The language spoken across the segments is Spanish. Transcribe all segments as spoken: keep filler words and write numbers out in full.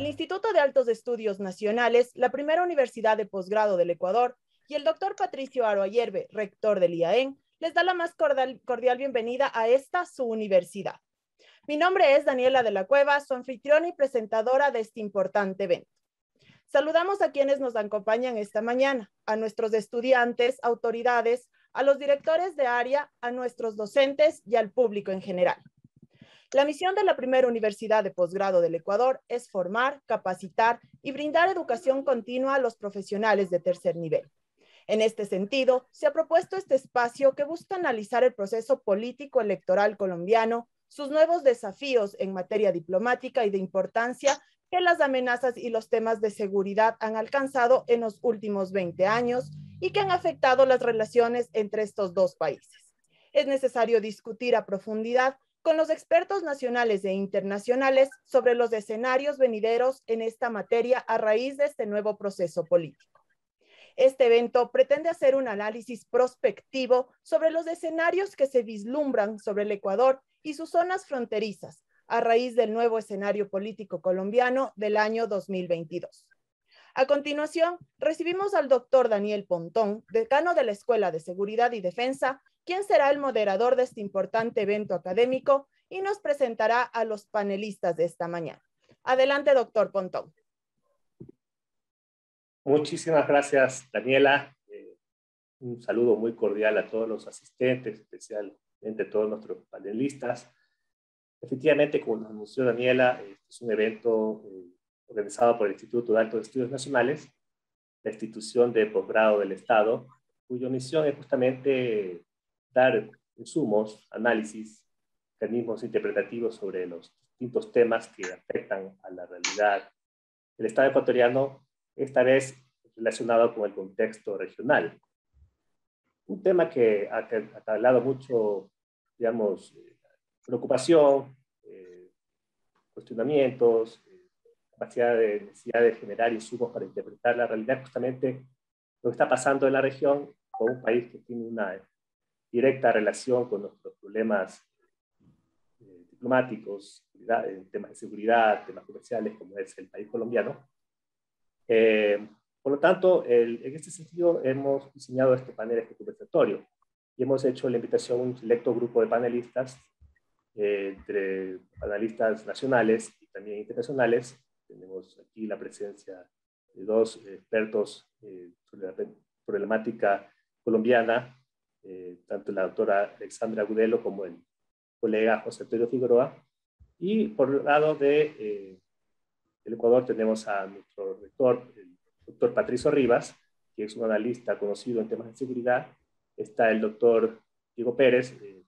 el Instituto de Altos Estudios Nacionales, la primera universidad de posgrado del Ecuador, y el doctor Patricio Aro Ayerbe, rector del I A E N, les da la más cordial, cordial bienvenida a esta su universidad. Mi nombre es Daniela de la Cueva, su anfitriona y presentadora de este importante evento. Saludamos a quienes nos acompañan esta mañana, a nuestros estudiantes, autoridades, a los directores de área, a nuestros docentes y al público en general. La misión de la primera universidad de posgrado del Ecuador es formar, capacitar y brindar educación continua a los profesionales de tercer nivel. En este sentido, se ha propuesto este espacio que busca analizar el proceso político electoral colombiano, sus nuevos desafíos en materia diplomática y de importancia que las amenazas y los temas de seguridad han alcanzado en los últimos veinte años y que han afectado las relaciones entre estos dos países. Es necesario discutir a profundidad con los expertos nacionales e internacionales sobre los escenarios venideros en esta materia a raíz de este nuevo proceso político. Este evento pretende hacer un análisis prospectivo sobre los escenarios que se vislumbran sobre el Ecuador y sus zonas fronterizas a raíz del nuevo escenario político colombiano del año dos mil veintidós. A continuación, recibimos al doctor Daniel Pontón, decano de la Escuela de Seguridad y Defensa, quien será el moderador de este importante evento académico y nos presentará a los panelistas de esta mañana. Adelante, doctor Pontón. Muchísimas gracias, Daniela. Eh, un saludo muy cordial a todos los asistentes, especialmente a todos nuestros panelistas. Efectivamente, como nos anunció Daniela, este es un evento eh, organizado por el Instituto de Altos Estudios Nacionales, la institución de posgrado del Estado, cuya misión es justamente dar insumos, análisis, mecanismos interpretativos sobre los distintos temas que afectan a la realidad del Estado ecuatoriano, esta vez relacionado con el contexto regional. Un tema que ha, ha causado mucho, digamos, preocupación, eh, cuestionamientos, eh, capacidad de necesidad de generar insumos para interpretar la realidad, justamente lo que está pasando en la región, con un país que tiene una directa relación con nuestros problemas eh, diplomáticos, en temas de seguridad, temas comerciales, como es el país colombiano. Eh, por lo tanto, el, en este sentido hemos diseñado este panel, este conversatorio, y hemos hecho la invitación a un selecto grupo de panelistas, eh, entre panelistas nacionales y también internacionales. Tenemos aquí la presencia de dos expertos eh, sobre la problemática colombiana, eh, tanto la doctora Alexandra Agudelo como el colega José Antonio Figueroa. Y por el lado de eh, el Ecuador tenemos a nuestro rector, el doctor Patricio Rivas, que es un analista conocido en temas de seguridad. Está el doctor Diego Pérez, eh,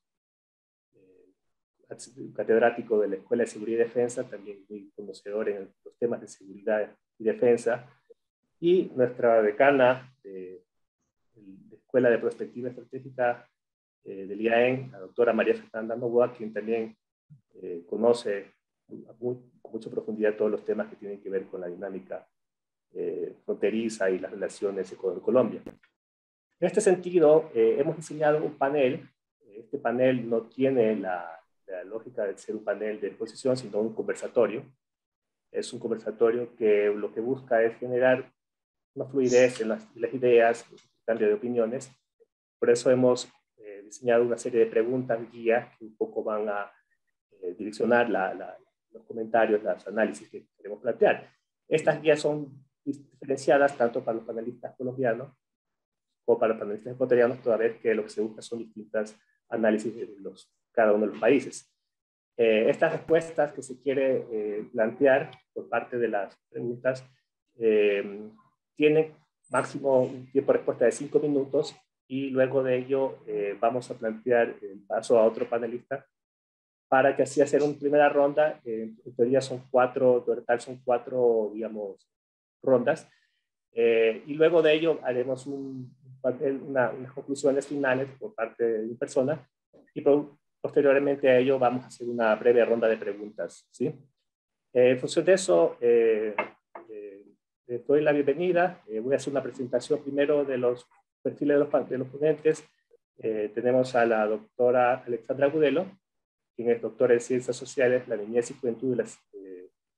eh, catedrático de la Escuela de Seguridad y Defensa, también muy conocedor en los temas de seguridad y defensa. Y nuestra decana de, de la Escuela de Prospectiva Estratégica eh, del I A E N, la doctora María Fernanda Novoa, quien también eh, conoce muy, con mucha profundidad todos los temas que tienen que ver con la dinámica eh, fronteriza y las relaciones Ecuador-Colombia. En este sentido, eh, hemos diseñado un panel. Este panel no tiene la, la lógica de ser un panel de exposición, sino un conversatorio. Es un conversatorio que lo que busca es generar una fluidez en las, en las ideas, un cambio de opiniones. Por eso hemos eh, diseñado una serie de preguntas guías que un poco van a eh, direccionar la, la, los comentarios, los análisis que queremos plantear. Estas guías son diferenciadas tanto para los panelistas colombianos como para los panelistas ecuatorianos, toda vez que lo que se busca son distintas análisis de los, cada uno de los países. Eh, estas respuestas que se quiere eh, plantear por parte de las preguntas eh, tienen máximo un tiempo de respuesta de cinco minutos y luego de ello eh, vamos a plantear el paso a otro panelista para que así hacer una primera ronda. Eh, en teoría son cuatro, total son cuatro, digamos, rondas. Eh, y luego de ello haremos un, una, unas conclusiones finales por parte de mi persona y por, posteriormente a ello vamos a hacer una breve ronda de preguntas, ¿sí? Eh, en función de eso, eh, eh, les doy la bienvenida. Eh, voy a hacer una presentación primero de los perfiles de los, de los ponentes. Eh, tenemos a la doctora Alexandra Agudelo, quien es doctora en Ciencias Sociales, la Niñez y Juventud y las, eh,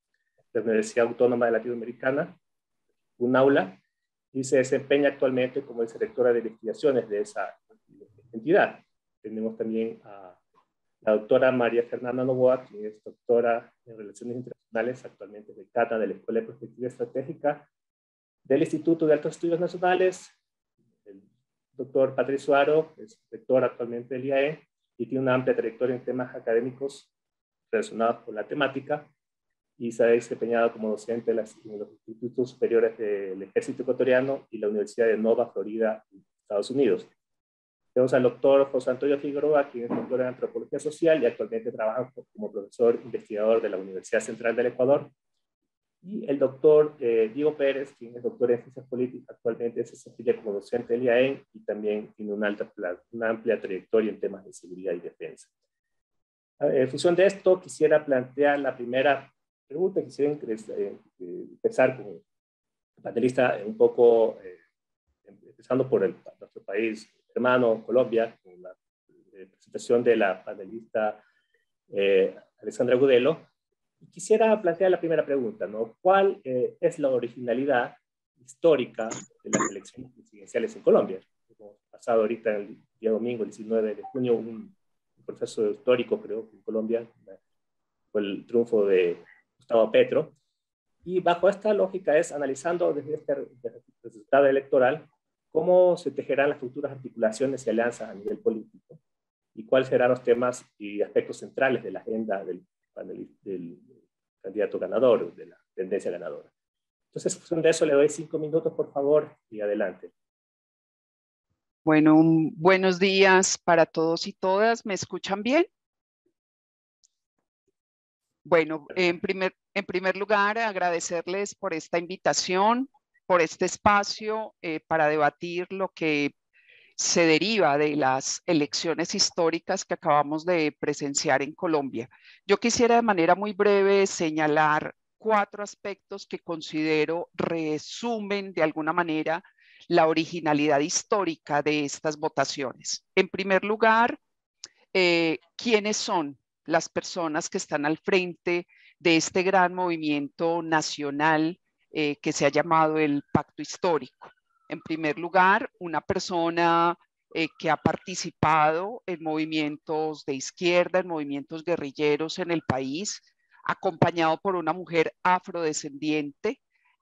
la Universidad Autónoma de Latinoamericana, un aula, y se desempeña actualmente como directora de investigaciones de esa entidad. Tenemos también a la doctora María Fernanda Novoa, quien es doctora en Relaciones Internacionales, actualmente decana de la Escuela de Perspectiva Estratégica del Instituto de Altos Estudios Nacionales. El doctor Patricio Aro es rector actualmente del I A E y tiene una amplia trayectoria en temas académicos relacionados con la temática, y se ha desempeñado como docente en, las, en los institutos superiores del Ejército Ecuatoriano y la Universidad de Nova, Florida, Estados Unidos. Tenemos al doctor José Antonio Figueroa, quien es doctor en Antropología Social y actualmente trabaja como profesor investigador de la Universidad Central del Ecuador. Y el doctor eh, Diego Pérez, quien es doctor en Ciencias Políticas, actualmente se desempeña como docente del I A E N y también tiene una, alta, una amplia trayectoria en temas de seguridad y defensa. En función de esto, quisiera plantear la primera pregunta. Quisiera eh, empezar con el panelista un poco, eh, empezando por el, nuestro país hermano, Colombia, con la eh, presentación de la panelista eh, Alexandra Gudelo. Quisiera plantear la primera pregunta, ¿no? ¿Cuál eh, es la originalidad histórica de las elecciones presidenciales en Colombia? Hemos pasado ahorita el día domingo, el diecinueve de junio, un proceso histórico, creo, en Colombia, fue el triunfo de Gustavo Petro, y bajo esta lógica es analizando desde este resultado electoral cómo se tejerán las futuras articulaciones y alianzas a nivel político, y cuáles serán los temas y aspectos centrales de la agenda del, del candidato ganador, de la tendencia ganadora. Entonces, en función de eso, le doy cinco minutos, por favor, y adelante. Bueno, un, buenos días para todos y todas. ¿Me escuchan bien? Bueno, en primer, en primer lugar, agradecerles por esta invitación, por este espacio eh, para debatir lo que se deriva de las elecciones históricas que acabamos de presenciar en Colombia. Yo quisiera de manera muy breve señalar cuatro aspectos que considero resumen de alguna manera la originalidad histórica de estas votaciones. En primer lugar, eh, ¿quiénes son las personas que están al frente de este gran movimiento nacional eh, que se ha llamado el Pacto Histórico? En primer lugar, una persona eh, que ha participado en movimientos de izquierda, en movimientos guerrilleros en el país, acompañado por una mujer afrodescendiente,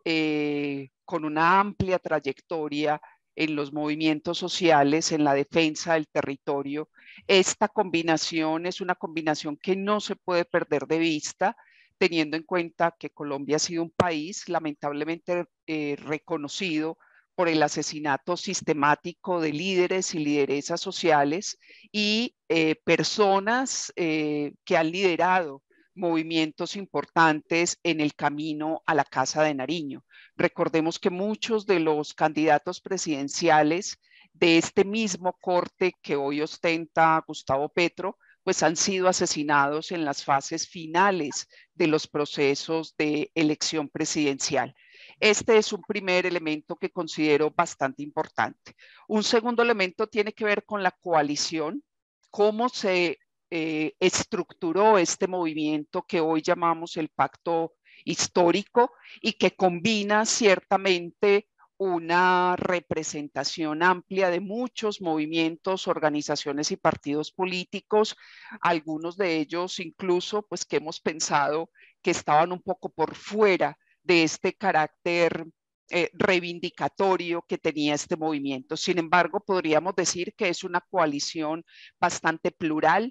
eh, con una amplia trayectoria en los movimientos sociales, en la defensa del territorio. Esta combinación es una combinación que no se puede perder de vista, teniendo en cuenta que Colombia ha sido un país lamentablemente eh, reconocido por el asesinato sistemático de líderes y lideresas sociales y eh, personas eh, que han liderado movimientos importantes en el camino a la Casa de Nariño. Recordemos que muchos de los candidatos presidenciales de este mismo corte que hoy ostenta Gustavo Petro, pues han sido asesinados en las fases finales de los procesos de elección presidencial. Este es un primer elemento que considero bastante importante. Un segundo elemento tiene que ver con la coalición, cómo se eh, estructuró este movimiento que hoy llamamos el Pacto Histórico y que combina ciertamente una representación amplia de muchos movimientos, organizaciones y partidos políticos, algunos de ellos incluso pues que hemos pensado que estaban un poco por fuera de este carácter eh, reivindicatorio que tenía este movimiento. Sin embargo, podríamos decir que es una coalición bastante plural,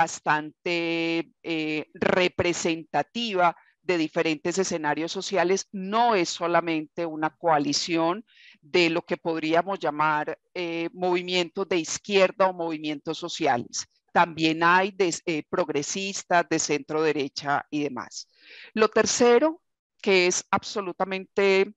bastante eh, representativa de diferentes escenarios sociales. No es solamente una coalición de lo que podríamos llamar eh, movimientos de izquierda o movimientos sociales. También hay de, eh, progresistas, de centro derecha y demás. Lo tercero, que es absolutamente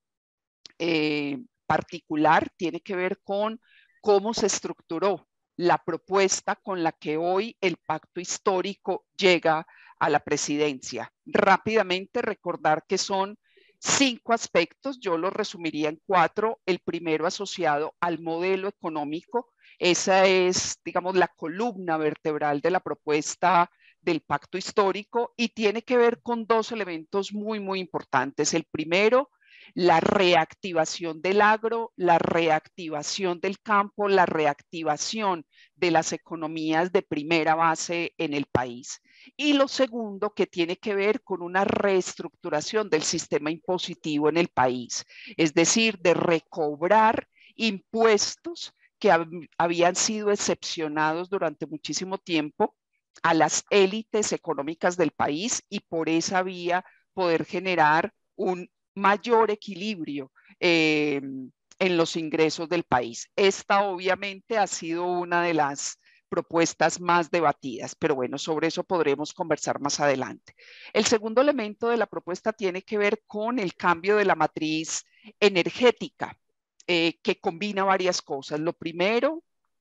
eh, particular, tiene que ver con cómo se estructuró la propuesta con la que hoy el Pacto Histórico llega a la presidencia. Rápidamente recordar que son cinco aspectos, yo los resumiría en cuatro. El primero asociado al modelo económico, esa es, digamos, la columna vertebral de la propuesta del pacto histórico y tiene que ver con dos elementos muy, muy importantes. El primero, la reactivación del agro, la reactivación del campo, la reactivación de las economías de primera base en el país. Y lo segundo, que tiene que ver con una reestructuración del sistema impositivo en el país, es decir, de recobrar impuestos que hab habían sido excepcionados durante muchísimo tiempo a las élites económicas del país y por esa vía poder generar un mayor equilibrio eh, en los ingresos del país. Esta obviamente ha sido una de las propuestas más debatidas, pero bueno, sobre eso podremos conversar más adelante. El segundo elemento de la propuesta tiene que ver con el cambio de la matriz energética, eh, que combina varias cosas. Lo primero,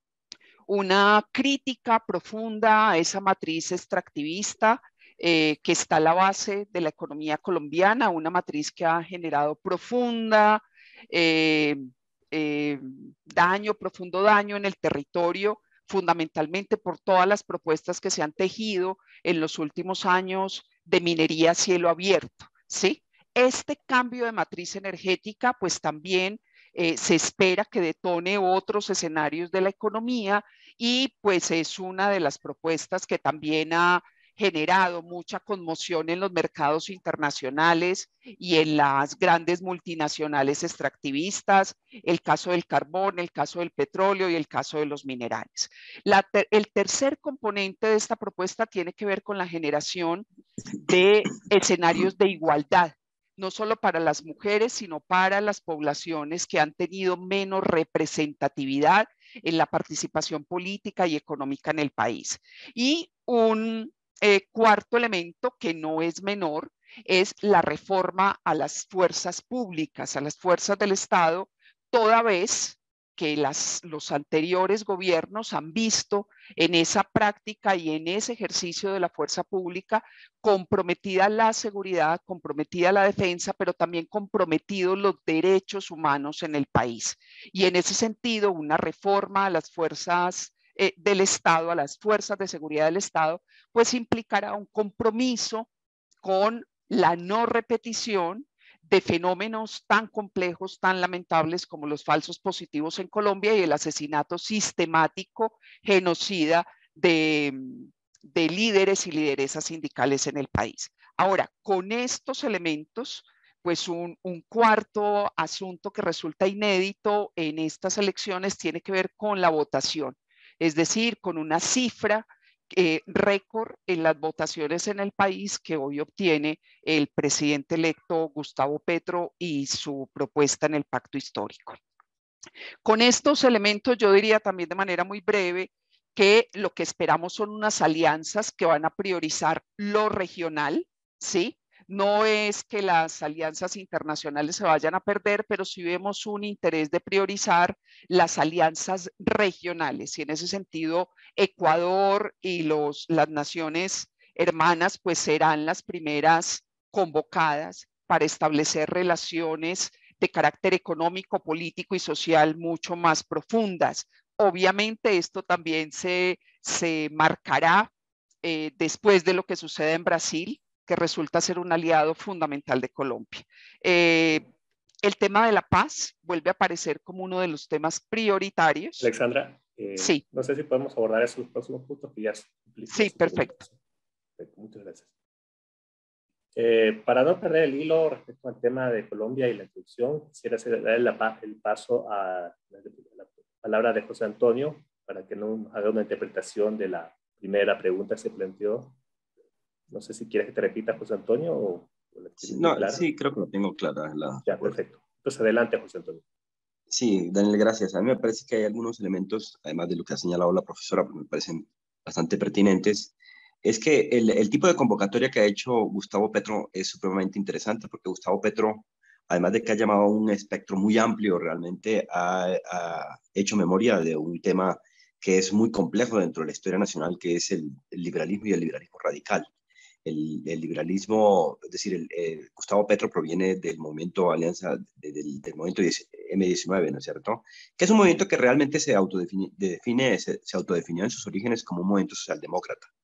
una crítica profunda a esa matriz extractivista eh, que está a la base de la economía colombiana, una matriz que ha generado profunda eh, eh, daño, profundo daño en el territorio, fundamentalmente por todas las propuestas que se han tejido en los últimos años de minería a cielo abierto, ¿sí? Este cambio de matriz energética, pues también Eh, se espera que detone otros escenarios de la economía y pues es una de las propuestas que también ha generado mucha conmoción en los mercados internacionales y en las grandes multinacionales extractivistas, el caso del carbón, el caso del petróleo y el caso de los minerales. La ter el tercer componente de esta propuesta tiene que ver con la generación de escenarios de igualdad, no solo para las mujeres, sino para las poblaciones que han tenido menos representatividad en la participación política y económica en el país. Y un eh, cuarto elemento que no es menor es la reforma a las fuerzas públicas, a las fuerzas del Estado, toda vez que las, los anteriores gobiernos han visto en esa práctica y en ese ejercicio de la fuerza pública comprometida la seguridad, comprometida la defensa, pero también comprometidos los derechos humanos en el país. Y en ese sentido, una reforma a las fuerzas eh, del Estado, a las fuerzas de seguridad del Estado, pues implicará un compromiso con la no repetición de fenómenos tan complejos, tan lamentables como los falsos positivos en Colombia y el asesinato sistemático, genocida de, de líderes y lideresas sindicales en el país. Ahora, con estos elementos, pues un, un cuarto asunto que resulta inédito en estas elecciones tiene que ver con la votación, es decir, con una cifra Eh, récord en las votaciones en el país que hoy obtiene el presidente electo Gustavo Petro y su propuesta en el pacto histórico. Con estos elementos yo diría también de manera muy breve que lo que esperamos son unas alianzas que van a priorizar lo regional, ¿sí? No es que las alianzas internacionales se vayan a perder, pero sí vemos un interés de priorizar las alianzas regionales. Y en ese sentido, Ecuador y los, las naciones hermanas pues serán las primeras convocadas para establecer relaciones de carácter económico, político y social mucho más profundas. Obviamente esto también se, se marcará eh, después de lo que sucede en Brasil, que resulta ser un aliado fundamental de Colombia. Eh, el tema de la paz vuelve a aparecer como uno de los temas prioritarios. Alexandra, eh, sí. no sé si podemos abordar esos próximos puntos que ya Sí, perfecto. perfecto. Muchas gracias. Eh, para no perder el hilo respecto al tema de Colombia y la introducción, quisiera hacer, dar la, el paso a la, la palabra de José Antonio para que nos haga una interpretación de la primera pregunta que se planteó. No sé si quieres que te repita, José Antonio, o, o la sí, no, clara. Sí, creo que lo tengo clara. La... Ya, perfecto. Entonces, adelante, José Antonio. Sí, Daniel, gracias. A mí me parece que hay algunos elementos, además de lo que ha señalado la profesora, me parecen bastante pertinentes. Es que el, el tipo de convocatoria que ha hecho Gustavo Petro es supremamente interesante, porque Gustavo Petro, además de que ha llamado a un espectro muy amplio, realmente ha, ha hecho memoria de un tema que es muy complejo dentro de la historia nacional, que es el, el liberalismo y el liberalismo radical. El, el liberalismo, es decir, el, el Gustavo Petro proviene del movimiento Alianza, de, del, del movimiento eme diecinueve, ¿no es cierto? Que es un movimiento que realmente se autodefine, define, se, se autodefinió en sus orígenes como un movimiento socialdemócrata.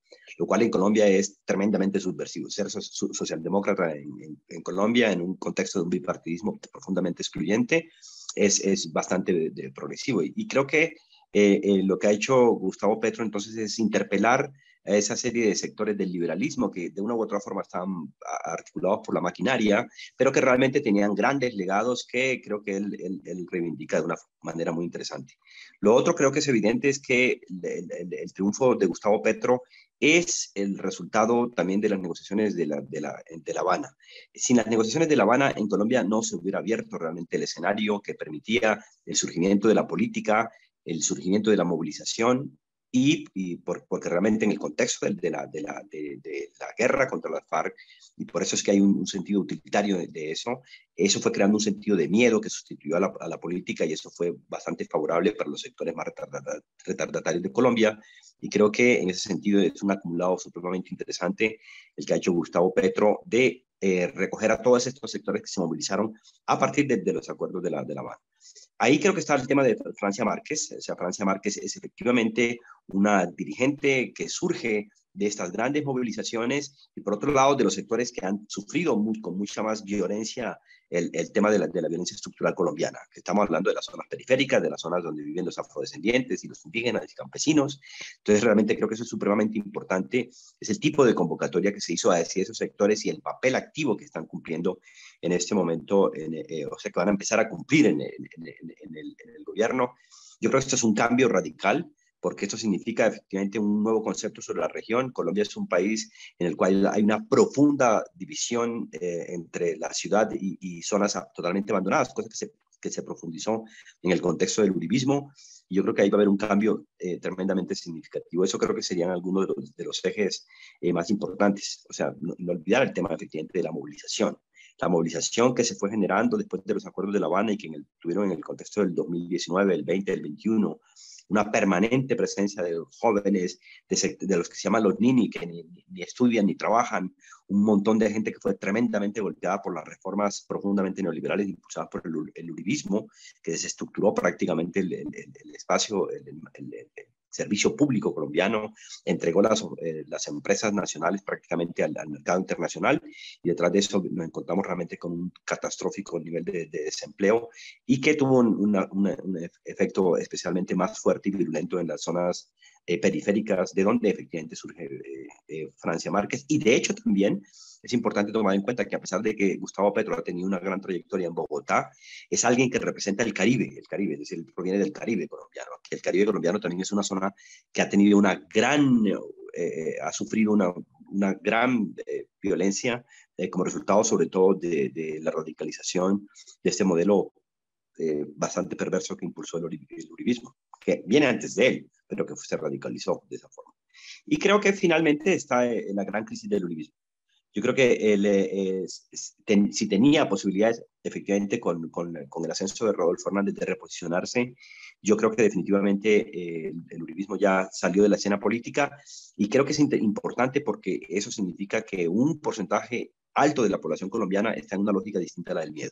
lo cual en Colombia es tremendamente subversivo. Ser so socialdemócrata en, en, en Colombia, en un contexto de un bipartidismo profundamente excluyente, es, es bastante de, de progresivo. Y, y creo que eh, eh, lo que ha hecho Gustavo Petro entonces es interpelar a esa serie de sectores del liberalismo que de una u otra forma estaban articulados por la maquinaria, pero que realmente tenían grandes legados que creo que él, él, él reivindica de una manera muy interesante. Lo otro creo que es evidente es que el, el, el triunfo de Gustavo Petro es el resultado también de las negociaciones de la, de, la, de La Habana. Sin las negociaciones de La Habana, en Colombia no se hubiera abierto realmente el escenario que permitía el surgimiento de la política, el surgimiento de la movilización, y, y por, porque realmente en el contexto de, de, la, de, la, de, de la guerra contra las FARC, y por eso es que hay un, un sentido utilitario de, de eso, eso fue creando un sentido de miedo que sustituyó a la, a la política, y eso fue bastante favorable para los sectores más retardatarios de Colombia, y creo que en ese sentido es un acumulado supremamente interesante el que ha hecho Gustavo Petro de eh, recoger a todos estos sectores que se movilizaron a partir de, de los acuerdos de La, de la Habana. Ahí creo que está el tema de Francia Márquez. O sea, Francia Márquez es efectivamente una dirigente que surge de estas grandes movilizaciones y por otro lado de los sectores que han sufrido muy, con mucha más violencia el, el tema de la, de la violencia estructural colombiana, que estamos hablando de las zonas periféricas, de las zonas donde viven los afrodescendientes y los indígenas y campesinos. Entonces realmente creo que eso es supremamente importante, es el tipo de convocatoria que se hizo hacia esos sectores y el papel activo que están cumpliendo en este momento, en, eh, o sea que van a empezar a cumplir en, en, en, en, el, en el gobierno. Yo creo que esto es un cambio radical, porque esto significa efectivamente un nuevo concepto sobre la región. Colombia es un país en el cual hay una profunda división eh, entre la ciudad y, y zonas totalmente abandonadas, cosa que se, que se profundizó en el contexto del uribismo. Y yo creo que ahí va a haber un cambio eh, tremendamente significativo. Eso creo que serían algunos de los, de los ejes eh, más importantes. O sea, no, no olvidar el tema efectivamente de la movilización. La movilización que se fue generando después de los acuerdos de La Habana y que en el, tuvieron en el contexto del dos mil diecinueve, el veinte, el veintiuno, una permanente presencia de jóvenes, de, de los que se llaman los nini, que ni, ni estudian ni trabajan, un montón de gente que fue tremendamente golpeada por las reformas profundamente neoliberales impulsadas por el, el uribismo, que desestructuró prácticamente el, el, el espacio, el, el, el, el servicio público colombiano, entregó las, eh, las empresas nacionales prácticamente al, al mercado internacional, y detrás de eso nos encontramos realmente con un catastrófico nivel de, de desempleo, y que tuvo un, una, una, un efecto especialmente más fuerte y virulento en las zonas eh, periféricas, de donde efectivamente surge eh, eh, Francia Márquez. Y de hecho también es importante tomar en cuenta que a pesar de que Gustavo Petro ha tenido una gran trayectoria en Bogotá, es alguien que representa el Caribe, el Caribe, es decir, proviene del Caribe colombiano. El Caribe colombiano también es una zona que ha tenido una gran, eh, ha sufrido una, una gran eh, violencia eh, como resultado sobre todo de, de la radicalización de este modelo eh, bastante perverso que impulsó el, uri, el uribismo, que viene antes de él, pero que se radicalizó de esa forma. Y creo que finalmente está en la gran crisis del uribismo. Yo creo que él, eh, ten, si tenía posibilidades, efectivamente, con, con, con el ascenso de Rodolfo Hernández de reposicionarse, yo creo que definitivamente eh, el, el uribismo ya salió de la escena política, y creo que es importante porque eso significa que un porcentaje alto de la población colombiana está en una lógica distinta a la del miedo.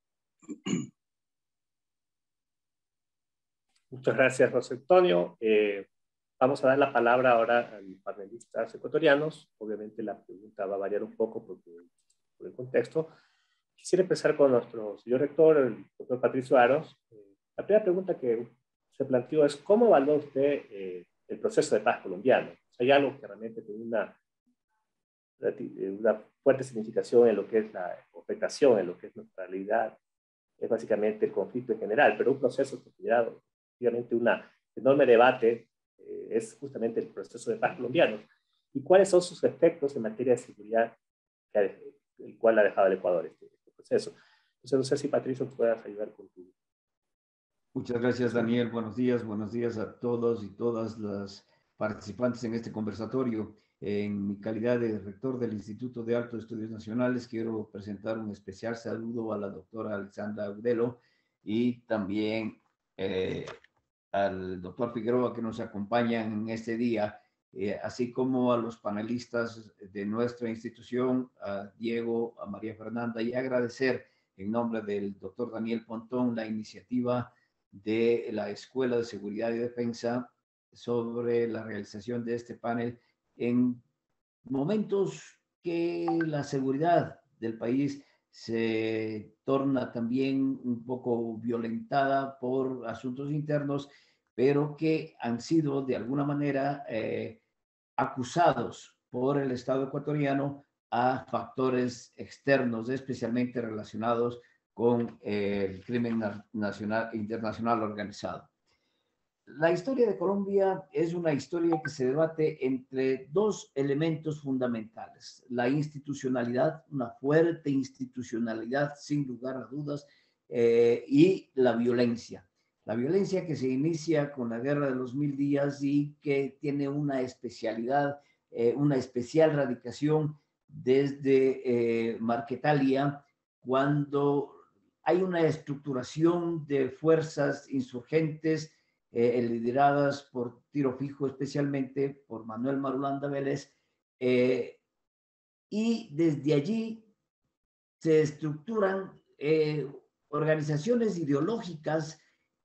Muchas gracias, José Antonio. Eh, vamos a dar la palabra ahora a los panelistas ecuatorianos. Obviamente la pregunta va a variar un poco porque, por el contexto. Quisiera empezar con nuestro señor rector, el doctor Patricio Aros. Eh, la primera pregunta que se planteó es, ¿cómo evalúa usted eh, el proceso de paz colombiano? Hay algo que realmente tiene una, una fuerte significación en lo que es la afectación, en lo que es nuestra realidad. Es básicamente el conflicto en general, pero un proceso que ha generado obviamente un enorme debate eh, es justamente el proceso de paz colombiano. ¿Y cuáles son sus efectos en materia de seguridad que ha, el cual ha dejado el Ecuador este, este proceso? Entonces, no sé si Patricio puedas ayudar con tu... Muchas gracias, Daniel. Buenos días, buenos días a todos y todas las participantes en este conversatorio. En mi calidad de rector del Instituto de Altos Estudios Nacionales, quiero presentar un especial saludo a la doctora Alexandra Agudelo y también eh, al doctor Figueroa, que nos acompañan en este día, eh, así como a los panelistas de nuestra institución, a Diego, a María Fernanda, y agradecer en nombre del doctor Daniel Pontón la iniciativa de la Escuela de Seguridad y Defensa sobre la realización de este panel en momentos que la seguridad del país se torna también un poco violentada por asuntos internos, pero que han sido de alguna manera eh, acusados por el Estado ecuatoriano a factores externos, especialmente relacionados con eh, el crimen nacional, internacional organizado. La historia de Colombia es una historia que se debate entre dos elementos fundamentales: la institucionalidad, una fuerte institucionalidad sin lugar a dudas, eh, y la violencia. La violencia que se inicia con la Guerra de los Mil Días y que tiene una especialidad, eh, una especial radicación desde eh, Marquetalia, cuando hay una estructuración de fuerzas insurgentes Eh, lideradas por tiro fijo, especialmente por Manuel Marulanda Vélez, eh, y desde allí se estructuran eh, organizaciones ideológicas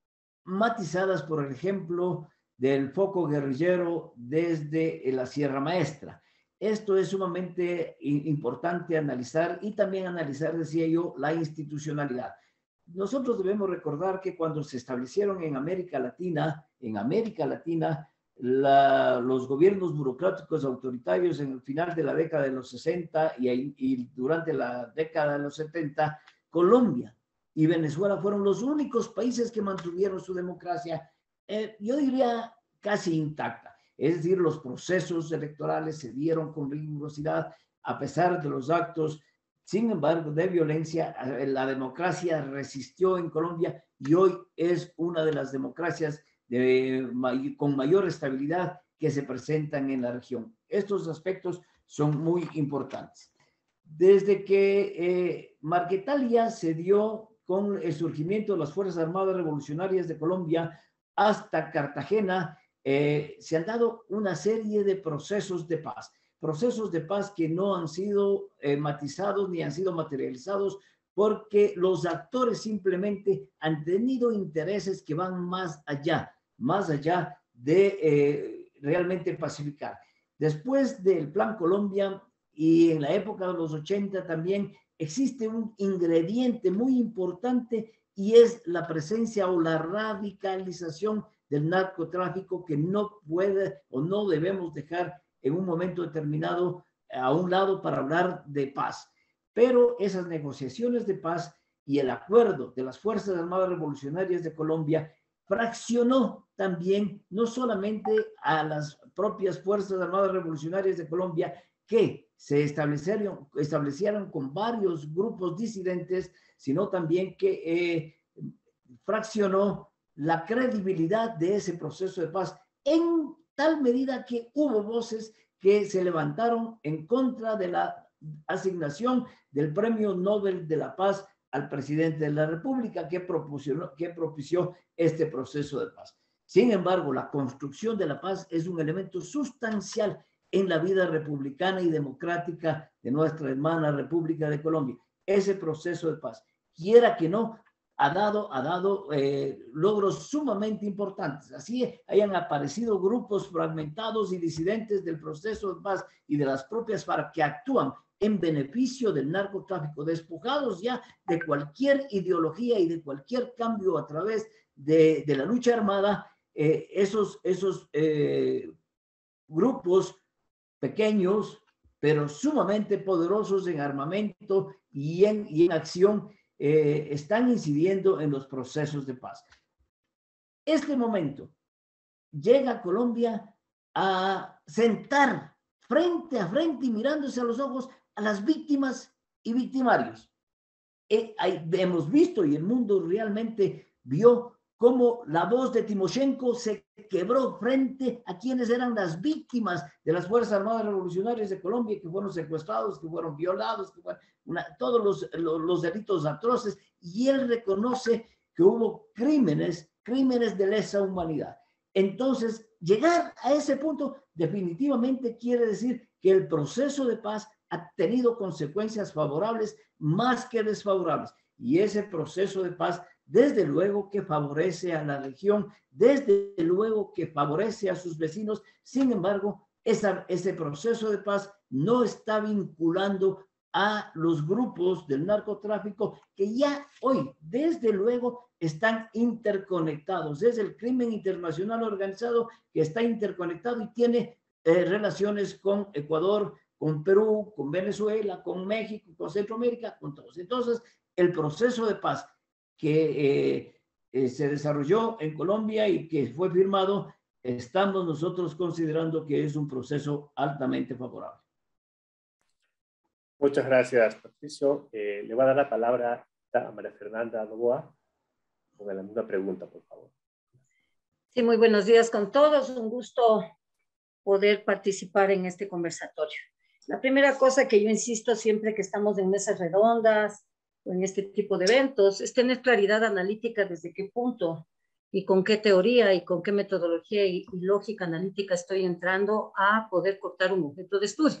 matizadas por el ejemplo del foco guerrillero desde la Sierra Maestra. Esto es sumamente importante analizar y también analizar, decía yo, la institucionalidad. Nosotros debemos recordar que cuando se establecieron en América Latina, en América Latina, la, los gobiernos burocráticos autoritarios en el final de la década de los sesenta y, y durante la década de los setenta, Colombia y Venezuela fueron los únicos países que mantuvieron su democracia, eh, yo diría, casi intacta. Es decir, los procesos electorales se dieron con rigurosidad a pesar de los actos. Sin embargo, de violencia, la democracia resistió en Colombia y hoy es una de las democracias de, con mayor estabilidad que se presentan en la región. Estos aspectos son muy importantes. Desde que eh, Marquetalia se dio con el surgimiento de las Fuerzas Armadas Revolucionarias de Colombia hasta Cartagena, eh, se han dado una serie de procesos de paz. Procesos de paz que no han sido eh, matizados ni han sido materializados porque los actores simplemente han tenido intereses que van más allá, más allá de eh, realmente pacificar. Después del Plan Colombia y en la época de los ochenta también existe un ingrediente muy importante y es la presencia o la radicalización del narcotráfico que no puede o no debemos dejar en un momento determinado a un lado para hablar de paz. Pero esas negociaciones de paz y el acuerdo de las Fuerzas Armadas Revolucionarias de Colombia fraccionó también no solamente a las propias Fuerzas Armadas Revolucionarias de Colombia, que se establecieron, establecieron con varios grupos disidentes, sino también que eh, fraccionó la credibilidad de ese proceso de paz en tal medida que hubo voces que se levantaron en contra de la asignación del Premio Nobel de la Paz al presidente de la República que propuso, que propició este proceso de paz. Sin embargo, la construcción de la paz es un elemento sustancial en la vida republicana y democrática de nuestra hermana República de Colombia. Ese proceso de paz, quiera que no, ha dado, ha dado eh, logros sumamente importantes. Así hayan aparecido grupos fragmentados y disidentes del proceso de paz y de las propias FARC que actúan en beneficio del narcotráfico, despojados ya de cualquier ideología y de cualquier cambio a través de, de la lucha armada, eh, esos, esos eh, grupos pequeños, pero sumamente poderosos en armamento y en, y en acción, eh, están incidiendo en los procesos de paz. Este momento llega a Colombia a sentar frente a frente y mirándose a los ojos a las víctimas y victimarios. Eh, hay, hemos visto y el mundo realmente vio cómo la voz de Timoshenko se quebró frente a quienes eran las víctimas de las Fuerzas Armadas Revolucionarias de Colombia, que fueron secuestrados, que fueron violados, que fueron una, todos los, los, los delitos atroces, y él reconoce que hubo crímenes, crímenes de lesa humanidad. Entonces, llegar a ese punto definitivamente quiere decir que el proceso de paz ha tenido consecuencias favorables más que desfavorables, y ese proceso de paz desde luego que favorece a la región, desde luego que favorece a sus vecinos. Sin embargo, esa, ese proceso de paz no está vinculando a los grupos del narcotráfico que ya hoy, desde luego, están interconectados. Es el crimen internacional organizado que está interconectado y tiene eh, relaciones con Ecuador, con Perú, con Venezuela, con México, con Centroamérica, con todos. Entonces, el proceso de paz que eh, eh, se desarrolló en Colombia y que fue firmado, estamos nosotros considerando que es un proceso altamente favorable. Muchas gracias, Patricio. Eh, le voy a dar la palabra a María Fernanda Novoa con la misma pregunta, por favor. Sí, muy buenos días con todos. Un gusto poder participar en este conversatorio. La primera cosa que yo insisto siempre que estamos en mesas redondas o en este tipo de eventos es tener claridad analítica desde qué punto y con qué teoría y con qué metodología y, y lógica analítica estoy entrando a poder cortar un objeto de estudio.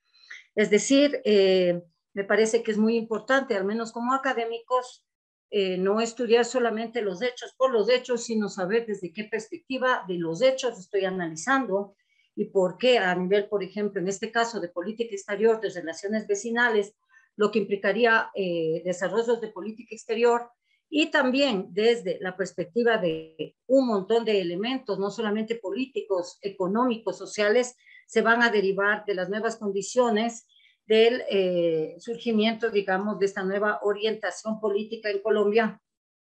Es decir, eh, me parece que es muy importante, al menos como académicos, eh, no estudiar solamente los hechos por los hechos, sino saber desde qué perspectiva de los hechos estoy analizando y por qué a nivel, por ejemplo, en este caso de política exterior, de relaciones vecinales, lo que implicaría eh, desarrollos de política exterior y también desde la perspectiva de un montón de elementos, no solamente políticos, económicos, sociales, se van a derivar de las nuevas condiciones del eh, surgimiento, digamos, de esta nueva orientación política en Colombia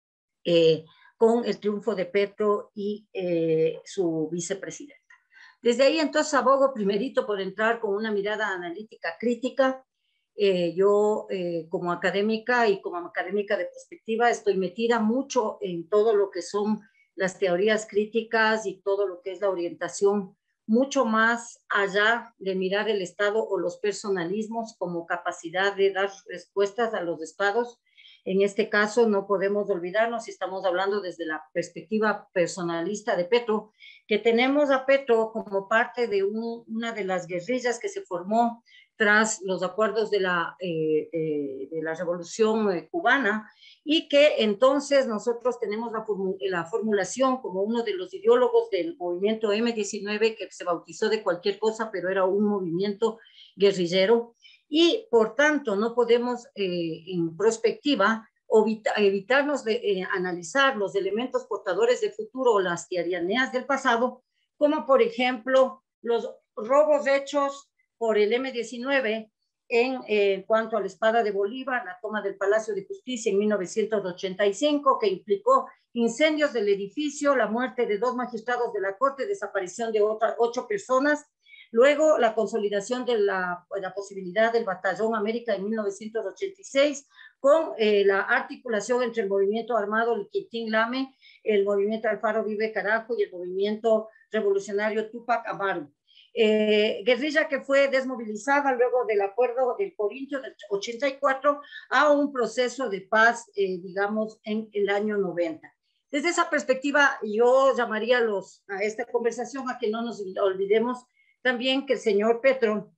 eh, con el triunfo de Petro y eh, su vicepresidenta. Desde ahí, entonces, abogo primerito por entrar con una mirada analítica crítica. Eh, yo, eh, como académica y como académica de perspectiva, estoy metida mucho en todo lo que son las teorías críticas y todo lo que es la orientación mucho más allá de mirar el Estado o los personalismos como capacidad de dar respuestas a los estados. En este caso no podemos olvidarnos, si estamos hablando desde la perspectiva personalista de Petro, que tenemos a Petro como parte de un, una de las guerrillas que se formó tras los acuerdos de la, eh, eh, de la Revolución eh, Cubana, y que entonces nosotros tenemos la, formu la formulación como uno de los ideólogos del movimiento eme diecinueve, que se bautizó de cualquier cosa, pero era un movimiento guerrillero, y por tanto no podemos eh, en prospectiva evitarnos de eh, analizar los elementos portadores del futuro o las tiranías del pasado, como por ejemplo los robos hechos por el eme diecinueve en eh, cuanto a la espada de Bolívar, la toma del Palacio de Justicia en mil novecientos ochenta y cinco, que implicó incendios del edificio, la muerte de dos magistrados de la Corte, desaparición de otras ocho personas. Luego, la consolidación de la, la posibilidad del Batallón América en mil novecientos ochenta y seis, con eh, la articulación entre el movimiento armado el Quintín Lame, el movimiento Alfaro Vive Carajo y el movimiento revolucionario Túpac Amaru. Eh, guerrilla que fue desmovilizada luego del acuerdo del Corintio del ochenta y cuatro a un proceso de paz, eh, digamos, en el año noventa. Desde esa perspectiva, yo llamaría a, los, a esta conversación a que no nos olvidemos también que el señor Petro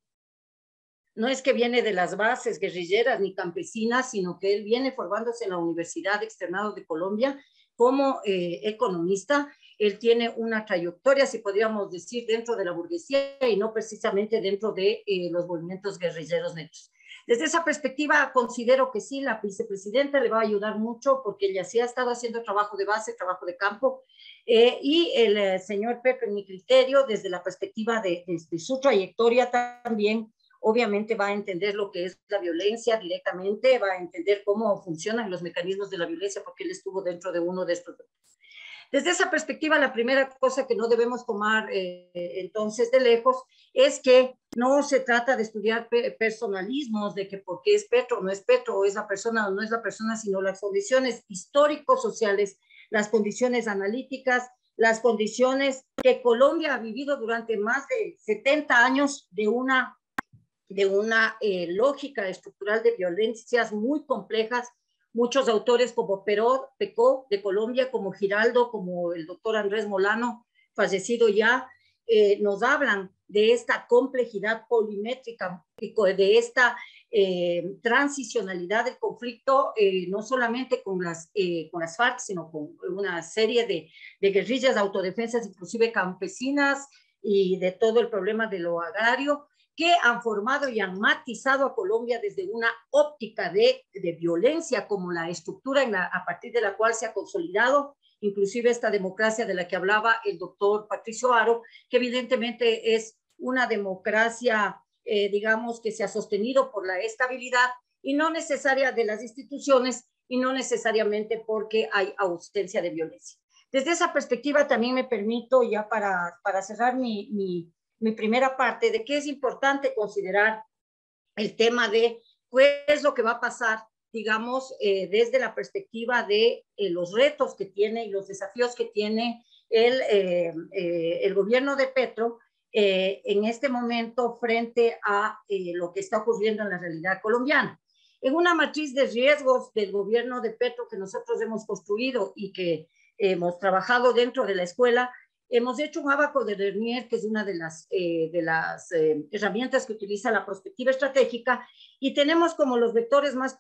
no es que viene de las bases guerrilleras ni campesinas, sino que él viene formándose en la Universidad Externado de Colombia como eh, economista. Él tiene una trayectoria, si podríamos decir, dentro de la burguesía y no precisamente dentro de eh, los movimientos guerrilleros netos. Desde esa perspectiva, considero que sí, la vicepresidenta le va a ayudar mucho porque ella sí ha estado haciendo trabajo de base, trabajo de campo, eh, y el eh, señor Petro, en mi criterio, desde la perspectiva de, de, de su trayectoria también, obviamente va a entender lo que es la violencia directamente, va a entender cómo funcionan los mecanismos de la violencia porque él estuvo dentro de uno de estos. Desde esa perspectiva, la primera cosa que no debemos tomar eh, entonces de lejos es que no se trata de estudiar pe personalismos, de que por qué es Petro o no es Petro, o es la persona o no es la persona, sino las condiciones histórico-sociales, las condiciones analíticas, las condiciones que Colombia ha vivido durante más de setenta años de una, de una eh, lógica estructural de violencias muy complejas. Muchos autores como Peró, Pecó de Colombia, como Giraldo, como el doctor Andrés Molano, fallecido ya, eh, nos hablan de esta complejidad polimétrica, de esta eh, transicionalidad del conflicto, eh, no solamente con las, eh, con las FARC, sino con una serie de, de guerrillas, autodefensas, inclusive campesinas, y de todo el problema de lo agrario, que han formado y han matizado a Colombia desde una óptica de, de violencia como la estructura en la, a partir de la cual se ha consolidado inclusive esta democracia de la que hablaba el doctor Patricio Aro, que evidentemente es una democracia, eh, digamos, que se ha sostenido por la estabilidad y no necesaria de las instituciones y no necesariamente porque hay ausencia de violencia. Desde esa perspectiva también me permito, ya para, para cerrar mi, mi, mi primera parte, de que es importante considerar el tema de qué es lo que va a pasar, digamos, eh, desde la perspectiva de eh, los retos que tiene y los desafíos que tiene el, eh, eh, el gobierno de Petro eh, en este momento frente a eh, lo que está ocurriendo en la realidad colombiana. En una matriz de riesgos del gobierno de Petro que nosotros hemos construido y que hemos trabajado dentro de la escuela, hemos hecho un ábaco de Vernier, que es una de las, eh, de las eh, herramientas que utiliza la prospectiva estratégica, y tenemos como los vectores más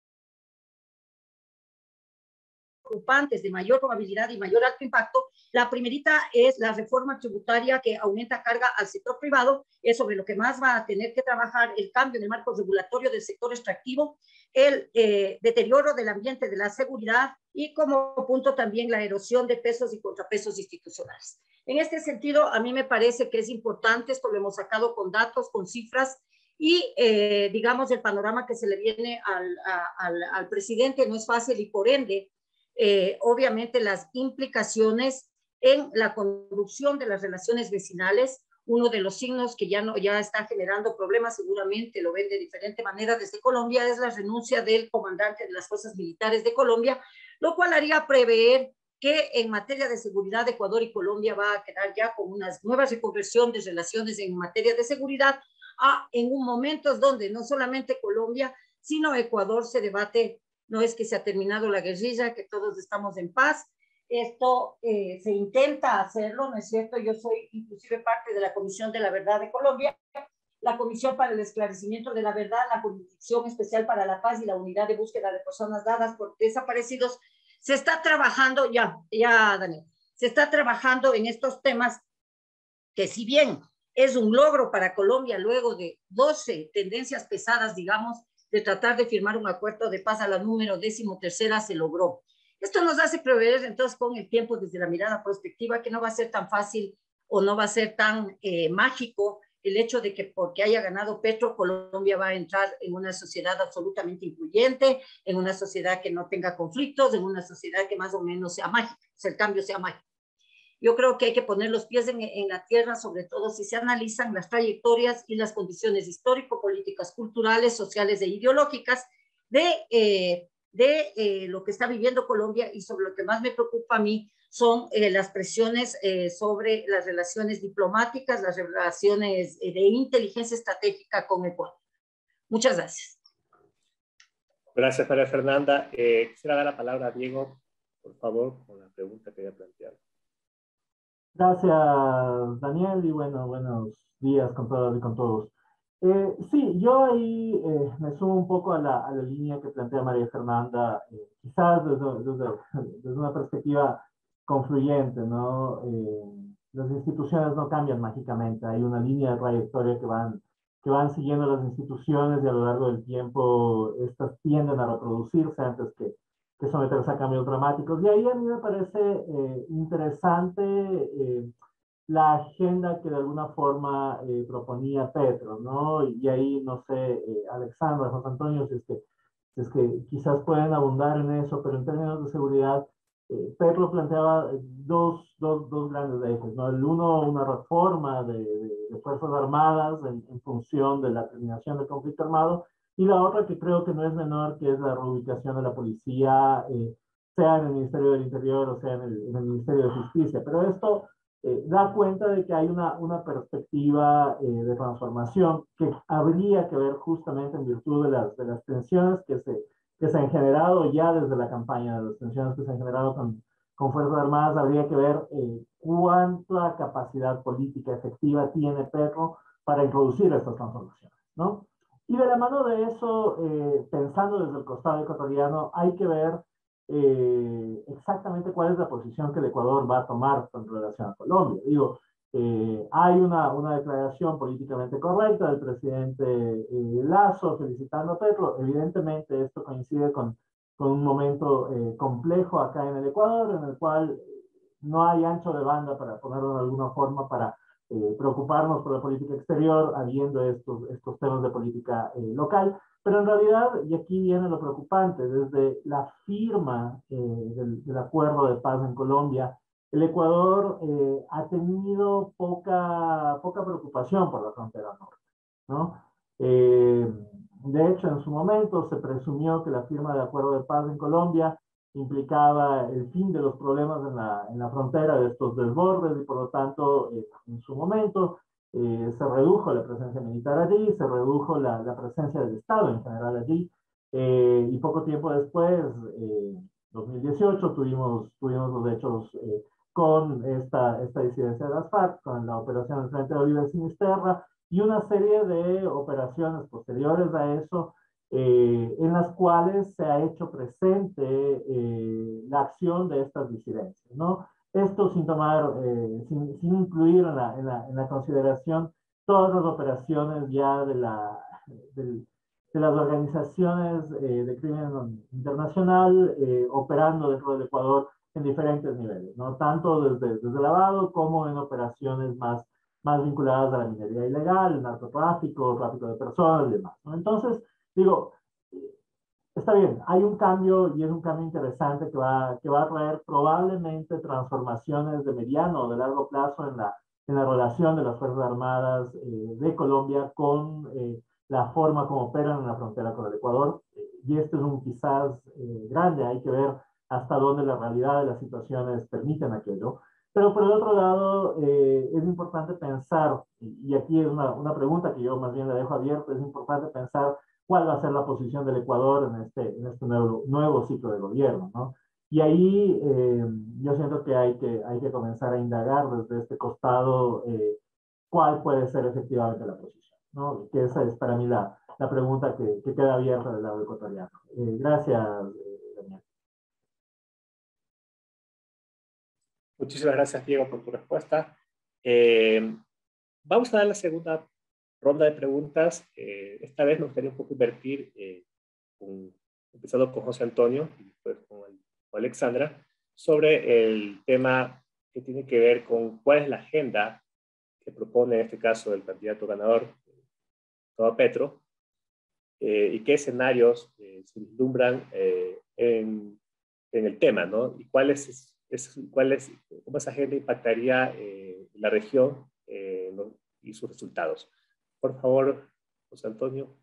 preocupantes de mayor probabilidad y mayor alto impacto. La primerita es la reforma tributaria que aumenta carga al sector privado, es sobre lo que más va a tener que trabajar el cambio en el marco regulatorio del sector extractivo, el eh, deterioro del ambiente de la seguridad y como punto también la erosión de pesos y contrapesos institucionales. En este sentido, a mí me parece que es importante, esto lo hemos sacado con datos, con cifras, y eh, digamos el panorama que se le viene al, a, al, al presidente no es fácil y por ende, eh, obviamente las implicaciones en la conducción de las relaciones vecinales, uno de los signos que ya, no, ya está generando problemas, seguramente lo ven de diferente manera desde Colombia, es la renuncia del comandante de las fuerzas militares de Colombia, lo cual haría prever que en materia de seguridad Ecuador y Colombia va a quedar ya con unas nuevas reconversión de relaciones en materia de seguridad, a, en un momento donde no solamente Colombia, sino Ecuador se debate, no es que se ha terminado la guerrilla, que todos estamos en paz, esto eh, se intenta hacerlo, ¿no es cierto? Yo soy inclusive parte de la Comisión de la Verdad de Colombia, la Comisión para el Esclarecimiento de la Verdad, la Jurisdicción Especial para la Paz y la Unidad de Búsqueda de Personas Dadas por Desaparecidos. Se está trabajando, ya, ya, Daniel, se está trabajando en estos temas que si bien es un logro para Colombia luego de doce tendencias pesadas, digamos, de tratar de firmar un acuerdo de paz a la número décimo tercera, se logró. Esto nos hace prever entonces con el tiempo desde la mirada prospectiva que no va a ser tan fácil o no va a ser tan eh, mágico el hecho de que porque haya ganado Petro, Colombia va a entrar en una sociedad absolutamente incluyente, en una sociedad que no tenga conflictos, en una sociedad que más o menos sea mágica, o sea, el cambio sea mágico. Yo creo que hay que poner los pies en, en la tierra, sobre todo si se analizan las trayectorias y las condiciones histórico-políticas, culturales, sociales e ideológicas de, eh, de eh, lo que está viviendo Colombia, y sobre lo que más me preocupa a mí son eh, las presiones eh, sobre las relaciones diplomáticas, las relaciones eh, de inteligencia estratégica con Ecuador. Muchas gracias. Gracias, María Fernanda. Eh, quisiera dar la palabra a Diego, por favor, con la pregunta que había planteado. Gracias, Daniel, y bueno, buenos días con todas y con todos. Eh, sí, yo ahí eh, me sumo un poco a la, a la línea que plantea María Fernanda, eh, quizás desde, desde, desde una perspectiva confluyente, ¿no? Eh, las instituciones no cambian mágicamente, hay una línea de trayectoria que van, que van siguiendo las instituciones y a lo largo del tiempo estas tienden a reproducirse antes que que someterse a cambios dramáticos. Y ahí a mí me parece eh, interesante eh, la agenda que de alguna forma eh, proponía Petro, ¿no? Y ahí, no sé, eh, Alexandra, José Antonio, si es, que, si es que quizás pueden abundar en eso, pero en términos de seguridad, eh, Petro planteaba dos, dos, dos grandes ejes, ¿no? El uno, una reforma de, de, de Fuerzas Armadas en, en función de la terminación del conflicto armado, y la otra que creo que no es menor, que es la reubicación de la policía, eh, sea en el Ministerio del Interior o sea en el, en el Ministerio de Justicia. Pero esto eh, da cuenta de que hay una, una perspectiva eh, de transformación que habría que ver justamente en virtud de las, de las tensiones que se, que se han generado ya desde la campaña, de las tensiones que se han generado con, con Fuerzas Armadas. Habría que ver eh, cuánta capacidad política efectiva tiene Petro para introducir estas transformaciones, ¿no? Y de la mano de eso, eh, pensando desde el costado ecuatoriano, hay que ver eh, exactamente cuál es la posición que el Ecuador va a tomar con relación a Colombia. Digo, Eh, hay una, una declaración políticamente correcta del presidente eh, Lasso felicitando a Petro. Evidentemente esto coincide con, con un momento eh, complejo acá en el Ecuador, en el cual no hay ancho de banda, para ponerlo de alguna forma, para eh, preocuparnos por la política exterior, habiendo estos, estos temas de política eh, local. Pero en realidad, y aquí viene lo preocupante, desde la firma eh, del, del acuerdo de paz en Colombia, el Ecuador eh, ha tenido poca, poca preocupación por la frontera norte, ¿no? Eh, de hecho, en su momento se presumió que la firma del acuerdo de paz en Colombia implicaba el fin de los problemas en la, en la frontera de estos desbordes y por lo tanto, eh, en su momento, eh, se redujo la presencia militar allí, se redujo la, la presencia del Estado en general allí, eh, y poco tiempo después, eh, dos mil dieciocho, tuvimos, tuvimos los hechos eh, con esta, esta disidencia de las FARC, con la operación del Frente de Oliver Sinisterra y una serie de operaciones posteriores a eso, eh, en las cuales se ha hecho presente eh, la acción de estas disidencias, ¿no? Esto sin tomar, eh, sin, sin incluir en la, en, la, en la consideración todas las operaciones ya de, la, de, de las organizaciones eh, de crimen internacional eh, operando dentro del Ecuador en diferentes niveles, ¿no? Tanto desde, desde lavado como en operaciones más, más vinculadas a la minería ilegal, el narcotráfico, tráfico de personas y demás, ¿no? Entonces, digo, está bien, hay un cambio y es un cambio interesante que va, que va a traer probablemente transformaciones de mediano o de largo plazo en la, en la relación de las Fuerzas Armadas eh, de Colombia con eh, la forma como operan en la frontera con el Ecuador. Eh, y este es un quizás eh, grande, hay que ver hasta dónde la realidad de las situaciones permiten aquello. Pero por el otro lado, eh, es importante pensar, y, y aquí es una, una pregunta que yo más bien la dejo abierta, es importante pensar cuál va a ser la posición del Ecuador en este, en este nuevo, nuevo ciclo de gobierno, ¿no? Y ahí eh, yo siento que hay, que hay que comenzar a indagar desde este costado eh, cuál puede ser efectivamente la posición, ¿no? Que esa es para mí la, la pregunta que, que queda abierta del lado ecuatoriano. Eh, gracias, eh, Daniel. Muchísimas gracias, Diego, por tu respuesta. Eh, vamos a dar la segunda ronda de preguntas. Eh, esta vez me gustaría un poco invertir, eh, con, empezando con José Antonio y después con, el, con Alexandra, sobre el tema que tiene que ver con cuál es la agenda que propone en este caso el candidato ganador, Gustavo Petro, eh, y qué escenarios eh, se vislumbran eh, en, en el tema, ¿no? Y cuál es, es, cuál es, cómo esa agenda impactaría eh, la región eh, ¿no? y sus resultados. Por favor, José Antonio.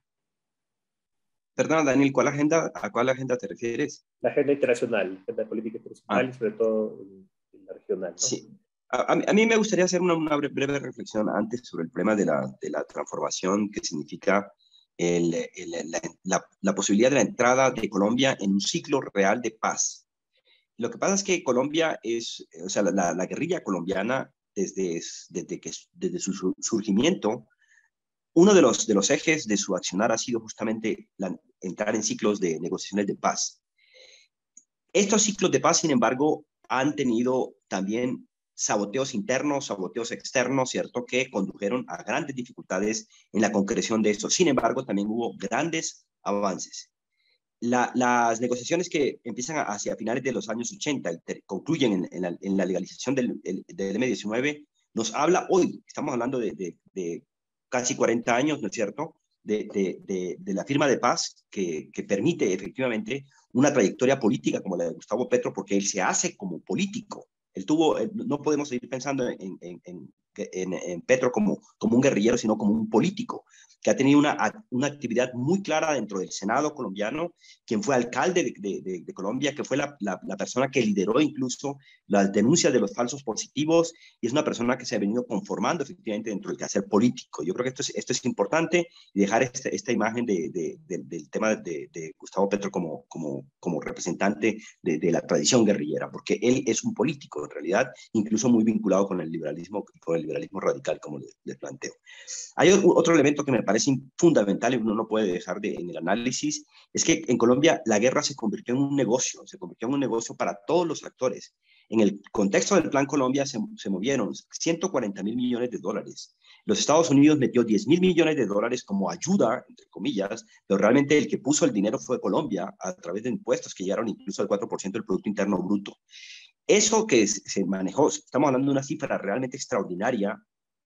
Perdón, Daniel, ¿cuál agenda, ¿a cuál agenda te refieres? La agenda internacional, la agenda política internacional Ah. y sobre todo en, en la regional, ¿no? Sí. A, a mí me gustaría hacer una, una breve reflexión antes sobre el problema de la, de la transformación que significa el, el, la, la, la posibilidad de la entrada de Colombia en un ciclo real de paz. Lo que pasa es que Colombia es, o sea, la, la guerrilla colombiana desde, desde, que, desde su surgimiento, uno de los, de los ejes de su accionar ha sido justamente la, entrar en ciclos de negociaciones de paz. Estos ciclos de paz, sin embargo, han tenido también saboteos internos, saboteos externos, ¿cierto?, que condujeron a grandes dificultades en la concreción de esto. Sin embargo, también hubo grandes avances. La, las negociaciones que empiezan hacia finales de los años ochenta y ter, concluyen en, en, la, en la legalización del, del eme diecinueve, nos habla hoy, estamos hablando de, de, de casi cuarenta años, ¿no es cierto?, de, de, de, de la firma de paz que, que permite efectivamente una trayectoria política como la de Gustavo Petro, porque él se hace como político. Él tuvo, no podemos seguir pensando en, en, en, en, en Petro como, como un guerrillero, sino como un político que ha tenido una, una actividad muy clara dentro del Senado colombiano, quien fue alcalde de, de, de, de Colombia, que fue la, la, la persona que lideró incluso las denuncias de los falsos positivos, y es una persona que se ha venido conformando efectivamente dentro del quehacer político. Yo creo que esto es, esto es importante, y dejar este, esta imagen de, de, de, del tema de, de Gustavo Petro como, como, como representante de, de la tradición guerrillera, porque él es un político, en realidad, incluso muy vinculado con el liberalismo, con el liberalismo radical, como les, les planteo. Hay otro elemento que me parece fundamental y uno no puede dejar de, en el análisis, es que en Colombia la guerra se convirtió en un negocio, se convirtió en un negocio para todos los actores. En el contexto del Plan Colombia se, se movieron ciento cuarenta mil millones de dólares. Los Estados Unidos metió diez mil millones de dólares como ayuda, entre comillas, pero realmente el que puso el dinero fue Colombia a través de impuestos que llegaron incluso al cuatro por ciento del Producto Interno Bruto. Eso que se manejó, estamos hablando de una cifra realmente extraordinaria,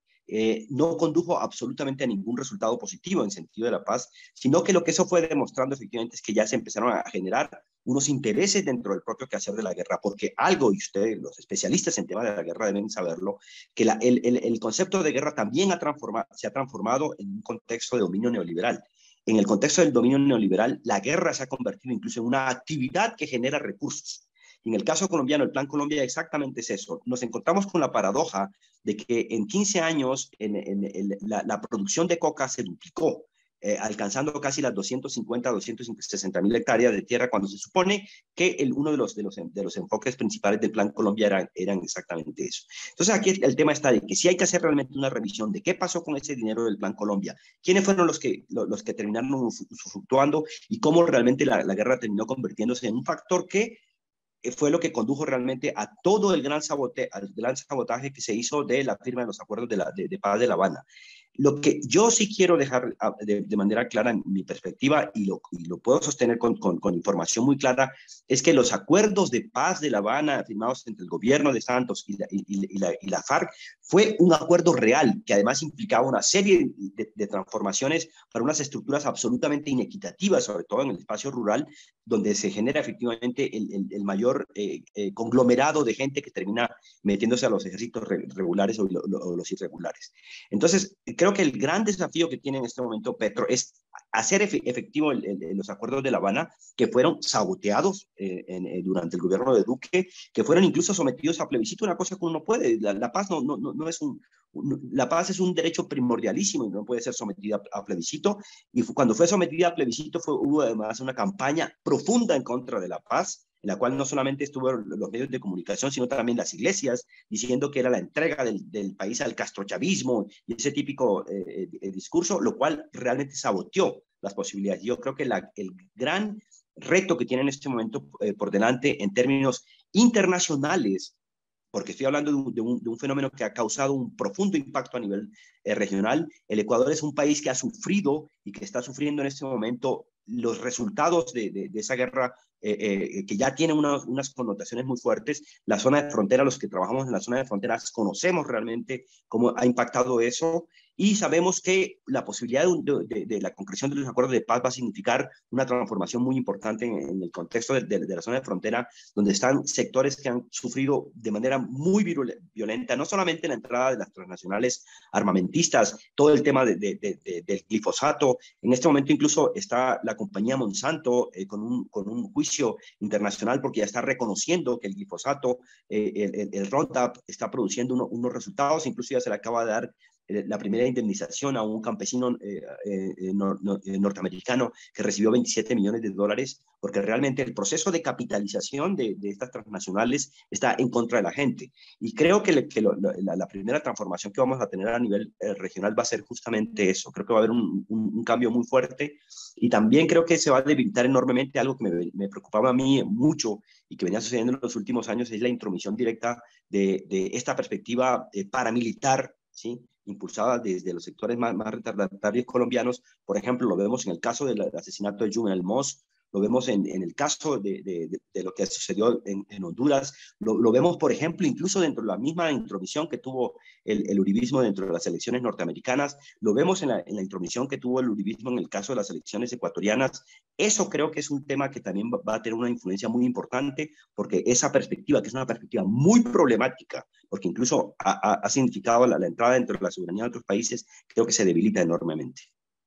eh, no condujo absolutamente a ningún resultado positivo en sentido de la paz, sino que lo que eso fue demostrando efectivamente es que ya se empezaron a generar unos intereses dentro del propio quehacer de la guerra, porque algo, y ustedes, los especialistas en temas de la guerra, deben saberlo, que la, el, el, el concepto de guerra también ha transformado, se ha transformado en un contexto de dominio neoliberal. En el contexto del dominio neoliberal, la guerra se ha convertido incluso en una actividad que genera recursos. En el caso colombiano, el Plan Colombia exactamente es eso. Nos encontramos con la paradoja de que en quince años en, en, en la, la producción de coca se duplicó, eh, alcanzando casi las doscientas cincuenta, doscientas sesenta mil hectáreas de tierra, cuando se supone que el, uno de los, de, los, de los enfoques principales del Plan Colombia eran, eran exactamente eso. Entonces aquí el tema está de que sí hay que hacer realmente una revisión de qué pasó con ese dinero del Plan Colombia, quiénes fueron los que, los, los que terminaron fluctuando y cómo realmente la, la guerra terminó convirtiéndose en un factor que fue lo que condujo realmente a todo el gran, sabote, al gran sabotaje que se hizo de la firma de los acuerdos de, la, de, de paz de La Habana. Lo que yo sí quiero dejar de, de manera clara en mi perspectiva, y lo, y lo puedo sostener con, con, con información muy clara, es que los acuerdos de paz de La Habana firmados entre el gobierno de Santos y la, y, y la, y la FARC fue un acuerdo real que además implicaba una serie de, de transformaciones para unas estructuras absolutamente inequitativas, sobre todo en el espacio rural, donde se genera efectivamente el, el, el mayor eh, eh, conglomerado de gente que termina metiéndose a los ejércitos re, regulares o, lo, lo, o los irregulares. Entonces, creo que el gran desafío que tiene en este momento Petro es hacer efectivo el, el, los acuerdos de La Habana, que fueron saboteados eh, en, eh, durante el gobierno de Duque, que fueron incluso sometidos a plebiscito, una cosa que uno no puede. La, la paz no, no, no es un, un, la paz es un derecho primordialísimo y no puede ser sometida a, a plebiscito. Y cuando fue sometida a plebiscito fue, hubo además una campaña profunda en contra de la paz, en la cual no solamente estuvieron los medios de comunicación, sino también las iglesias, diciendo que era la entrega del, del país al castrochavismo y ese típico eh, eh, discurso, lo cual realmente saboteó las posibilidades. Yo creo que la, el gran reto que tiene en este momento eh, por delante en términos internacionales, porque estoy hablando de un, de, un, de un fenómeno que ha causado un profundo impacto a nivel eh, regional. El Ecuador es un país que ha sufrido y que está sufriendo en este momento los resultados de, de, de esa guerra eh, eh, que ya tiene unas, unas connotaciones muy fuertes. La zona de frontera, los que trabajamos en la zona de fronteras, conocemos realmente cómo ha impactado eso y sabemos que la posibilidad de, de, de la concreción de los acuerdos de paz va a significar una transformación muy importante en, en el contexto de, de, de la zona de frontera, donde están sectores que han sufrido de manera muy violenta, no solamente la entrada de las transnacionales armamentistas, todo el tema de, de, de, de, del glifosato. En este momento incluso está la compañía Monsanto eh, con, un, con un juicio internacional porque ya está reconociendo que el glifosato, eh, el, el, el Roundup, está produciendo uno, unos resultados, incluso ya se le acaba de dar la primera indemnización a un campesino eh, eh, nor, nor, eh, norteamericano que recibió veintisiete millones de dólares, porque realmente el proceso de capitalización de, de estas transnacionales está en contra de la gente. Y creo que, le, que lo, la, la primera transformación que vamos a tener a nivel eh, regional va a ser justamente eso. Creo que va a haber un, un, un cambio muy fuerte y también creo que se va a debilitar enormemente algo que me, me preocupaba a mí mucho y que venía sucediendo en los últimos años, es la intromisión directa de, de esta perspectiva eh, paramilitar, ¿sí?, impulsada desde los sectores más, más retardatarios colombianos. Por ejemplo, lo vemos en el caso del asesinato de Jun El Mos, lo vemos en, en el caso de, de, de, de lo que sucedió en, en Honduras, lo, lo vemos, por ejemplo, incluso dentro de la misma intromisión que tuvo el, el uribismo dentro de las elecciones norteamericanas, lo vemos en la, en la intromisión que tuvo el uribismo en el caso de las elecciones ecuatorianas. Eso creo que es un tema que también va a tener una influencia muy importante, porque esa perspectiva, que es una perspectiva muy problemática, porque incluso ha, ha, ha significado la, la entrada dentro de la soberanía de otros países, creo que se debilita enormemente.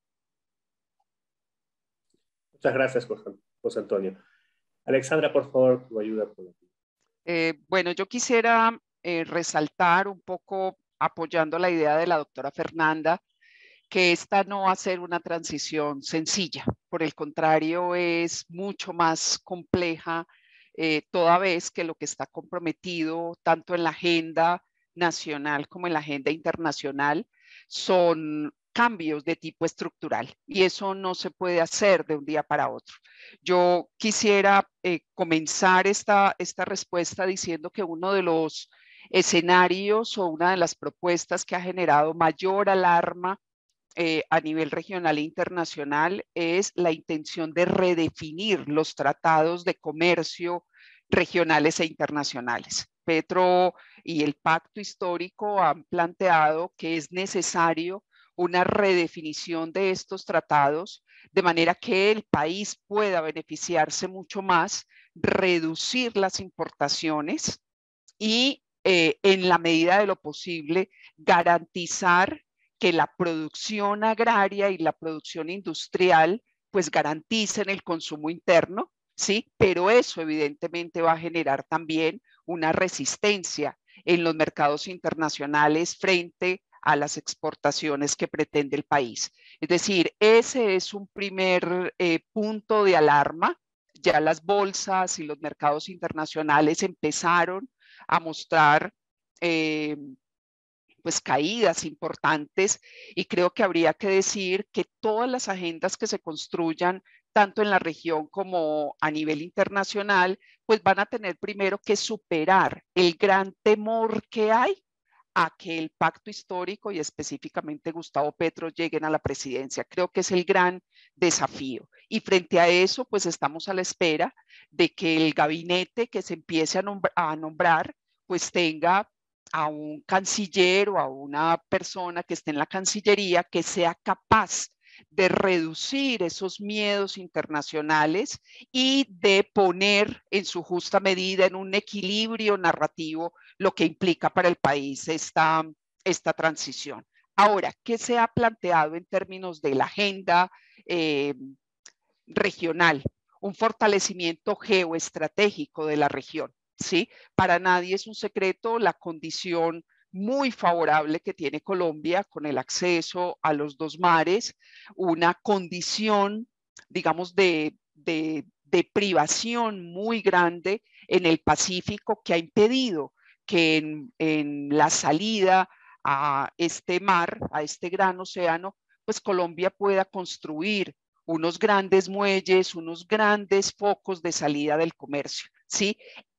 Muchas gracias, José Antonio. Alexandra, por favor, tu ayuda. Eh, bueno, yo quisiera eh, resaltar un poco, apoyando la idea de la doctora Fernanda, que esta no va a ser una transición sencilla. Por el contrario, es mucho más compleja, eh, toda vez que lo que está comprometido tanto en la agenda nacional como en la agenda internacional son cambios de tipo estructural y eso no se puede hacer de un día para otro. Yo quisiera eh, comenzar esta, esta respuesta diciendo que uno de los escenarios o una de las propuestas que ha generado mayor alarma eh, a nivel regional e internacional es la intención de redefinir los tratados de comercio regionales e internacionales. Petro y el Pacto Histórico han planteado que es necesario una redefinición de estos tratados de manera que el país pueda beneficiarse mucho más, reducir las importaciones y eh, en la medida de lo posible garantizar que la producción agraria y la producción industrial pues garanticen el consumo interno, ¿sí? Pero eso evidentemente va a generar también una resistencia en los mercados internacionales frente a las exportaciones que pretende el país. Es decir, ese es un primer eh, punto de alarma. Ya las bolsas y los mercados internacionales empezaron a mostrar eh, pues caídas importantes y creo que habría que decir que todas las agendas que se construyan tanto en la región como a nivel internacional, pues van a tener primero que superar el gran temor que hay a que el pacto histórico y específicamente Gustavo Petro lleguen a la presidencia. Creo que es el gran desafío. Y frente a eso, pues estamos a la espera de que el gabinete que se empiece a, nombr a nombrar, pues tenga a un canciller o a una persona que esté en la Cancillería que sea capaz de reducir esos miedos internacionales y de poner en su justa medida en un equilibrio narrativo lo que implica para el país esta, esta transición. Ahora, ¿qué se ha planteado en términos de la agenda eh, regional? Un fortalecimiento geoestratégico de la región, ¿sí? Para nadie es un secreto la condición muy favorable que tiene Colombia con el acceso a los dos mares, una condición, digamos, de, de, de privación muy grande en el Pacífico que ha impedido que en, en la salida a este mar, a este gran océano, pues Colombia pueda construir unos grandes muelles, unos grandes focos de salida del comercio, ¿sí?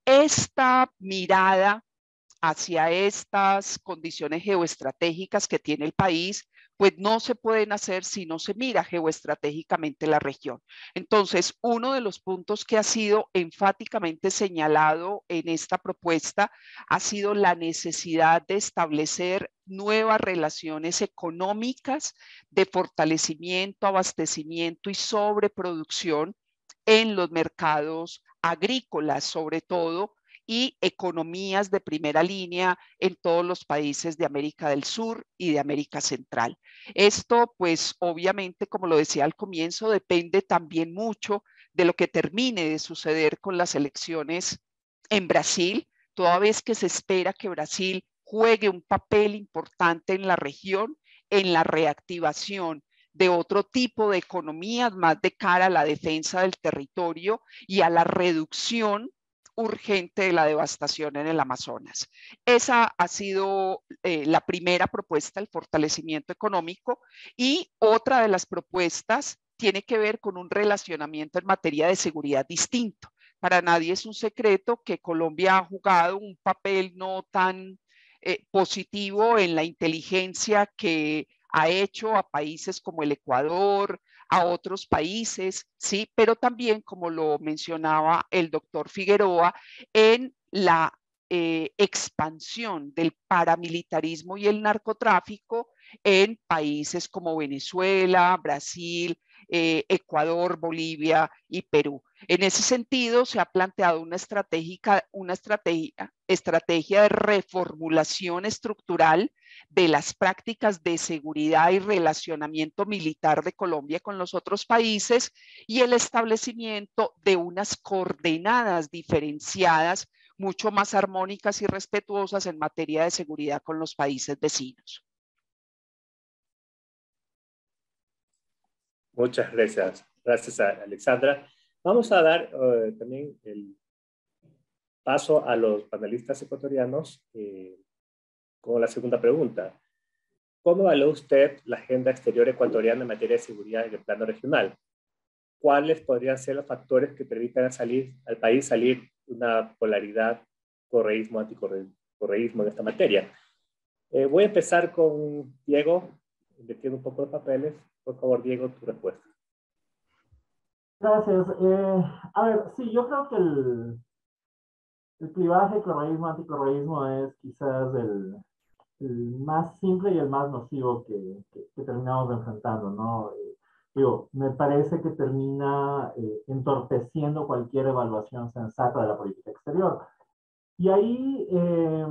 Esta mirada hacia estas condiciones geoestratégicas que tiene el país, pues no se pueden hacer si no se mira geoestratégicamente la región. Entonces, uno de los puntos que ha sido enfáticamente señalado en esta propuesta ha sido la necesidad de establecer nuevas relaciones económicas de fortalecimiento, abastecimiento y sobreproducción en los mercados agrícolas, sobre todo, y economías de primera línea en todos los países de América del Sur y de América Central. Esto, pues, obviamente, como lo decía al comienzo, depende también mucho de lo que termine de suceder con las elecciones en Brasil, toda vez que se espera que Brasil juegue un papel importante en la región, en la reactivación de otro tipo de economías más de cara a la defensa del territorio y a la reducción urgente de la devastación en el Amazonas. Esa ha sido eh, la primera propuesta, el fortalecimiento económico, y otra de las propuestas tiene que ver con un relacionamiento en materia de seguridad distinto. Para nadie es un secreto que Colombia ha jugado un papel no tan eh, positivo en la inteligencia que ha hecho a países como el Ecuador, a otros países, sí, pero también, como lo mencionaba el doctor Figueroa, en la eh, expansión del paramilitarismo y el narcotráfico en países como Venezuela, Brasil, eh, Ecuador, Bolivia y Perú. En ese sentido, se ha planteado una, estratégica, una estrategia, estrategia de reformulación estructural de las prácticas de seguridad y relacionamiento militar de Colombia con los otros países y el establecimiento de unas coordenadas diferenciadas mucho más armónicas y respetuosas en materia de seguridad con los países vecinos. Muchas gracias. Gracias a Alexandra. Vamos a dar uh, también el paso a los panelistas ecuatorianos eh, con la segunda pregunta. ¿cómo evalúa usted la agenda exterior ecuatoriana en materia de seguridad en el plano regional? ¿Cuáles podrían ser los factores que permitan salir, al país salir de una polaridad correísmo-anticorreísmo en esta materia? Eh, voy a empezar con Diego, invirtiendo un poco los papeles. Por favor, Diego, tu respuesta. Gracias. Eh, a ver, sí, yo creo que el, el clivaje correísmo-anticorreísmo es quizás el, el más simple y el más nocivo que, que, que terminamos enfrentando, ¿no? Eh, digo, me parece que termina eh, entorpeciendo cualquier evaluación sensata de la política exterior. Y ahí eh,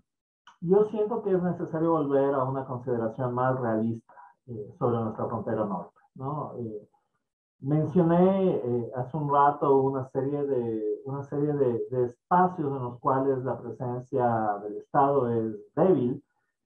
yo siento que es necesario volver a una consideración más realista eh, sobre nuestra frontera norte, ¿no? Eh, mencioné eh, hace un rato una serie de, una serie de, de espacios en los cuales la presencia del Estado es débil,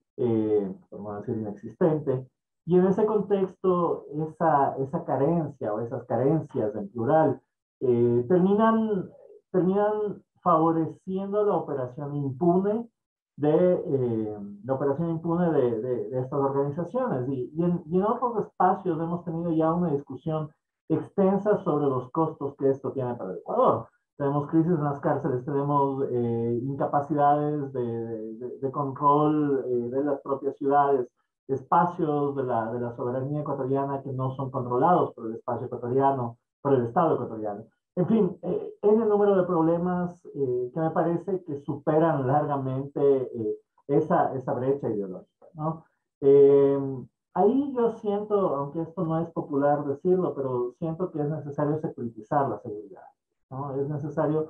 eh, por no decir inexistente, y en ese contexto esa, esa carencia o esas carencias en plural eh, terminan, terminan favoreciendo la operación impune de eh, la operación impune de, de, de estas organizaciones. Y, y, en, y en otros espacios hemos tenido ya una discusión extensa sobre los costos que esto tiene para el Ecuador. Tenemos crisis en las cárceles, tenemos eh, incapacidades de, de, de control eh, de las propias ciudades, espacios de la, de la soberanía ecuatoriana que no son controlados por el espacio ecuatoriano, por el Estado ecuatoriano. En fin, eh, es el número de problemas eh, que me parece que superan largamente eh, esa, esa brecha ideológica, ¿no? Eh, ahí yo siento, aunque esto no es popular decirlo, pero siento que es necesario securitizar la seguridad, ¿no? Es necesario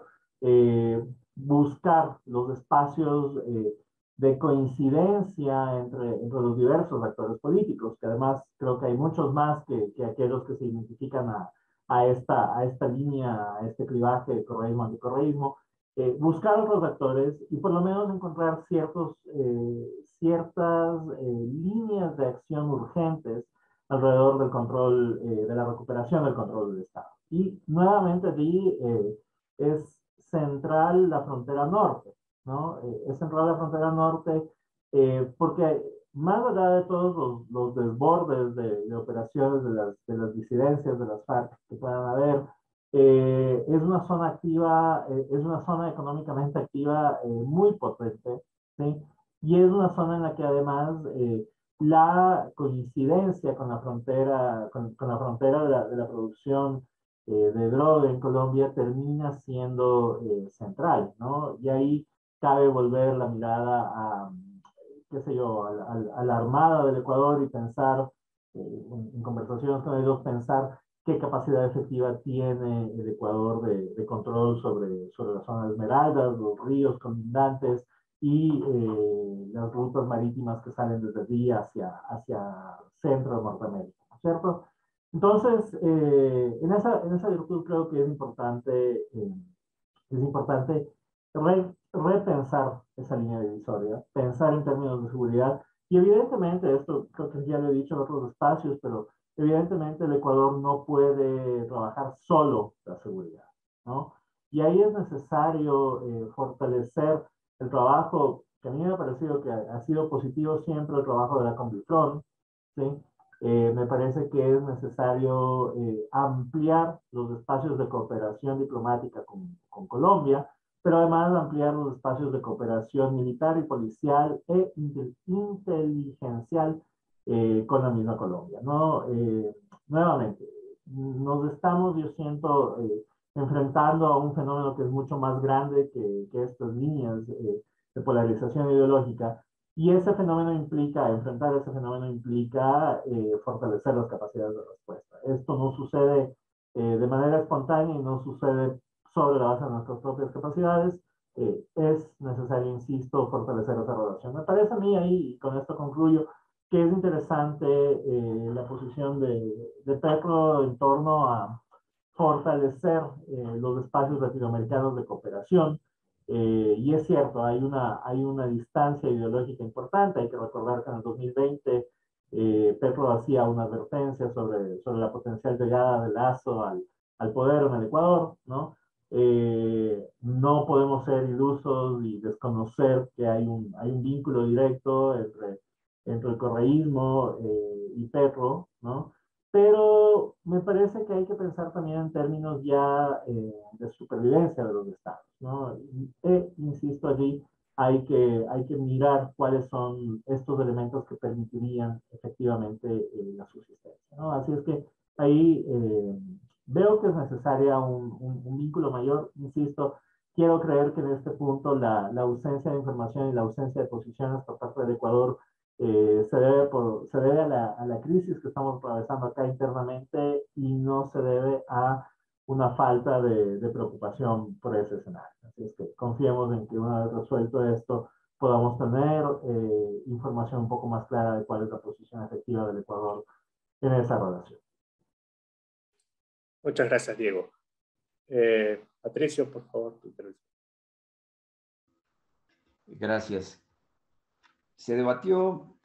eh, buscar los espacios eh, de coincidencia entre, entre los diversos actores políticos, que además creo que hay muchos más que, que aquellos que se identifican a, a, esta, a esta línea, a este clivaje de correísmo-anticorreísmo, eh, buscar otros actores y por lo menos encontrar ciertos, eh, ciertas eh, líneas de acción urgentes alrededor del control, eh, de la recuperación del control del Estado. Y nuevamente allí eh, es central la frontera norte, ¿no? Eh, es central la frontera norte eh, porque más allá de todos los, los desbordes de, de operaciones de las, de las disidencias, de las FARC que puedan haber, eh, es una zona activa, eh, es una zona económicamente activa eh, muy potente, ¿sí? Y es una zona en la que además eh, la coincidencia con la frontera, con, con la frontera de la, de la producción eh, de droga en Colombia termina siendo eh, central, ¿no? Y ahí cabe volver la mirada a, qué sé yo, a, a, a la Armada del Ecuador y pensar, eh, en, en conversaciones con ellos, pensar qué capacidad efectiva tiene el Ecuador de, de control sobre, sobre la zona de Esmeraldas, los ríos colindantes y eh, las rutas marítimas que salen desde allí hacia, hacia centro de Norteamérica, ¿cierto? Entonces, eh, en, esa, en esa virtud creo que es importante, eh, es importante re, repensar esa línea divisoria, pensar en términos de seguridad, y evidentemente, esto creo que ya lo he dicho en otros espacios, pero evidentemente el Ecuador no puede trabajar solo la seguridad, ¿no? Y ahí es necesario eh, fortalecer el trabajo, que a mí me ha parecido que ha, ha sido positivo siempre el trabajo de la Combitrón, ¿sí? Eh, me parece que es necesario eh, ampliar los espacios de cooperación diplomática con, con Colombia, pero además ampliar los espacios de cooperación militar y policial e inteligencial eh, con la misma Colombia, ¿no? Eh, nuevamente, nos estamos, yo siento, eh, enfrentando a un fenómeno que es mucho más grande que, que estas líneas eh, de polarización ideológica, y ese fenómeno implica, enfrentar ese fenómeno implica eh, fortalecer las capacidades de respuesta. Esto no sucede eh, de manera espontánea y no sucede sobre la base de nuestras propias capacidades. Eh, es necesario, insisto, fortalecer esa relación. Me parece a mí ahí, y con esto concluyo, que es interesante eh, la posición de, de Petro en torno a fortalecer eh, los espacios latinoamericanos de cooperación. Eh, y es cierto, hay una, hay una distancia ideológica importante. Hay que recordar que en el dos mil veinte eh, Petro hacía una advertencia sobre, sobre la potencial llegada de Lazo al, al poder en el Ecuador, ¿no? Eh, no podemos ser ilusos y desconocer que hay un, hay un vínculo directo entre entre el correísmo eh, y Petro, ¿no? Pero me parece que hay que pensar también en términos ya eh, de supervivencia de los estados, ¿no? E, insisto allí, hay que, hay que mirar cuáles son estos elementos que permitirían efectivamente eh, la subsistencia, ¿no? Así es que ahí eh, veo que es necesaria un, un, un vínculo mayor, insisto, quiero creer que en este punto la, la ausencia de información y la ausencia de posiciones por parte del Ecuador eh, se debe, por, se debe a, la, a la crisis que estamos atravesando acá internamente y no se debe a una falta de, de preocupación por ese escenario. Así es que confiemos en que una vez resuelto esto podamos tener eh, información un poco más clara de cuál es la posición efectiva del Ecuador en esa relación. Muchas gracias, Diego. Eh, Patricio, por favor, tu intervención. Gracias. Se debatió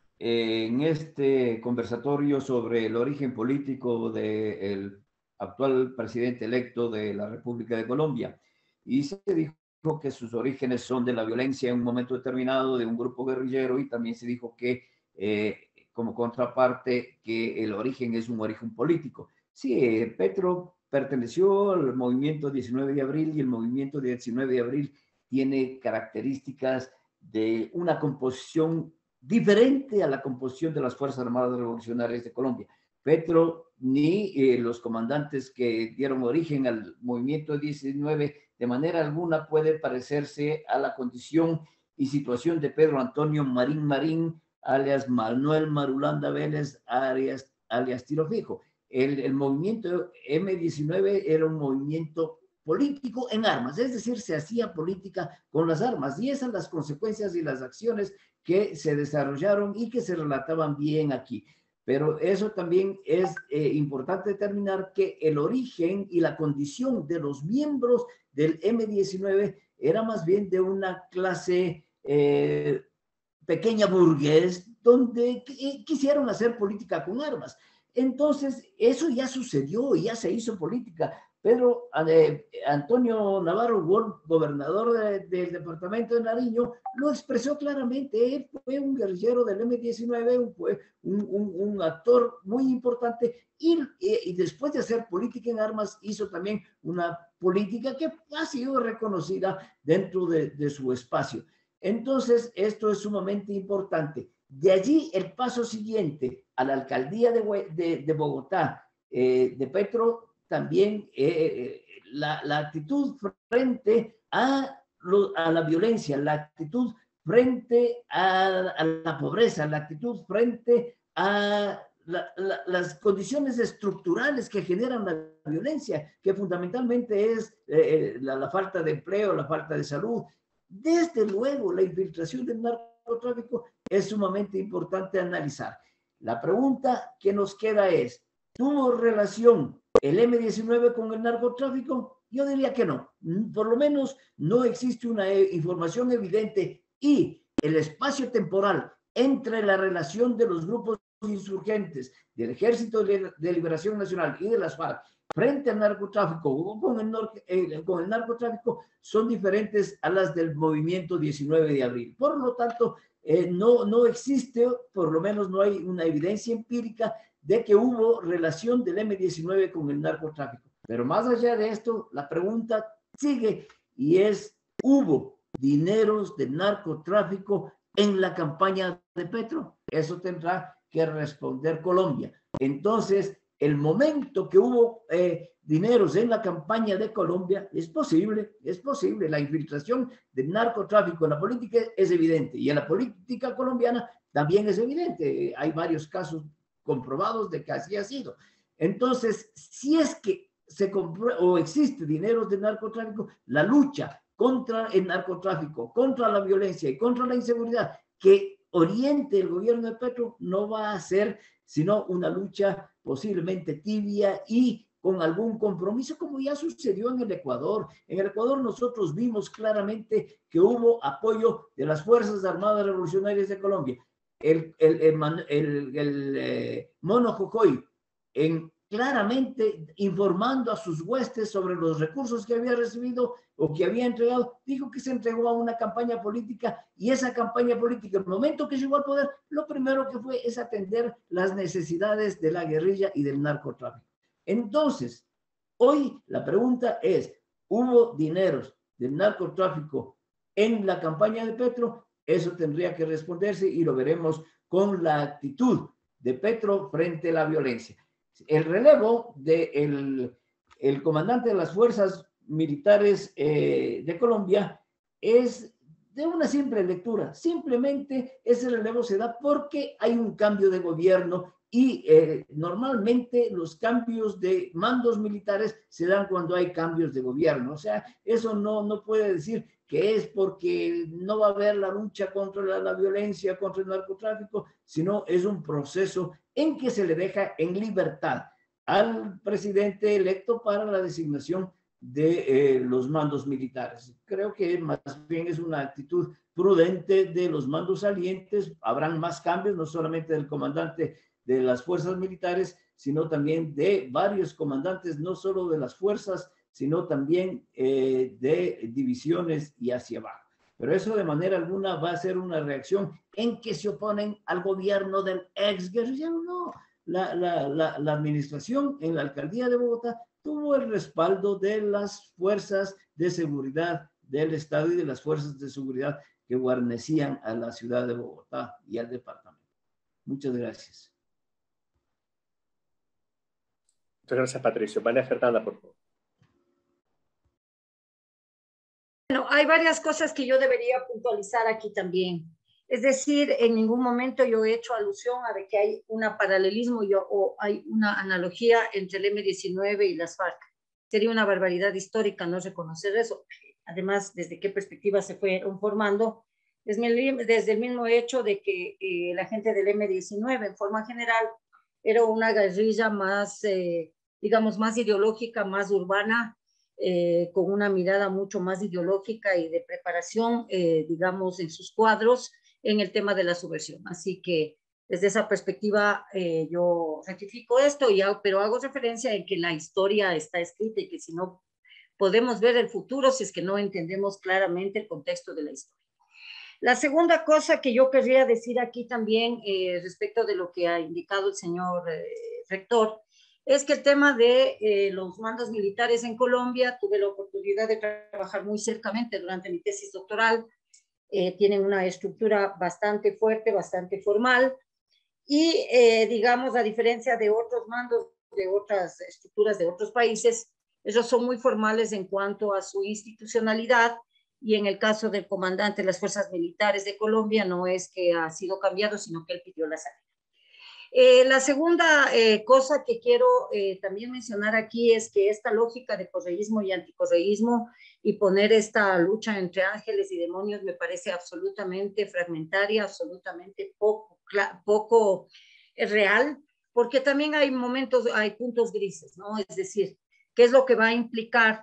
eh, en este conversatorio sobre el origen político del actual presidente electo de la República de Colombia y se dijo que sus orígenes son de la violencia en un momento determinado de un grupo guerrillero y también se dijo que eh, como contraparte que el origen es un origen político. Sí, eh, Petro perteneció al movimiento diecinueve de abril y el movimiento diecinueve de abril tiene características de una composición diferente a la composición de las Fuerzas Armadas Revolucionarias de Colombia. Petro ni eh, los comandantes que dieron origen al movimiento diecinueve de manera alguna puede parecerse a la condición y situación de Pedro Antonio Marín Marín, alias Manuel Marulanda Vélez, alias, alias Tiro Fijo. El, el movimiento eme diecinueve era un movimiento político en armas, es decir, se hacía política con las armas y esas son las consecuencias y las acciones que se desarrollaron y que se relataban bien aquí. Pero eso también es eh, importante determinar que el origen y la condición de los miembros del eme diecinueve era más bien de una clase eh, pequeña burgués donde quisieron hacer política con armas. Entonces, eso ya sucedió y ya se hizo política. Pedro eh, Antonio Navarro, gobernador de, del departamento de Nariño, lo expresó claramente. Él fue un guerrillero del eme diecinueve, un, un, un, un actor muy importante y, y después de hacer política en armas hizo también una política que ha sido reconocida dentro de, de su espacio. Entonces, esto es sumamente importante. De allí el paso siguiente a la alcaldía de, de, de Bogotá, eh, de Petro, también eh, la, la actitud frente a, lo, a la violencia, la actitud frente a, a la pobreza, la actitud frente a la, la, las condiciones estructurales que generan la violencia, que fundamentalmente es eh, la, la falta de empleo, la falta de salud. Desde luego, la infiltración del narcotráfico es sumamente importante analizar. La pregunta que nos queda es, ¿tuvo relación el eme diecinueve con el narcotráfico? Yo diría que no. Por lo menos no existe una información evidente y el espacio temporal entre la relación de los grupos insurgentes del Ejército de Liberación Nacional y de las FARC frente al narcotráfico o con el, eh, con el narcotráfico son diferentes a las del movimiento diecinueve de abril. Por lo tanto, eh, no, no existe, por lo menos no hay una evidencia empírica de que hubo relación del eme diecinueve con el narcotráfico. Pero más allá de esto, la pregunta sigue y es, ¿hubo dineros de narcotráfico en la campaña de Petro? Eso tendrá que responder Colombia. Entonces, el momento que hubo eh, dineros en la campaña de Colombia, es posible, es posible. La infiltración del narcotráfico en la política es evidente y en la política colombiana también es evidente. Hay varios casos comprobados de que así ha sido. Entonces, si es que se comprueba o existe dineros de narcotráfico, la lucha contra el narcotráfico, contra la violencia y contra la inseguridad que oriente el gobierno de Petro no va a ser sino una lucha posiblemente tibia y con algún compromiso, como ya sucedió en el Ecuador. En el Ecuador nosotros vimos claramente que hubo apoyo de las Fuerzas Armadas Revolucionarias de Colombia. El, el, el, el, el eh, Mono Jojoy en claramente informando a sus huestes sobre los recursos que había recibido o que había entregado. Dijo que se entregó a una campaña política, y esa campaña política, el momento que llegó al poder, lo primero que fue es atender las necesidades de la guerrilla y del narcotráfico. Entonces, hoy la pregunta es, ¿hubo dineros del narcotráfico en la campaña de Petro? Eso tendría que responderse, y lo veremos con la actitud de Petro frente a la violencia. El relevo del el comandante de las fuerzas militares eh, de Colombia es de una simple lectura. Simplemente ese relevo se da porque hay un cambio de gobierno, y eh, normalmente los cambios de mandos militares se dan cuando hay cambios de gobierno. O sea, eso no, no puede decir que es porque no va a haber la lucha contra la, la violencia, contra el narcotráfico, sino es un proceso en que se le deja en libertad al presidente electo para la designación de eh, los mandos militares. Creo que más bien es una actitud prudente de los mandos salientes. Habrán más cambios, no solamente del comandante de las fuerzas militares, sino también de varios comandantes, no solo de las fuerzas, sino también eh, de divisiones y hacia abajo. Pero eso de manera alguna va a ser una reacción en que se oponen al gobierno del ex guerrillero. No, la, la, la, la administración en la alcaldía de Bogotá tuvo el respaldo de las fuerzas de seguridad del Estado y de las fuerzas de seguridad que guarnecían a la ciudad de Bogotá y al departamento. Muchas gracias. Muchas gracias, Patricio. María Fernanda, por favor. Bueno, hay varias cosas que yo debería puntualizar aquí también. Es decir, en ningún momento yo he hecho alusión a de que hay un paralelismo yo, o hay una analogía entre el eme diecinueve y las FARC. Sería una barbaridad histórica no reconocer eso. Además, desde qué perspectiva se fueron formando, desde el, desde el mismo hecho de que eh, la gente del eme diecinueve, en forma general, era una guerrilla más, eh, digamos, más ideológica, más urbana, eh, con una mirada mucho más ideológica y de preparación, eh, digamos, en sus cuadros, en el tema de la subversión. Así que desde esa perspectiva eh, yo rectifico esto, y hago, pero hago referencia en que la historia está escrita y que si no podemos ver el futuro si es que no entendemos claramente el contexto de la historia. La segunda cosa que yo querría decir aquí también eh, respecto de lo que ha indicado el señor eh, rector, es que el tema de eh, los mandos militares en Colombia, tuve la oportunidad de trabajar muy cercamente durante mi tesis doctoral. Eh, tienen una estructura bastante fuerte, bastante formal, y eh, digamos, a diferencia de otros mandos de otras estructuras de otros países, esos son muy formales en cuanto a su institucionalidad, y en el caso del comandante de las fuerzas militares de Colombia no es que ha sido cambiado, sino que él pidió la salida. Eh, la segunda eh, cosa que quiero eh, también mencionar aquí es que esta lógica de correísmo y anticorreísmo y poner esta lucha entre ángeles y demonios me parece absolutamente fragmentaria, absolutamente poco, poco real, porque también hay momentos, hay puntos grises, ¿no? Es decir, ¿qué es lo que va a implicar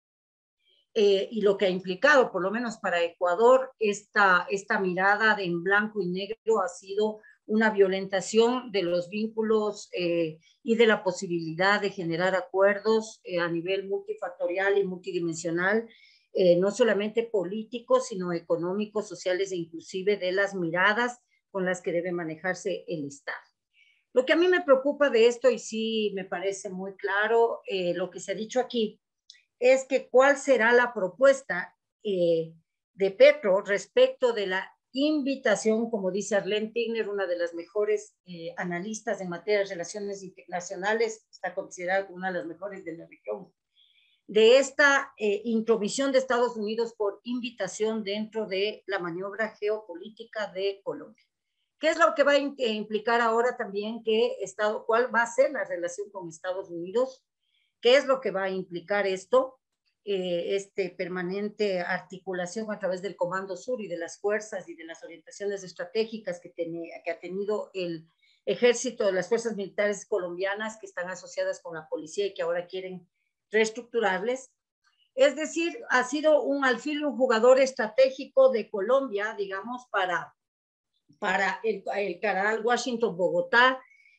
eh, y lo que ha implicado, por lo menos para Ecuador, esta, esta mirada de en blanco y negro ha sido una violentación de los vínculos eh, y de la posibilidad de generar acuerdos eh, a nivel multifactorial y multidimensional, eh, no solamente políticos, sino económicos, sociales e inclusive de las miradas con las que debe manejarse el Estado. Lo que a mí me preocupa de esto, y sí me parece muy claro eh, lo que se ha dicho aquí, es que cuál será la propuesta eh, de Petro respecto de la invitación, como dice Arlene Tigner, una de las mejores eh, analistas en materia de relaciones internacionales, está considerada como una de las mejores de la región, de esta eh, introvisión de Estados Unidos por invitación dentro de la maniobra geopolítica de Colombia. ¿Qué es lo que va a implicar ahora también que Estado, cuál va a ser la relación con Estados Unidos? ¿Qué es lo que va a implicar esto? Eh, este permanente articulación a través del Comando Sur y de las fuerzas y de las orientaciones estratégicas que, tiene, que ha tenido el ejército de las fuerzas militares colombianas que están asociadas con la policía y que ahora quieren reestructurarles. Es decir, ha sido un alfil, un jugador estratégico de Colombia, digamos, para, para el, el canal Washington-Bogotá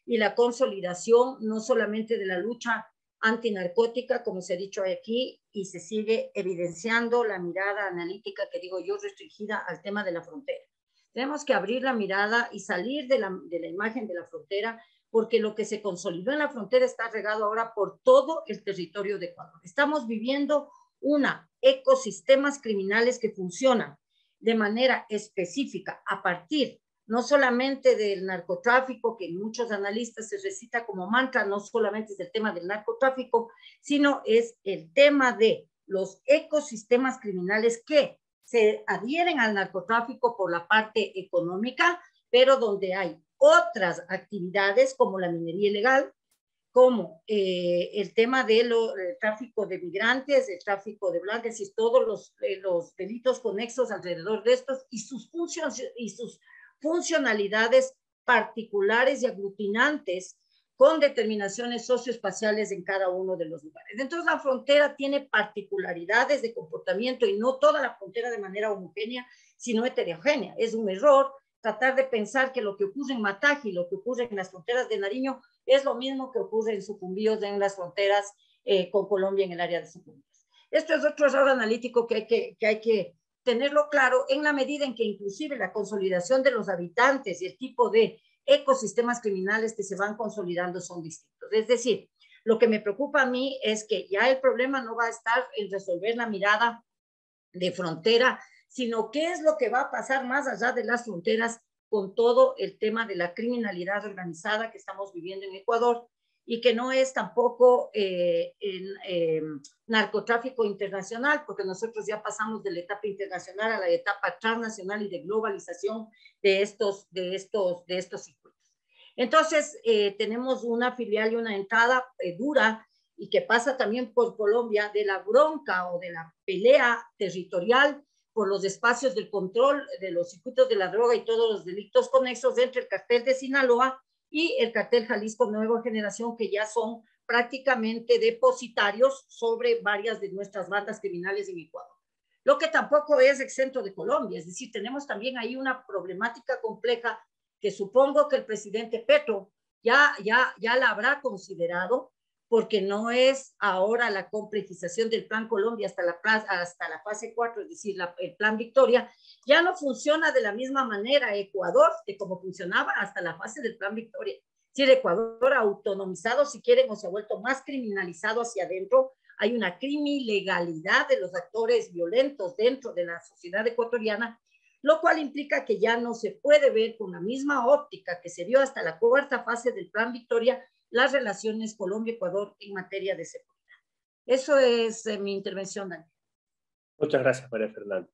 y la consolidación no solamente de la lucha antinarcótica, como se ha dicho aquí, y se sigue evidenciando la mirada analítica, que digo yo, restringida al tema de la frontera. Tenemos que abrir la mirada y salir de la, de la imagen de la frontera, porque lo que se consolidó en la frontera está regado ahora por todo el territorio de Ecuador. Estamos viviendo una ecosistemas criminales que funcionan de manera específica a partir no solamente del narcotráfico, que muchos analistas se recita como mantra, no solamente es el tema del narcotráfico, sino es el tema de los ecosistemas criminales que se adhieren al narcotráfico por la parte económica, pero donde hay otras actividades como la minería ilegal, como eh, el tema del de tráfico de migrantes, el tráfico de blancas y todos los, eh, los delitos conexos alrededor de estos y sus, funciones, y sus funcionalidades particulares y aglutinantes con determinaciones socioespaciales en cada uno de los lugares. Entonces la frontera tiene particularidades de comportamiento y no toda la frontera de manera homogénea, sino heterogénea. Es un error tratar de pensar que lo que ocurre en Mataji, lo que ocurre en las fronteras de Nariño, es lo mismo que ocurre en Sucumbíos, en las fronteras eh, con Colombia en el área de Sucumbíos. Esto es otro error analítico que hay que, que hay que tenerlo claro en la medida en que inclusive la consolidación de los habitantes y el tipo de ecosistemas criminales que se van consolidando son distintos. Es decir, lo que me preocupa a mí es que ya el problema no va a estar en resolver la mirada de frontera, sino qué es lo que va a pasar más allá de las fronteras con todo el tema de la criminalidad organizada que estamos viviendo en Ecuador y que no es tampoco eh, en, eh, narcotráfico internacional, porque nosotros ya pasamos de la etapa internacional a la etapa transnacional y de globalización de estos, de estos, de estos circuitos. Entonces, eh, tenemos una filial y una entrada eh, dura y que pasa también por Colombia de la bronca o de la pelea territorial por los espacios del control de los circuitos de la droga y todos los delitos conexos entre el cartel de Sinaloa y el cartel Jalisco Nueva Generación, que ya son prácticamente depositarios sobre varias de nuestras bandas criminales en Ecuador. Lo que tampoco es exento de Colombia, es decir, tenemos también ahí una problemática compleja que supongo que el presidente Petro ya, ya, ya la habrá considerado, porque no es ahora la complejización del Plan Colombia hasta la, hasta la fase cuatro, es decir, la, el Plan Victoria, ya no funciona de la misma manera Ecuador que como funcionaba hasta la fase del Plan Victoria. Es decir, Ecuador ha autonomizado, si quieren, o se ha vuelto más criminalizado hacia adentro. Hay una crimilegalidad de los actores violentos dentro de la sociedad ecuatoriana, lo cual implica que ya no se puede ver con la misma óptica que se vio hasta la cuarta fase del Plan Victoria las relaciones Colombia-Ecuador en materia de seguridad. Eso es eh, mi intervención, Daniel. Muchas gracias, María Fernanda.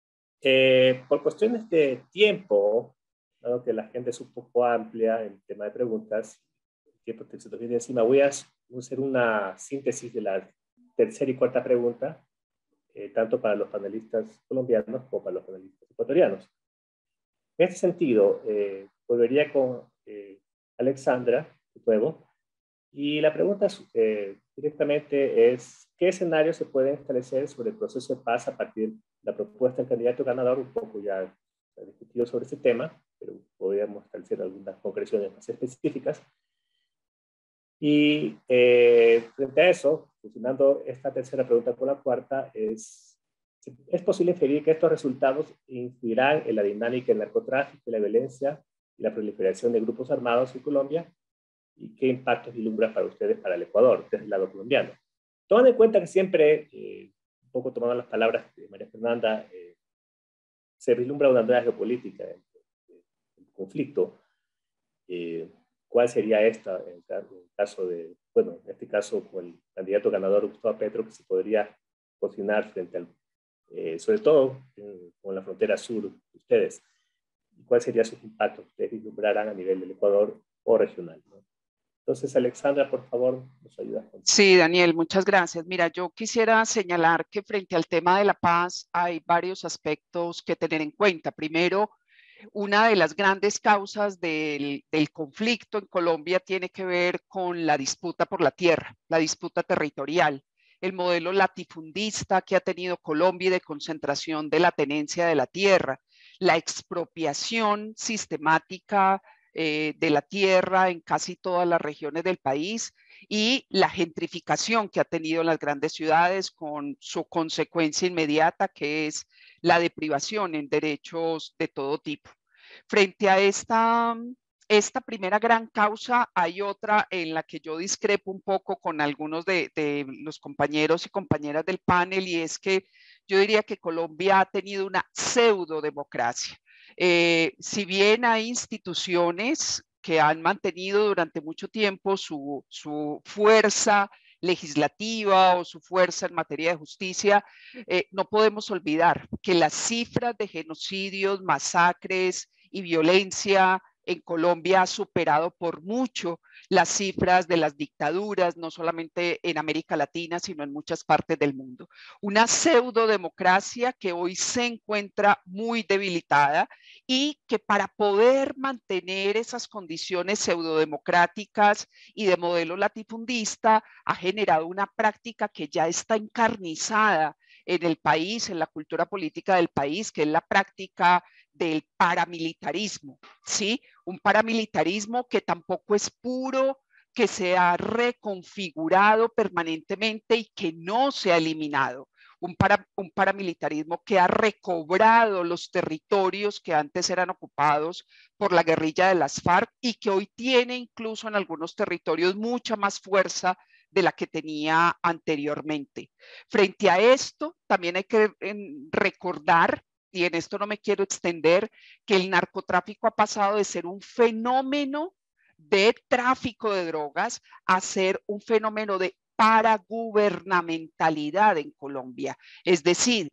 Eh, por cuestiones de tiempo, dado que la gente es un poco amplia en el tema de preguntas, el tiempo que se nos viene encima, voy a hacer una síntesis de la tercera y cuarta pregunta, eh, tanto para los panelistas colombianos como para los panelistas ecuatorianos. En este sentido, eh, volvería con eh, Alexandra nuevo. Y la pregunta eh, directamente es, ¿qué escenarios se pueden establecer sobre el proceso de paz a partir de la propuesta del candidato ganador? Un poco ya se ha discutido sobre este tema, pero podríamos establecer algunas concreciones más específicas. Y eh, frente a eso, fusionando esta tercera pregunta con la cuarta, es, ¿es posible inferir que estos resultados influirán en la dinámica del narcotráfico, la violencia y la proliferación de grupos armados en Colombia? ¿Y qué impactos vislumbra para ustedes, para el Ecuador, desde el lado colombiano? Tomando en cuenta que siempre, eh, un poco tomando las palabras de María Fernanda, eh, se vislumbra una nueva geopolítica en el conflicto. Eh, ¿Cuál sería esta en el caso de, bueno, en este caso con el candidato ganador Gustavo Petro, que se podría posicionar frente al, eh, sobre todo en, con la frontera sur de ustedes? ¿Y cuál sería sus impactos que ustedes vislumbrarán a nivel del Ecuador o regional, ¿no? Entonces, Alexandra, por favor, nos ayuda. Sí, Daniel, muchas gracias. Mira, yo quisiera señalar que frente al tema de la paz hay varios aspectos que tener en cuenta. Primero, una de las grandes causas del, del conflicto en Colombia tiene que ver con la disputa por la tierra, la disputa territorial, el modelo latifundista que ha tenido Colombia de concentración de la tenencia de la tierra, la expropiación sistemática eh, de la tierra en casi todas las regiones del país y la gentrificación que ha tenido en las grandes ciudades con su consecuencia inmediata, que es la deprivación en derechos de todo tipo. Frente a esta, esta primera gran causa, hay otra en la que yo discrepo un poco con algunos de, de los compañeros y compañeras del panel, y es que yo diría que Colombia ha tenido una pseudodemocracia. Eh, si bien hay instituciones que han mantenido durante mucho tiempo su, su fuerza legislativa o su fuerza en materia de justicia, eh, no podemos olvidar que las cifras de genocidios, masacres y violencia en Colombia ha superado por mucho las cifras de las dictaduras, no solamente en América Latina, sino en muchas partes del mundo. Una pseudodemocracia que hoy se encuentra muy debilitada y que para poder mantener esas condiciones pseudodemocráticas y de modelo latifundista ha generado una práctica que ya está encarnizada en el país, en la cultura política del país, que es la práctica del paramilitarismo, ¿sí? Un paramilitarismo que tampoco es puro, que se ha reconfigurado permanentemente y que no se ha eliminado. Un, para, un paramilitarismo que ha recobrado los territorios que antes eran ocupados por la guerrilla de las FARC y que hoy tiene incluso en algunos territorios mucha más fuerza de la que tenía anteriormente. Frente a esto, también hay que recordar, y en esto no me quiero extender, que el narcotráfico ha pasado de ser un fenómeno de tráfico de drogas a ser un fenómeno de paragubernamentalidad en Colombia. Es decir,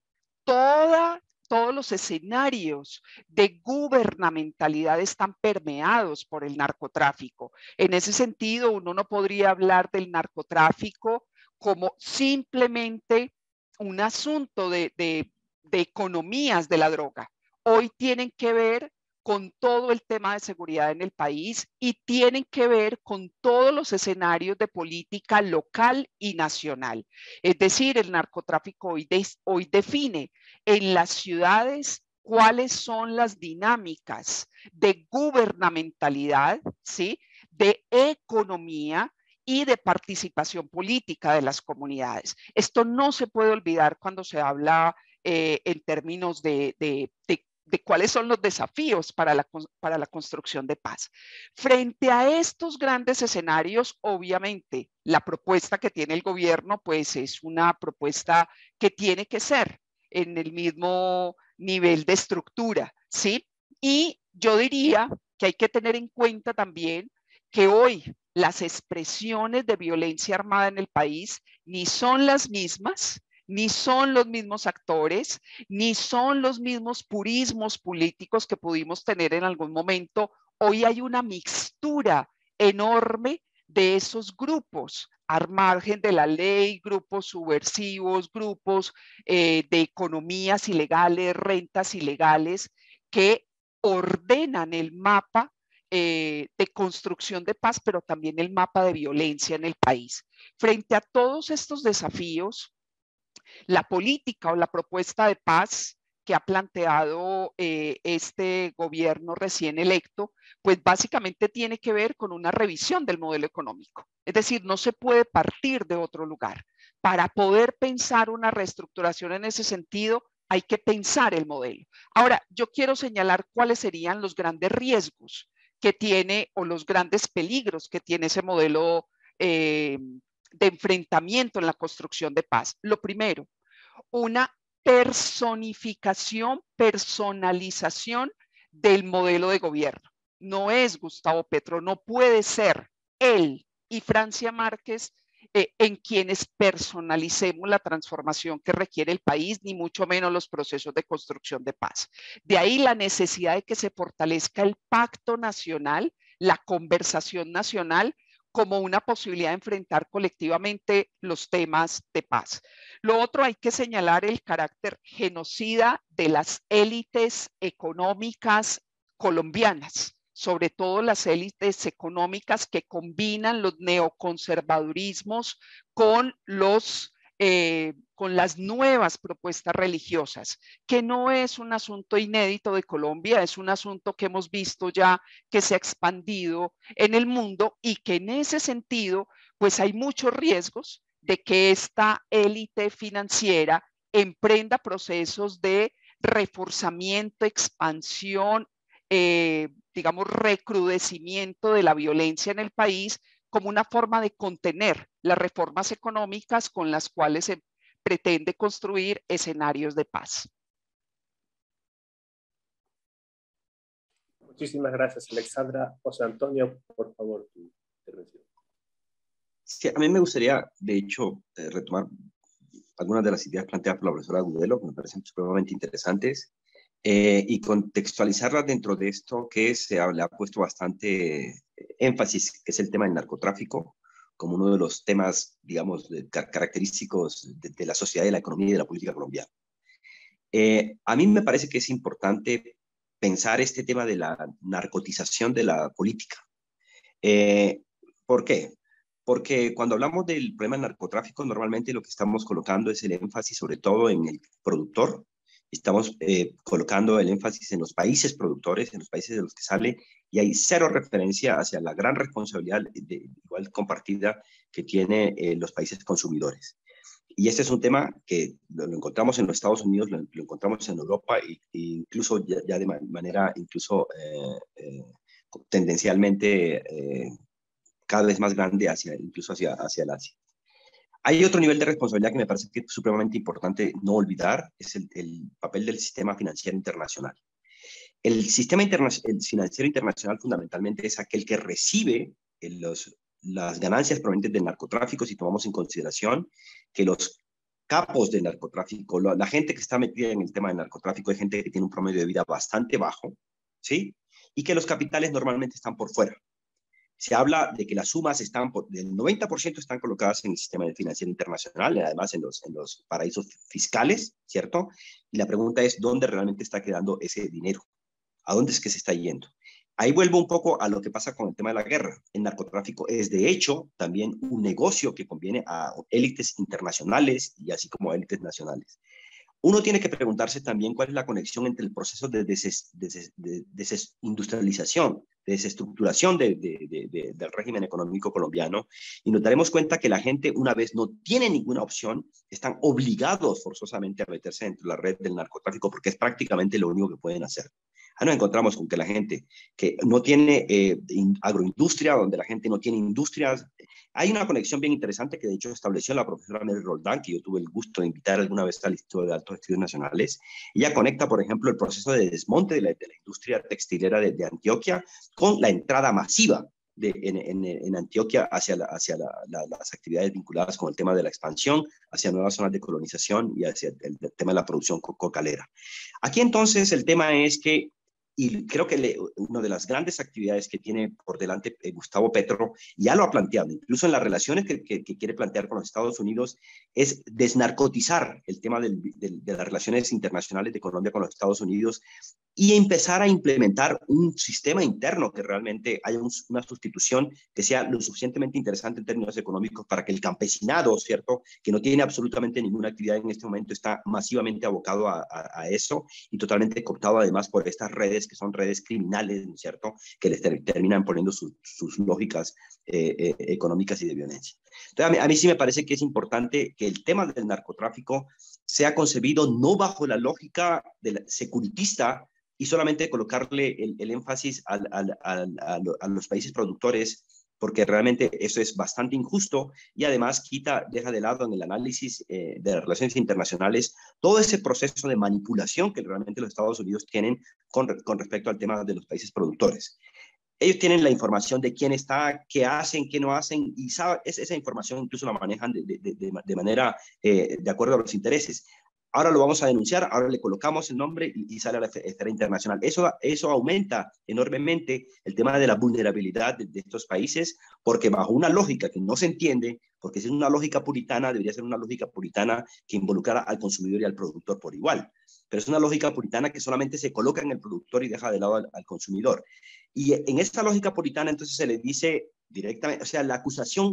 toda, todos los escenarios de gubernamentalidad están permeados por el narcotráfico. En ese sentido, uno no podría hablar del narcotráfico como simplemente un asunto de, de, de economías de la droga. Hoy tienen que ver con todo el tema de seguridad en el país y tienen que ver con todos los escenarios de política local y nacional. Es decir, el narcotráfico hoy, de, hoy define en las ciudades cuáles son las dinámicas de gubernamentalidad, ¿sí? De economía y de participación política de las comunidades. Esto no se puede olvidar cuando se habla eh, en términos de, de, de de cuáles son los desafíos para la, para la construcción de paz. Frente a estos grandes escenarios, obviamente, la propuesta que tiene el gobierno, pues es una propuesta que tiene que ser en el mismo nivel de estructura, ¿sí? Y yo diría que hay que tener en cuenta también que hoy las expresiones de violencia armada en el país ni son las mismas, ni son los mismos actores, ni son los mismos purismos políticos que pudimos tener en algún momento. Hoy hay una mixtura enorme de esos grupos, al margen de la ley, grupos subversivos, grupos eh, de economías ilegales, rentas ilegales, que ordenan el mapa eh, de construcción de paz, pero también el mapa de violencia en el país. Frente a todos estos desafíos, la política o la propuesta de paz que ha planteado eh, este gobierno recién electo, pues básicamente tiene que ver con una revisión del modelo económico. Es decir, no se puede partir de otro lugar. Para poder pensar una reestructuración en ese sentido, hay que pensar el modelo. Ahora, yo quiero señalar cuáles serían los grandes riesgos que tiene o los grandes peligros que tiene ese modelo eh, de enfrentamiento en la construcción de paz. Lo primero, una personificación, personalización del modelo de gobierno. No es Gustavo Petro, no puede ser él y Francia Márquez eh, en quienes personalicemos la transformación que requiere el país, ni mucho menos los procesos de construcción de paz. De ahí la necesidad de que se fortalezca el pacto nacional, la conversación nacional, como una posibilidad de enfrentar colectivamente los temas de paz. Lo otro, hay que señalar el carácter genocida de las élites económicas colombianas, sobre todo las élites económicas que combinan los neoconservadurismos con los eh, con las nuevas propuestas religiosas, que no es un asunto inédito de Colombia, es un asunto que hemos visto ya que se ha expandido en el mundo y que en ese sentido, pues hay muchos riesgos de que esta élite financiera emprenda procesos de reforzamiento, expansión, eh, digamos, recrudecimiento de la violencia en el país como una forma de contener las reformas económicas con las cuales se pretende construir escenarios de paz. Muchísimas gracias, Alexandra. José Antonio, por favor, tu intervención. Sí, a mí me gustaría, de hecho, eh, retomar algunas de las ideas planteadas por la profesora Agudelo, que me parecen supremamente interesantes, eh, y contextualizarlas dentro de esto que se ha, le ha puesto bastante énfasis, que es el tema del narcotráfico, como uno de los temas, digamos, de, característicos de, de la sociedad, de la economía y de la política colombiana. Eh, a mí me parece que es importante pensar este tema de la narcotización de la política. Eh, ¿Por qué? Porque cuando hablamos del problema del narcotráfico, normalmente lo que estamos colocando es el énfasis sobre todo en el productor. Estamos eh, colocando el énfasis en los países productores, en los países de los que sale, y hay cero referencia hacia la gran responsabilidad de, igual compartida que tienen eh, los países consumidores. Y este es un tema que lo, lo encontramos en los Estados Unidos, lo, lo encontramos en Europa, e, e incluso ya, ya de manera incluso eh, eh, tendencialmente eh, cada vez más grande, hacia, incluso hacia, hacia el Asia. Hay otro nivel de responsabilidad que me parece que es supremamente importante no olvidar, es el, el papel del sistema financiero internacional. El sistema interna el financiero internacional fundamentalmente es aquel que recibe los, las ganancias provenientes del narcotráfico, si tomamos en consideración que los capos del narcotráfico, la, la gente que está metida en el tema del narcotráfico, hay gente que tiene un promedio de vida bastante bajo, ¿sí? Y que los capitales normalmente están por fuera. Se habla de que las sumas están, por, del noventa por ciento están colocadas en el sistema financiero internacional, además en los, en los paraísos fiscales, ¿cierto? Y la pregunta es, ¿dónde realmente está quedando ese dinero? ¿A dónde es que se está yendo? Ahí vuelvo un poco a lo que pasa con el tema de la guerra. El narcotráfico es, de hecho, también un negocio que conviene a élites internacionales y así como a élites nacionales. Uno tiene que preguntarse también cuál es la conexión entre el proceso de, deses, de, de desindustrialización, de desestructuración de, de, de, de, del régimen económico colombiano, y nos daremos cuenta que la gente, una vez no tiene ninguna opción, están obligados forzosamente a meterse dentro de la red del narcotráfico porque es prácticamente lo único que pueden hacer. Ahí nos encontramos con que la gente que no tiene eh, agroindustria, donde la gente no tiene industrias. Hay una conexión bien interesante que de hecho estableció la profesora Mary Roldán, que yo tuve el gusto de invitar alguna vez al Instituto de Altos Estudios Nacionales. Ella conecta, por ejemplo, el proceso de desmonte de la, de la industria textilera de, de Antioquia con la entrada masiva de, en, en, en Antioquia hacia, la, hacia la, la, las actividades vinculadas con el tema de la expansión, hacia nuevas zonas de colonización y hacia el, el tema de la producción cocalera. Aquí entonces el tema es que, y creo que le, una de las grandes actividades que tiene por delante eh, Gustavo Petro, ya lo ha planteado, incluso en las relaciones que, que, que quiere plantear con los Estados Unidos, es desnarcotizar el tema del, del, de las relaciones internacionales de Colombia con los Estados Unidos y empezar a implementar un sistema interno que realmente haya un, una sustitución que sea lo suficientemente interesante en términos económicos para que el campesinado, ¿cierto?, que no tiene absolutamente ninguna actividad en este momento, está masivamente abocado a, a, a eso y totalmente cooptado además por estas redes que son redes criminales, ¿no es cierto?, que les ter terminan poniendo su, sus lógicas eh, eh, económicas y de violencia. Entonces, a mí, a mí sí me parece que es importante que el tema del narcotráfico sea concebido no bajo la lógica de la securitista y solamente colocarle el, el énfasis al, al, al, a, a los países productores, porque realmente eso es bastante injusto y además quita, deja de lado en el análisis eh, de las relaciones internacionales todo ese proceso de manipulación que realmente los Estados Unidos tienen con, con respecto al tema de los países productores. Ellos tienen la información de quién está, qué hacen, qué no hacen, y sabe, esa información incluso la manejan de, de, de, de manera eh, de acuerdo a los intereses. Ahora lo vamos a denunciar, ahora le colocamos el nombre y, y sale a la esfera internacional. Eso, eso aumenta enormemente el tema de la vulnerabilidad de, de estos países, porque bajo una lógica que no se entiende, porque si es una lógica puritana, debería ser una lógica puritana que involucrara al consumidor y al productor por igual. Pero es una lógica puritana que solamente se coloca en el productor y deja de lado al, al consumidor. Y en esta lógica puritana entonces se le dice directamente, o sea, la acusación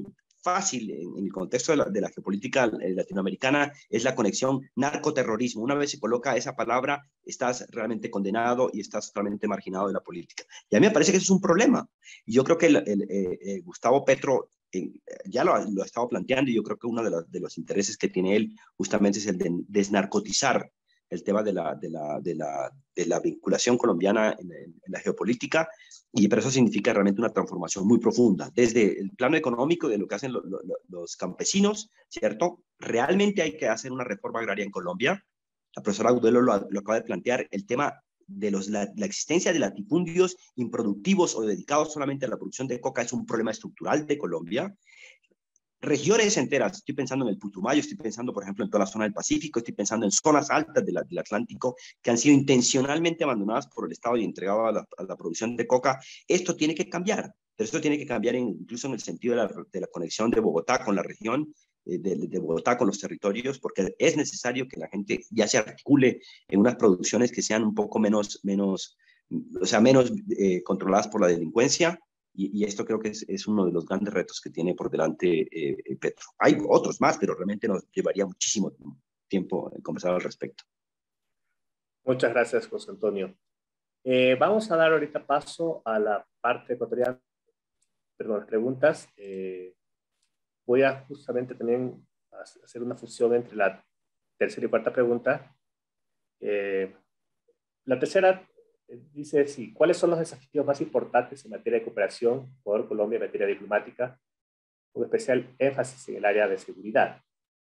fácil en, en el contexto de la, de la geopolítica latinoamericana es la conexión narcoterrorismo. Una vez se coloca esa palabra, estás realmente condenado y estás realmente marginado de la política. Y a mí me parece que eso es un problema. Y yo creo que el, el, el, el Gustavo Petro eh, ya lo, lo ha estado planteando, y yo creo que uno de, la, de los intereses que tiene él justamente es el de desnarcotizar el tema de la, de la, de la, de la vinculación colombiana en, en, en la geopolítica, y pero eso significa realmente una transformación muy profunda, desde el plano económico, de lo que hacen lo, lo, los campesinos, ¿cierto? Realmente hay que hacer una reforma agraria en Colombia. La profesora Agudelo lo, lo acaba de plantear, el tema de los, la, la existencia de latifundios improductivos o dedicados solamente a la producción de coca es un problema estructural de Colombia. Regiones enteras, estoy pensando en el Putumayo, estoy pensando, por ejemplo, en toda la zona del Pacífico, estoy pensando en zonas altas de la, del Atlántico que han sido intencionalmente abandonadas por el Estado y entregadas a la, a la producción de coca. Esto tiene que cambiar, pero esto tiene que cambiar en, incluso en el sentido de la, de la conexión de Bogotá con la región, eh, de, de Bogotá con los territorios, porque es necesario que la gente ya se articule en unas producciones que sean un poco menos, menos, o sea, menos eh, controladas por la delincuencia. Y, y esto creo que es, es uno de los grandes retos que tiene por delante eh, Petro. Hay otros más, pero realmente nos llevaría muchísimo tiempo conversar al respecto. Muchas gracias, José Antonio. Eh, vamos a dar ahorita paso a la parte ecuatoriana, perdón, las preguntas. Eh, voy a justamente también hacer una fusión entre la tercera y cuarta pregunta. Eh, la tercera dice, sí, ¿cuáles son los desafíos más importantes en materia de cooperación Ecuador-Colombia en materia diplomática, con especial énfasis en el área de seguridad?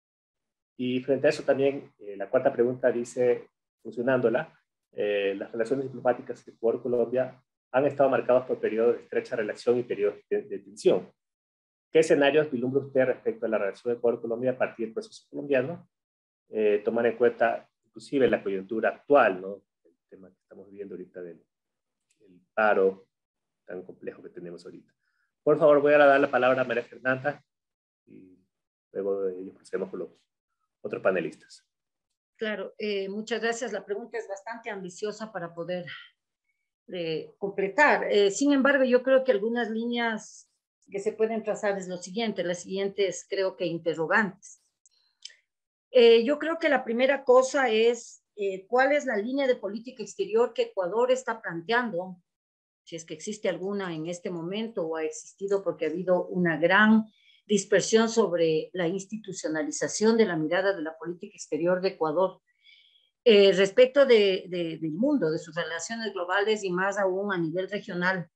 Y frente a eso también, eh, la cuarta pregunta dice, funcionándola, eh, las relaciones diplomáticas de Ecuador-Colombia han estado marcadas por periodos de estrecha relación y periodos de, de tensión. ¿Qué escenarios vislumbra usted respecto a la relación de Ecuador-Colombia a partir del proceso colombiano? Eh, tomar en cuenta inclusive la coyuntura actual, ¿no? Tema que estamos viviendo ahorita del, del paro tan complejo que tenemos ahorita. Por favor, voy a dar la palabra a María Fernanda y luego de ello procedemos con los otros panelistas. Claro, eh, muchas gracias. La pregunta es bastante ambiciosa para poder eh, completar. Eh, sin embargo, yo creo que algunas líneas que se pueden trazar es lo siguiente, las siguientes creo que interrogantes. Eh, yo creo que la primera cosa es Eh, cuál es la línea de política exterior que Ecuador está planteando, si es que existe alguna en este momento o ha existido porque ha habido una gran dispersión sobre la institucionalización de la mirada de la política exterior de Ecuador eh, respecto de, de, del mundo, de sus relaciones globales y más aún a nivel regional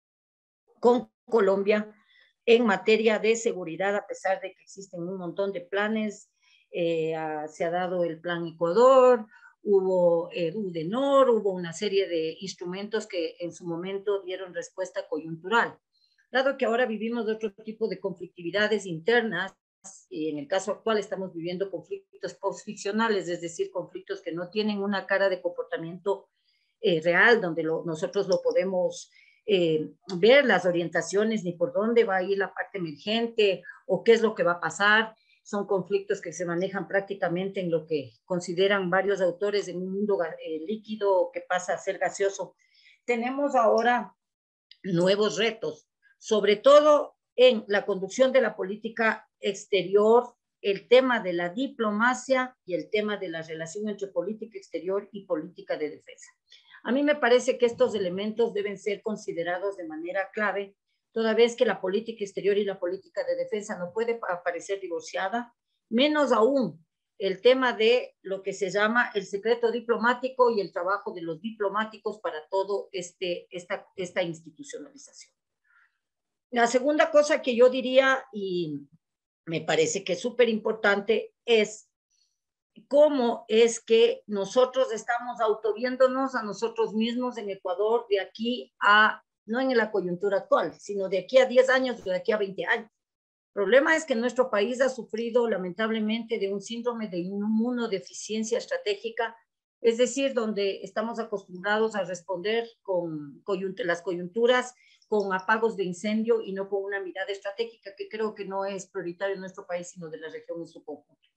con Colombia en materia de seguridad, a pesar de que existen un montón de planes. Eh, a, se ha dado el Plan Ecuador, hubo el UDENOR, hubo una serie de instrumentos que en su momento dieron respuesta coyuntural. Dado que ahora vivimos de otro tipo de conflictividades internas, y en el caso actual estamos viviendo conflictos postficcionales, es decir, conflictos que no tienen una cara de comportamiento eh, real, donde lo, nosotros lo podemos eh, ver, las orientaciones, ni por dónde va a ir la parte emergente, o qué es lo que va a pasar. Son conflictos que se manejan prácticamente en lo que consideran varios autores en un mundo eh, líquido que pasa a ser gaseoso. Tenemos ahora nuevos retos, sobre todo en la conducción de la política exterior, el tema de la diplomacia y el tema de la relación entre política exterior y política de defensa. A mí me parece que estos elementos deben ser considerados de manera clave, toda vez que la política exterior y la política de defensa no puede aparecer divorciada, menos aún el tema de lo que se llama el secreto diplomático y el trabajo de los diplomáticos para todo este, esta, esta institucionalización. La segunda cosa que yo diría, y me parece que es súper importante, es cómo es que nosotros estamos autoviéndonos a nosotros mismos en Ecuador de aquí a no en la coyuntura actual, sino de aquí a diez años, de aquí a veinte años. El problema es que nuestro país ha sufrido lamentablemente de un síndrome de inmunodeficiencia estratégica, es decir, donde estamos acostumbrados a responder con coyunt- las coyunturas con apagos de incendio y no con una mirada estratégica que creo que no es prioritaria en nuestro país, sino de la región en su conjunto.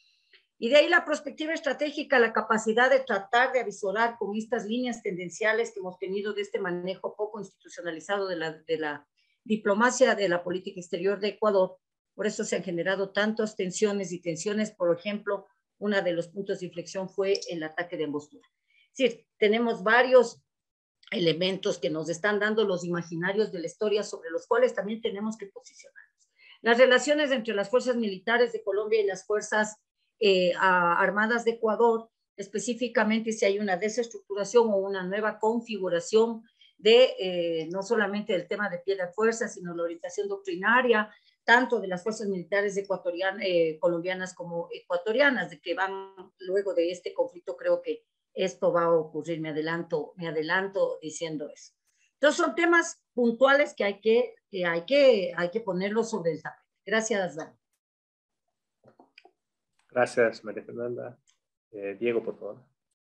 Y de ahí la perspectiva estratégica, la capacidad de tratar de avisorar con estas líneas tendenciales que hemos tenido de este manejo poco institucionalizado de la, de la diplomacia de la política exterior de Ecuador, Por eso se han generado tantas tensiones y tensiones. Por ejemplo, uno de los puntos de inflexión fue el ataque de Angostura. Es decir, tenemos varios elementos que nos están dando los imaginarios de la historia sobre los cuales también tenemos que posicionarnos. Las relaciones entre las fuerzas militares de Colombia y las fuerzas eh, armadas de Ecuador, específicamente si hay una desestructuración o una nueva configuración de eh, no solamente el tema de pie de fuerza, sino la orientación doctrinaria, tanto de las fuerzas militares ecuatorianas, eh, colombianas como ecuatorianas, de que van luego de este conflicto, creo que esto va a ocurrir, me adelanto, me adelanto diciendo eso. Entonces son temas puntuales que hay que, que, hay que, hay que ponerlos sobre el tapete. Gracias, Dani. Gracias, María Fernanda. Eh, Diego, por favor.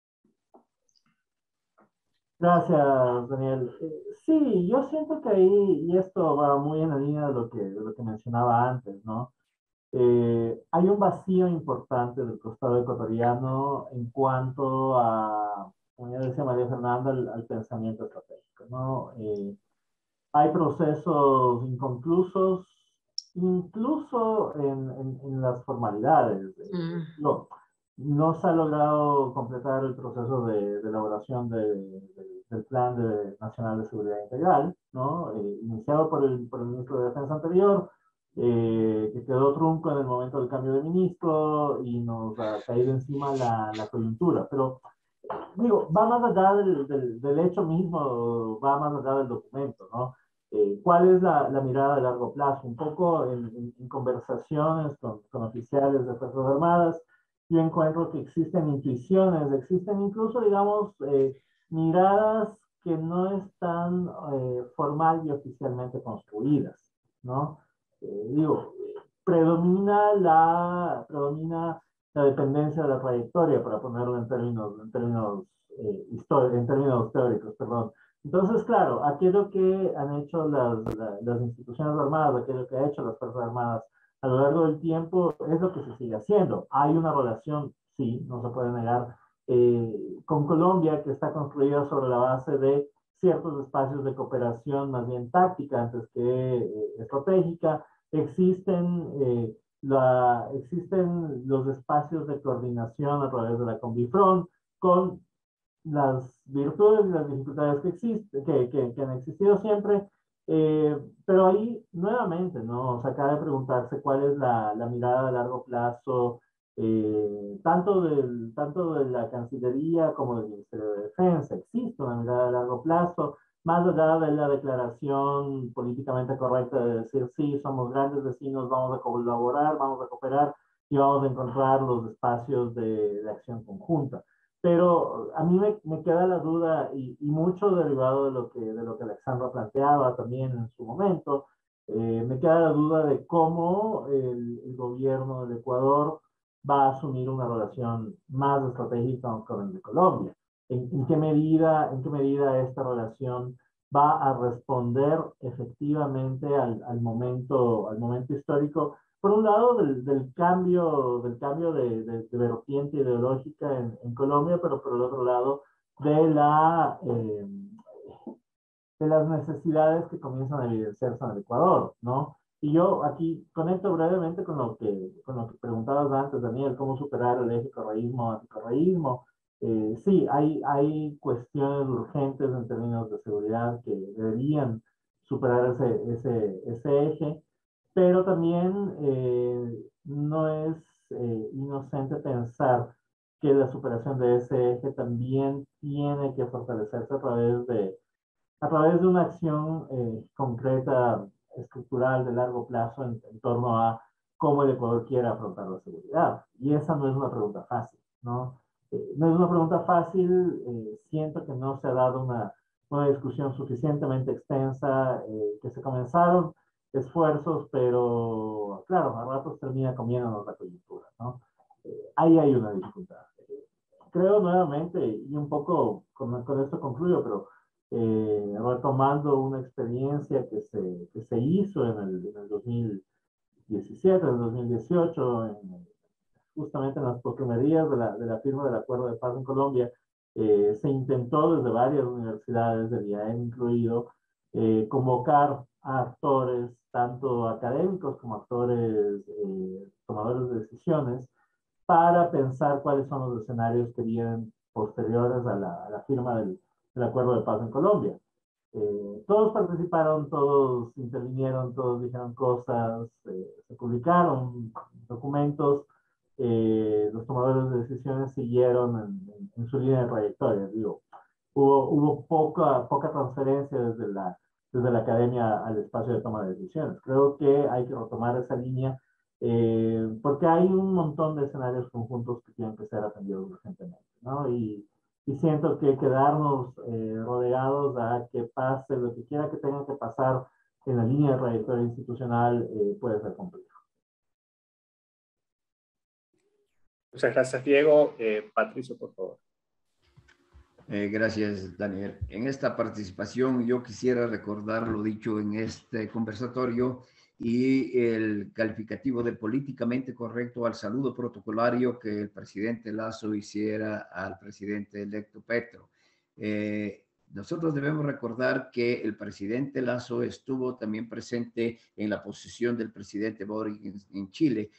Gracias, Daniel. Eh, sí, yo siento que ahí, y esto va muy en la línea de lo que, de lo que mencionaba antes, ¿no? Eh, hay un vacío importante del costado ecuatoriano en cuanto a, como ya decía María Fernanda, al, al pensamiento estratégico, ¿no? Eh, hay procesos inconclusos, incluso en, en, en las formalidades. Mm. No, no se ha logrado completar el proceso de, de elaboración de, de, del Plan de, Nacional de Seguridad Integral, ¿no? Eh, iniciado por el, por el ministro de Defensa anterior, eh, que quedó trunco en el momento del cambio de ministro y nos ha caído encima la, la coyuntura. Pero, digo, va más allá del, del, del hecho mismo, va más allá del documento, ¿no? Eh, ¿Cuál es la, la mirada de largo plazo? Un poco en, en, en conversaciones con, con oficiales de Fuerzas Armadas, yo encuentro que existen intuiciones, existen incluso, digamos, eh, miradas que no están eh, formal y oficialmente construidas, ¿no? Eh, digo, predomina la, predomina la dependencia de la trayectoria, para ponerlo en términos, en términos, eh, en términos teóricos, perdón. Entonces, claro, aquello que han hecho las, las, las instituciones armadas, aquello que han hecho las Fuerzas Armadas a lo largo del tiempo, es lo que se sigue haciendo. Hay una relación, sí, no se puede negar, eh, con Colombia, que está construida sobre la base de ciertos espacios de cooperación más bien táctica antes que eh, estratégica. Existen, eh, la, existen los espacios de coordinación a través de la Combifront, con las virtudes y las dificultades que, existe, que, que, que han existido siempre, eh, pero ahí nuevamente, ¿no? O sea, cabe preguntarse cuál es la, la mirada a largo plazo, eh, tanto, del, tanto de la Cancillería como del Ministerio de Defensa. Existe una mirada a largo plazo, más allá de la declaración políticamente correcta de decir, sí, somos grandes vecinos, vamos a colaborar, vamos a cooperar y vamos a encontrar los espacios de, de acción conjunta. Pero a mí me, me queda la duda, y, y mucho derivado de lo que, de lo que Alexandra planteaba también en su momento, eh, me queda la duda de cómo el, el gobierno del Ecuador va a asumir una relación más estratégica con el de Colombia. ¿En, en, qué medida, ¿En qué medida esta relación va a responder efectivamente al, al, momento, al momento histórico? Por un lado, del, del cambio, del cambio de, de, de vertiente ideológica en, en Colombia, pero por el otro lado, de, la, eh, de las necesidades que comienzan a evidenciarse en el Ecuador, ¿no? Y yo aquí conecto brevemente con lo que, con lo que preguntabas antes, Daniel, cómo superar el eje correísmo-anticorreísmo. Eh, sí, hay, hay cuestiones urgentes en términos de seguridad que deberían superar ese, ese, ese eje, pero también eh, no es eh, inocente pensar que la superación de ese eje también tiene que fortalecerse a través de, a través de una acción eh, concreta, estructural, de largo plazo en, en torno a cómo el Ecuador quiere afrontar la seguridad. Y esa no es una pregunta fácil, ¿no? Eh, no es una pregunta fácil, eh, siento que no se ha dado una, una discusión suficientemente extensa, eh, que se comenzaron esfuerzos, pero claro, a ratos termina comiéndonos la coyuntura, ¿no? Eh, ahí hay una dificultad. Eh, creo nuevamente, y un poco con, con esto concluyo, pero eh, retomando una experiencia que se, que se hizo en el, en el dos mil diecisiete, en el dos mil dieciocho, en, justamente en las postrimerías de la, de la firma del Acuerdo de Paz en Colombia, eh, se intentó desde varias universidades, del I A E M incluido, eh, convocar a actores, tanto académicos como actores eh, tomadores de decisiones, para pensar cuáles son los escenarios que vienen posteriores a la, a la firma del, del acuerdo de paz en Colombia. Eh, todos participaron, todos intervinieron, todos dijeron cosas, eh, se publicaron documentos, eh, los tomadores de decisiones siguieron en, en, en su línea de trayectoria. Digo, hubo, hubo poca, poca transferencia desde la, desde la academia al espacio de toma de decisiones. Creo que hay que retomar esa línea eh, porque hay un montón de escenarios conjuntos que tienen que ser atendidos urgentemente, ¿no? Y, y siento que quedarnos eh, rodeados a que pase lo que quiera que tenga que pasar en la línea de trayectoria institucional eh, puede ser complejo. Muchas gracias, Diego. Eh, Patricio, por favor. Eh, gracias, Daniel. En esta participación yo quisiera recordar lo dicho en este conversatorio y el calificativo de políticamente correcto al saludo protocolario que el presidente Lasso hiciera al presidente electo Petro. Eh, nosotros debemos recordar que el presidente Lasso estuvo también presente en la posición del presidente Boric en, en Chile,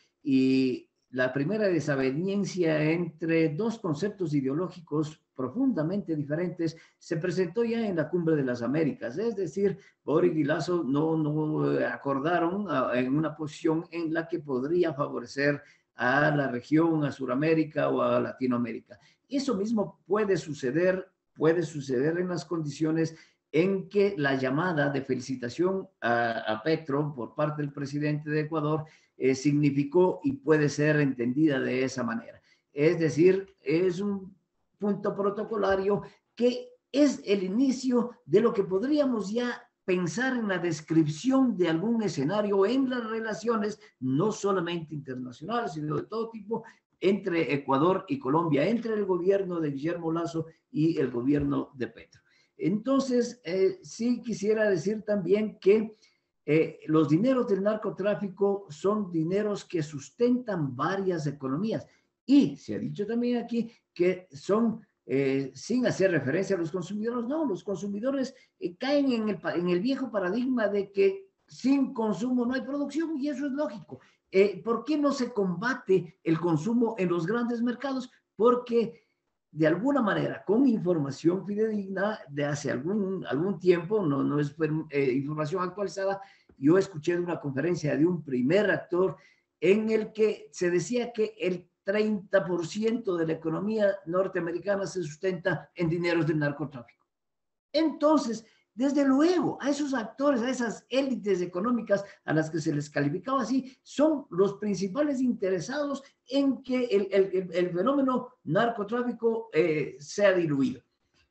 y la primera desaveniencia entre dos conceptos ideológicos profundamente diferentes se presentó ya en la Cumbre de las Américas. Es decir, Boric y Lasso no, no acordaron en una posición en la que podría favorecer a la región, a Sudamérica o a Latinoamérica. Eso mismo puede suceder, puede suceder en las condiciones en que la llamada de felicitación a, a Petro por parte del presidente de Ecuador eh, significó y puede ser entendida de esa manera. Es decir, es un punto protocolario que es el inicio de lo que podríamos ya pensar en la descripción de algún escenario en las relaciones, no solamente internacionales, sino de todo tipo, entre Ecuador y Colombia, entre el gobierno de Guillermo Lasso y el gobierno de Petro. Entonces, eh, sí quisiera decir también que eh, los dineros del narcotráfico son dineros que sustentan varias economías. Y se ha dicho también aquí que son, eh, sin hacer referencia a los consumidores, no, los consumidores eh, caen en el, en el viejo paradigma de que sin consumo no hay producción, y eso es lógico. Eh, ¿Por qué no se combate el consumo en los grandes mercados? Porque de alguna manera, con información fidedigna de hace algún, algún tiempo, no, no es eh, información actualizada, yo escuché en una conferencia de un primer actor en el que se decía que el treinta por ciento de la economía norteamericana se sustenta en dineros del narcotráfico. Entonces, desde luego, a esos actores, a esas élites económicas a las que se les calificaba así, son los principales interesados en que el, el, el fenómeno narcotráfico eh, sea diluido.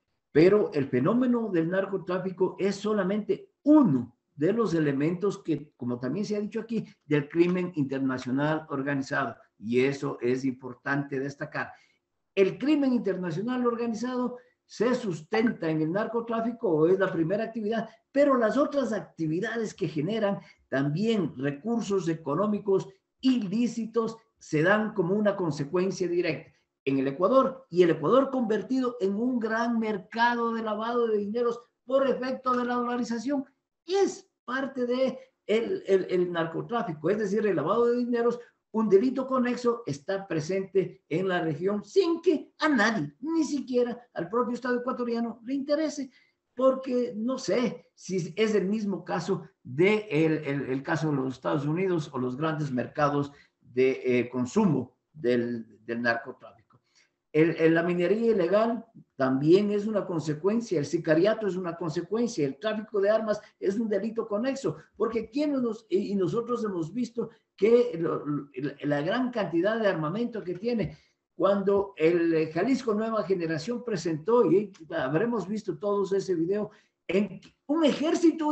Pero el fenómeno del narcotráfico es solamente uno de los elementos que, como también se ha dicho aquí, del crimen internacional organizado. Y eso es importante destacar. El crimen internacional organizado se sustenta en el narcotráfico, o es la primera actividad, pero las otras actividades que generan también recursos económicos ilícitos se dan como una consecuencia directa en el Ecuador, y el Ecuador convertido en un gran mercado de lavado de dineros por efecto de la dolarización es parte de el, el, el narcotráfico, es decir, el lavado de dineros. Un delito conexo está presente en la región sin que a nadie, ni siquiera al propio Estado ecuatoriano, le interese, porque no sé si es el mismo caso del de el, el caso de los Estados Unidos o los grandes mercados de eh, consumo del, del narcotráfico. El, el, la minería ilegal también es una consecuencia, el sicariato es una consecuencia, el tráfico de armas es un delito conexo, porque quienes nos, y nosotros hemos visto que lo, la gran cantidad de armamento que tiene. Cuando el Jalisco Nueva Generación presentó, y habremos visto todos ese video, en un ejército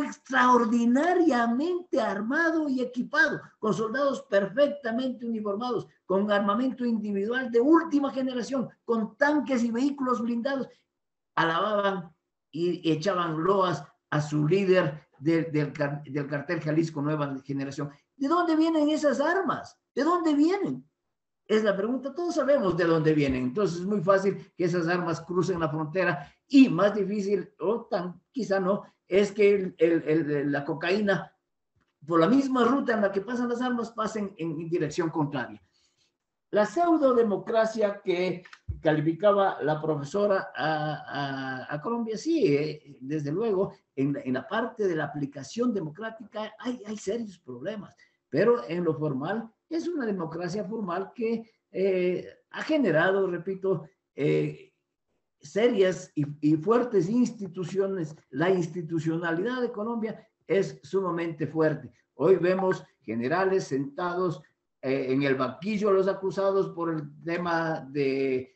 extraordinariamente armado y equipado, con soldados perfectamente uniformados, con armamento individual de última generación, con tanques y vehículos blindados, alababan y echaban loas a su líder del, del, del cartel Jalisco Nueva Generación. ¿De dónde vienen esas armas? ¿De dónde vienen? Es la pregunta, todos sabemos de dónde vienen, entonces es muy fácil que esas armas crucen la frontera y más difícil, o tan quizá no, es que el, el, el, la cocaína, por la misma ruta en la que pasan las armas, pasen en, en dirección contraria. La pseudodemocracia que calificaba la profesora a, a, a Colombia, sí, eh, desde luego, en la, en la parte de la aplicación democrática hay, hay serios problemas, pero en lo formal es una democracia formal que eh, ha generado, repito, eh, serias y, y fuertes instituciones. La institucionalidad de Colombia es sumamente fuerte. Hoy vemos generales sentados eh, en el banquillo los acusados por el tema de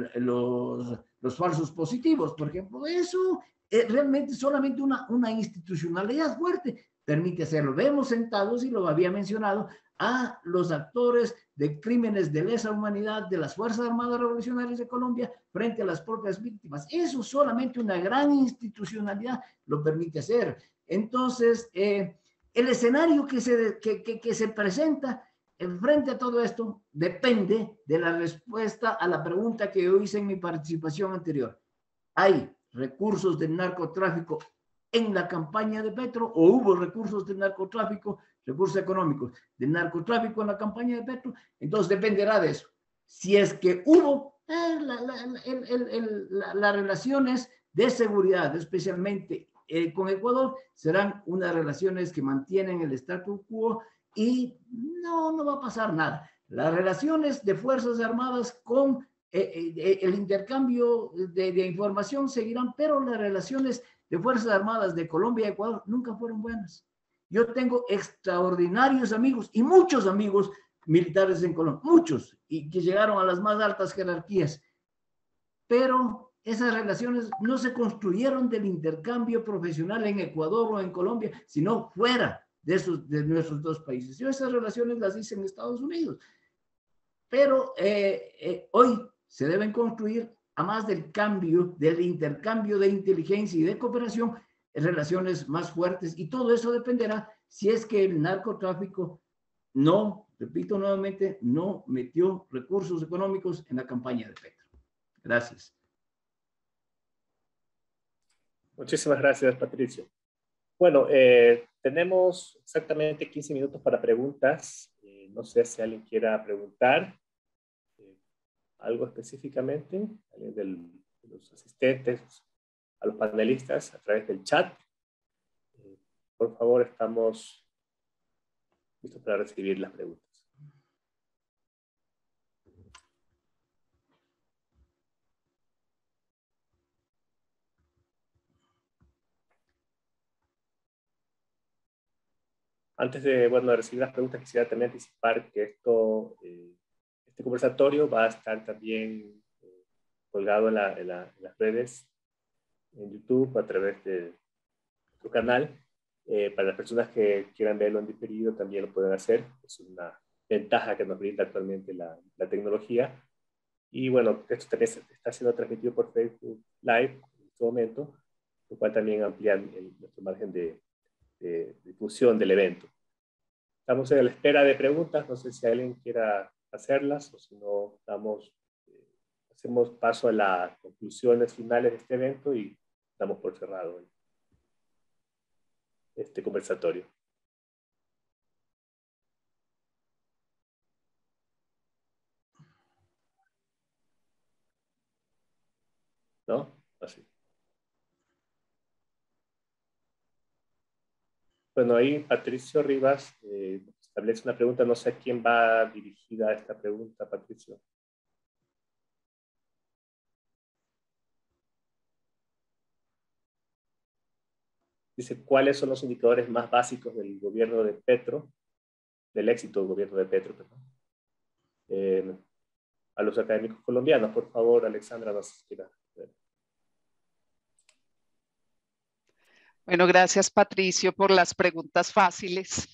los, los falsos positivos, por ejemplo. Eso es realmente solamente una, una institucionalidad fuerte permite hacerlo. Vemos sentados, y lo había mencionado, a los actores de crímenes de lesa humanidad de las Fuerzas Armadas Revolucionarias de Colombia frente a las propias víctimas. Eso solamente una gran institucionalidad lo permite hacer. Entonces, eh, el escenario que se, que, que, que se presenta frente a todo esto depende de la respuesta a la pregunta que yo hice en mi participación anterior. ¿Hay recursos del narcotráfico en la campaña de Petro, o hubo recursos del narcotráfico, recursos económicos del narcotráfico en la campaña de Petro? Entonces dependerá de eso. Si es que hubo eh, las la, el, el, el, la, la relaciones de seguridad, especialmente eh, con Ecuador, serán unas relaciones que mantienen el status quo y no, no va a pasar nada. Las relaciones de Fuerzas Armadas con eh, eh, el intercambio de, de información seguirán, pero las relaciones de Fuerzas Armadas de Colombia y Ecuador nunca fueron buenas. Yo tengo extraordinarios amigos y muchos amigos militares en Colombia, muchos, y que llegaron a las más altas jerarquías, pero esas relaciones no se construyeron del intercambio profesional en Ecuador o en Colombia, sino fuera de, esos, de nuestros dos países. Yo esas relaciones las hice en Estados Unidos, pero eh, eh, hoy se deben construir, a más del cambio, del intercambio de inteligencia y de cooperación, relaciones más fuertes, y todo eso dependerá si es que el narcotráfico no, repito nuevamente, no metió recursos económicos en la campaña de Petro. Gracias. Muchísimas gracias, Patricio. Bueno, eh, tenemos exactamente quince minutos para preguntas. Eh, no sé si alguien quiera preguntar eh, algo específicamente, alguien del, de los asistentes, a los panelistas a través del chat. Eh, por favor, estamos listos para recibir las preguntas. Antes de, bueno, de recibir las preguntas, quisiera también anticipar que esto, eh, este conversatorio va a estar también eh, colgado en, la, en, la, en las redes, en YouTube, a través de tu canal. Eh, para las personas que quieran verlo en diferido, también lo pueden hacer. Es una ventaja que nos brinda actualmente la, la tecnología. Y bueno, esto también está siendo transmitido por Facebook Live en este momento, lo cual también amplía el, nuestro margen de de difusión del evento. Estamos en la espera de preguntas, no sé si alguien quiera hacerlas o si no, damos, eh, hacemos paso a las conclusiones finales de este evento y damos por cerrado este conversatorio. ¿No? Así. Bueno, ahí Patricio Rivas eh, establece una pregunta, no sé a quién va dirigida esta pregunta, Patricio. Dice, ¿cuáles son los indicadores más básicos del gobierno de Petro, del éxito del gobierno de Petro, perdón? Eh, a los académicos colombianos, por favor, Alexandra, nos quiera ver. Bueno, gracias Patricio por las preguntas fáciles.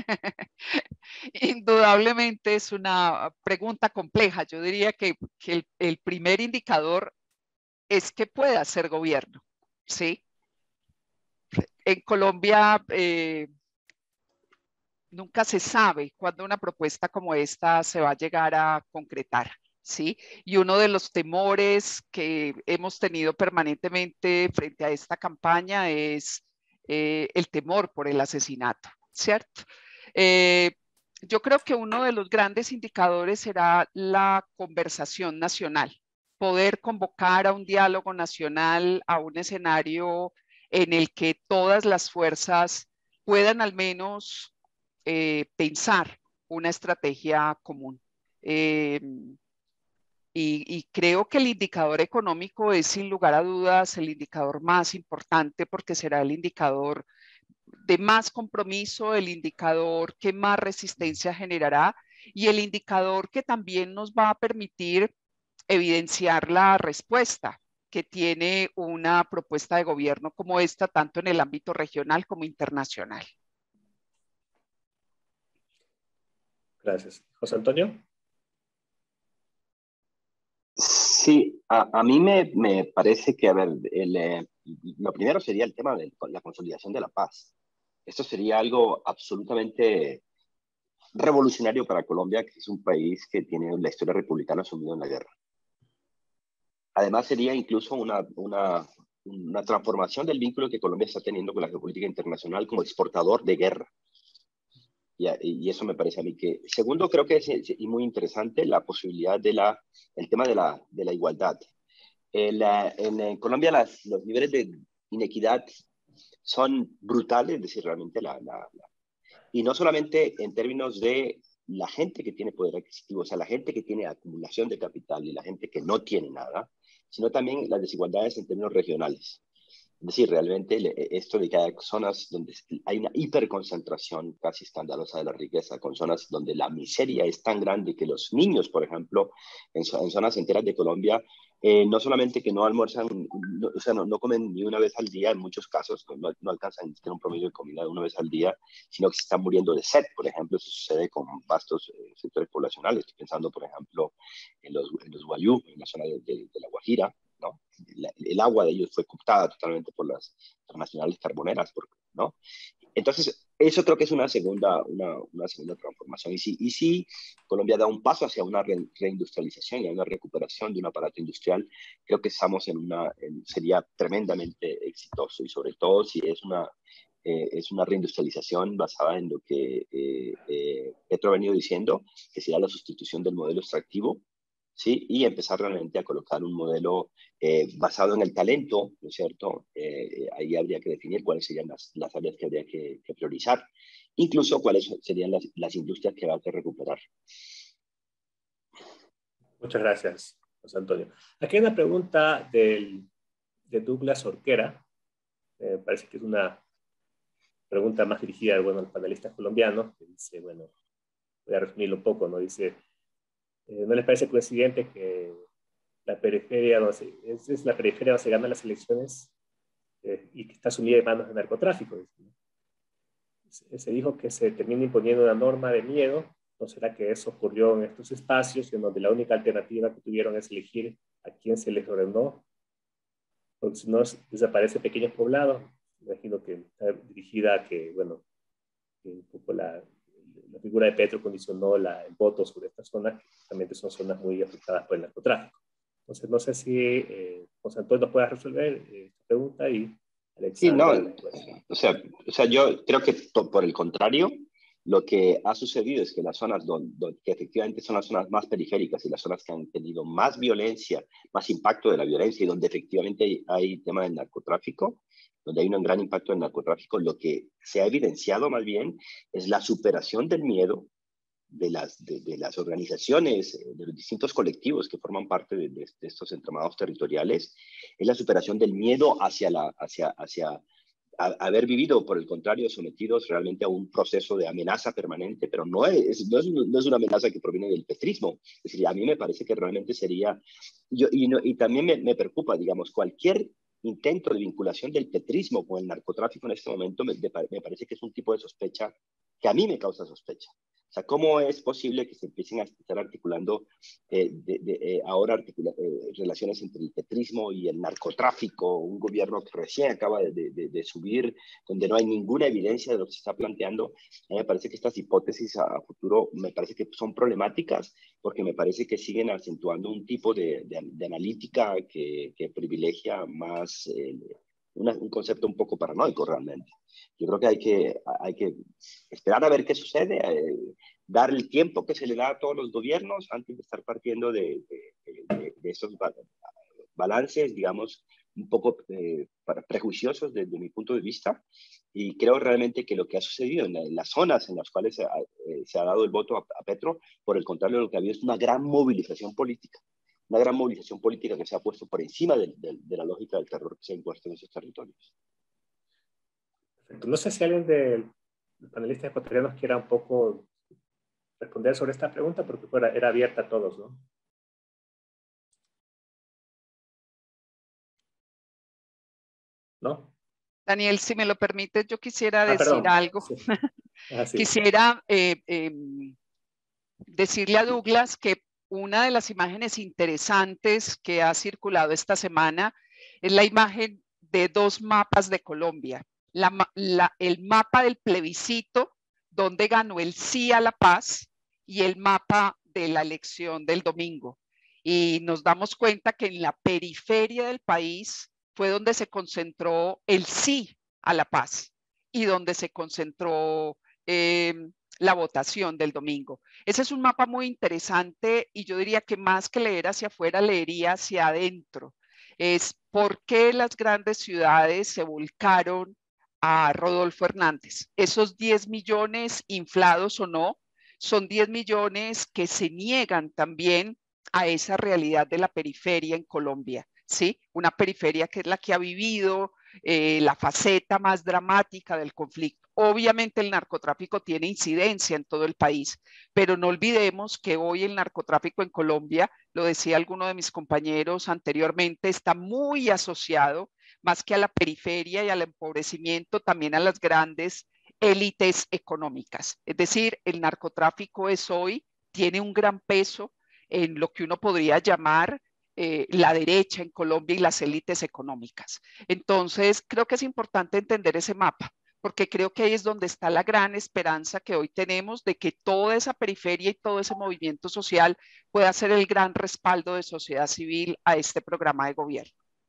Indudablemente es una pregunta compleja. Yo diría que, que el, el primer indicador es que pueda ser gobierno, ¿sí? En Colombia, eh, nunca se sabe cuándo una propuesta como esta se va a llegar a concretar, ¿sí? Y uno de los temores que hemos tenido permanentemente frente a esta campaña es eh, el temor por el asesinato, ¿cierto? Eh, yo creo que uno de los grandes indicadores será la conversación nacional, poder convocar a un diálogo nacional, a un escenario en el que todas las fuerzas puedan al menos eh, pensar una estrategia común. Eh, y, y creo que el indicador económico es sin lugar a dudas el indicador más importante porque será el indicador de más compromiso, el indicador que más resistencia generará y el indicador que también nos va a permitir evidenciar la respuesta que tiene una propuesta de gobierno como esta, tanto en el ámbito regional como internacional. Gracias. José Antonio. Sí, a, a mí me, me parece que, a ver, el, eh, lo primero sería el tema de la consolidación de la paz. Esto sería algo absolutamente revolucionario para Colombia, que es un país que tiene la historia republicana sumida en la guerra. Además, sería incluso una, una, una transformación del vínculo que Colombia está teniendo con la geopolítica internacional como exportador de guerra. Y, y eso me parece a mí que... Segundo, creo que es, es muy interesante la posibilidad de la, el tema de la, de la igualdad. En, la, en, en Colombia las, los niveles de inequidad son brutales, es decir, realmente la, la, la... Y no solamente en términos de la gente que tiene poder adquisitivo, o sea, la gente que tiene acumulación de capital y la gente que no tiene nada, sino también las desigualdades en términos regionales. Es decir, realmente esto de que hay zonas donde hay una hiperconcentración casi escandalosa de la riqueza, con zonas donde la miseria es tan grande que los niños, por ejemplo, en, en zonas enteras de Colombia, eh, no solamente que no almuerzan, no, o sea, no, no comen ni una vez al día, en muchos casos no, no alcanzan ni siquiera un promedio de comida de una vez al día, sino que se están muriendo de sed, por ejemplo. Eso sucede con vastos eh, sectores poblacionales. Estoy pensando, por ejemplo, en los, en los Guayú, en la zona de, de, de La Guajira, ¿no? La, el agua de ellos fue cooptada totalmente por las transnacionales carboneras, ¿no? Entonces, eso creo que es una segunda, una, una segunda transformación. Y si, y si Colombia da un paso hacia una re, reindustrialización y una recuperación de un aparato industrial, creo que estamos en una, en, sería tremendamente exitoso. Y sobre todo si es una, eh, es una reindustrialización basada en lo que eh, eh, Petro ha venido diciendo, que sería la sustitución del modelo extractivo, ¿sí? Y empezar realmente a colocar un modelo eh, basado en el talento, ¿no es cierto? Eh, ahí habría que definir cuáles serían las, las áreas que habría que, que priorizar, incluso cuáles serían las, las industrias que va a que recuperar. Muchas gracias, José Antonio. Aquí hay una pregunta del, de Douglas Orquera. Me eh, parece que es una pregunta más dirigida bueno, al panelista colombiano, que dice, bueno, voy a resumirlo un poco, ¿no? Dice, Eh, ¿no les parece coincidente que la periferia, no sé, es, es la periferia donde se ganan las elecciones eh, y que está sumida en manos del narcotráfico? ¿No? Se, se dijo que se termina imponiendo una norma de miedo. ¿No será que eso ocurrió en estos espacios en donde la única alternativa que tuvieron es elegir a quién se les ordenó? Porque si no, desaparecen pequeños poblados. Imagino que está dirigida a que, bueno, que un poco la... la figura de Petro condicionó la, el voto sobre estas zonas, que justamente son zonas muy afectadas por el narcotráfico. Entonces, no sé si eh, José Antonio pueda resolver eh, esta pregunta y Alexandra. Sí, no, o sea, o sea, yo creo que por el contrario, lo que ha sucedido es que las zonas donde, donde, que efectivamente son las zonas más periféricas y las zonas que han tenido más violencia, más impacto de la violencia y donde efectivamente hay, hay tema del narcotráfico, donde hay un gran impacto del narcotráfico, lo que se ha evidenciado más bien es la superación del miedo de las, de, de las organizaciones, de los distintos colectivos que forman parte de, de, de estos entramados territoriales, es la superación del miedo hacia, la, hacia, hacia a, haber vivido, por el contrario, sometidos realmente a un proceso de amenaza permanente, pero no es, no es, no es una amenaza que proviene del petrismo. Es decir, a mí me parece que realmente sería, yo, y, no, y también me, me preocupa, digamos, cualquier intento de vinculación del petrismo con el narcotráfico en este momento me, me parece que es un tipo de sospecha que a mí me causa sospecha. O sea, ¿cómo es posible que se empiecen a estar articulando eh, de, de, eh, ahora articula, eh, relaciones entre el petrismo y el narcotráfico? Un gobierno que recién acaba de, de, de subir, donde no hay ninguna evidencia de lo que se está planteando. A mí me parece que estas hipótesis a, a futuro me parece que son problemáticas, porque me parece que siguen acentuando un tipo de, de, de analítica que, que privilegia más eh, una, un concepto un poco paranoico realmente. Yo creo que hay que, hay que esperar a ver qué sucede, eh, dar el tiempo que se le da a todos los gobiernos antes de estar partiendo de, de, de, de esos balances, digamos, un poco eh, prejuiciosos desde mi punto de vista. Y creo realmente que lo que ha sucedido en, en las zonas en las cuales se ha, eh, se ha dado el voto a, a Petro, por el contrario, lo que ha habido es una gran movilización política. Una gran movilización política que se ha puesto por encima de, de, de la lógica del terror que se ha impuesto en esos territorios. Perfecto. No sé si alguien de los panelistas ecuatorianos quiera un poco responder sobre esta pregunta, porque fuera, era abierta a todos, ¿no? ¿No? Daniel, si me lo permites, yo quisiera ah, decir perdón. algo. Sí. Ah, sí. Quisiera eh, eh, decirle a Douglas que una de las imágenes interesantes que ha circulado esta semana es la imagen de dos mapas de Colombia. La, la, el mapa del plebiscito, donde ganó el sí a la paz, y el mapa de la elección del domingo. Y nos damos cuenta que en la periferia del país fue donde se concentró el sí a la paz y donde se concentró eh, la votación del domingo. Ese es un mapa muy interesante y yo diría que más que leer hacia afuera, leería hacia adentro. Es por qué las grandes ciudades se volcaron a Rodolfo Hernández. Esos diez millones, inflados o no, son diez millones que se niegan también a esa realidad de la periferia en Colombia, ¿sí? Una periferia que es la que ha vivido eh, la faceta más dramática del conflicto. Obviamente el narcotráfico tiene incidencia en todo el país, pero no olvidemos que hoy el narcotráfico en Colombia, lo decía alguno de mis compañeros anteriormente, está muy asociado más que a la periferia y al empobrecimiento, también a las grandes élites económicas. Es decir, el narcotráfico es hoy, tiene un gran peso en lo que uno podría llamar eh, la derecha en Colombia y las élites económicas. Entonces, creo que es importante entender ese mapa, porque creo que ahí es donde está la gran esperanza que hoy tenemos de que toda esa periferia y todo ese movimiento social pueda ser el gran respaldo de sociedad civil a este programa de gobierno.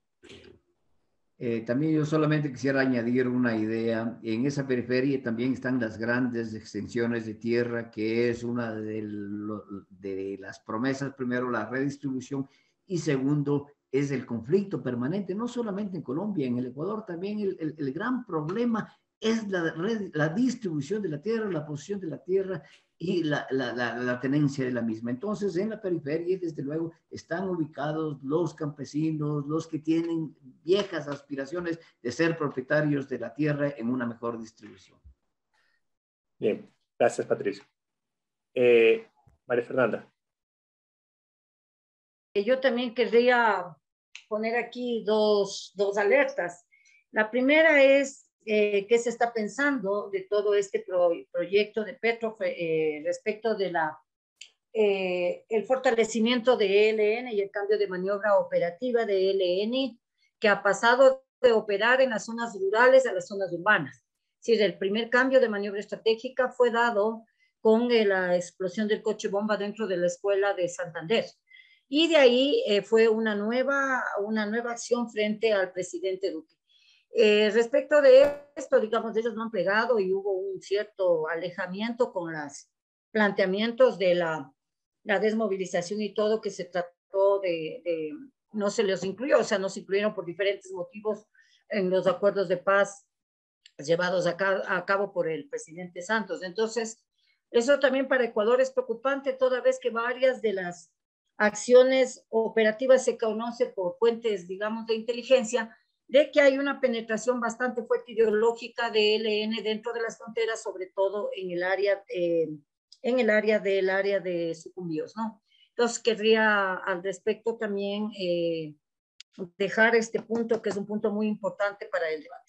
Eh, también yo solamente quisiera añadir una idea. En esa periferia también están las grandes extensiones de tierra, que es una de, lo, de las promesas. Primero, la redistribución, y segundo, es el conflicto permanente, no solamente en Colombia, en el Ecuador también el, el, el gran problema es la, la distribución de la tierra, la posesión de la tierra y la, la, la, la tenencia de la misma. Entonces, en la periferia, desde luego, están ubicados los campesinos, los que tienen viejas aspiraciones de ser propietarios de la tierra en una mejor distribución. Bien, gracias, Patricio. Eh, María Fernanda. Yo también querría poner aquí dos, dos alertas. La primera es eh, qué se está pensando de todo este pro, proyecto de Petro eh, respecto de la, eh, el fortalecimiento de E L N y el cambio de maniobra operativa de E L N, que ha pasado de operar en las zonas rurales a las zonas urbanas. Es decir, el primer cambio de maniobra estratégica fue dado con eh, la explosión del coche bomba dentro de la escuela de Santander. Y de ahí eh, fue una nueva, una nueva acción frente al presidente Duque. Eh, respecto de esto, digamos, ellos no han pegado y hubo un cierto alejamiento con los planteamientos de la, la desmovilización y todo que se trató de, de, no se les incluyó, o sea, no se incluyeron por diferentes motivos en los acuerdos de paz llevados a cabo, a cabo por el presidente Santos. Entonces, eso también para Ecuador es preocupante, toda vez que varias de las acciones operativas se conoce por fuentes, digamos, de inteligencia, de que hay una penetración bastante fuerte ideológica de E L N dentro de las fronteras, sobre todo en el área, eh, en el área del área de Sucumbíos, ¿no? Entonces, querría al respecto también eh, dejar este punto, que es un punto muy importante para el debate.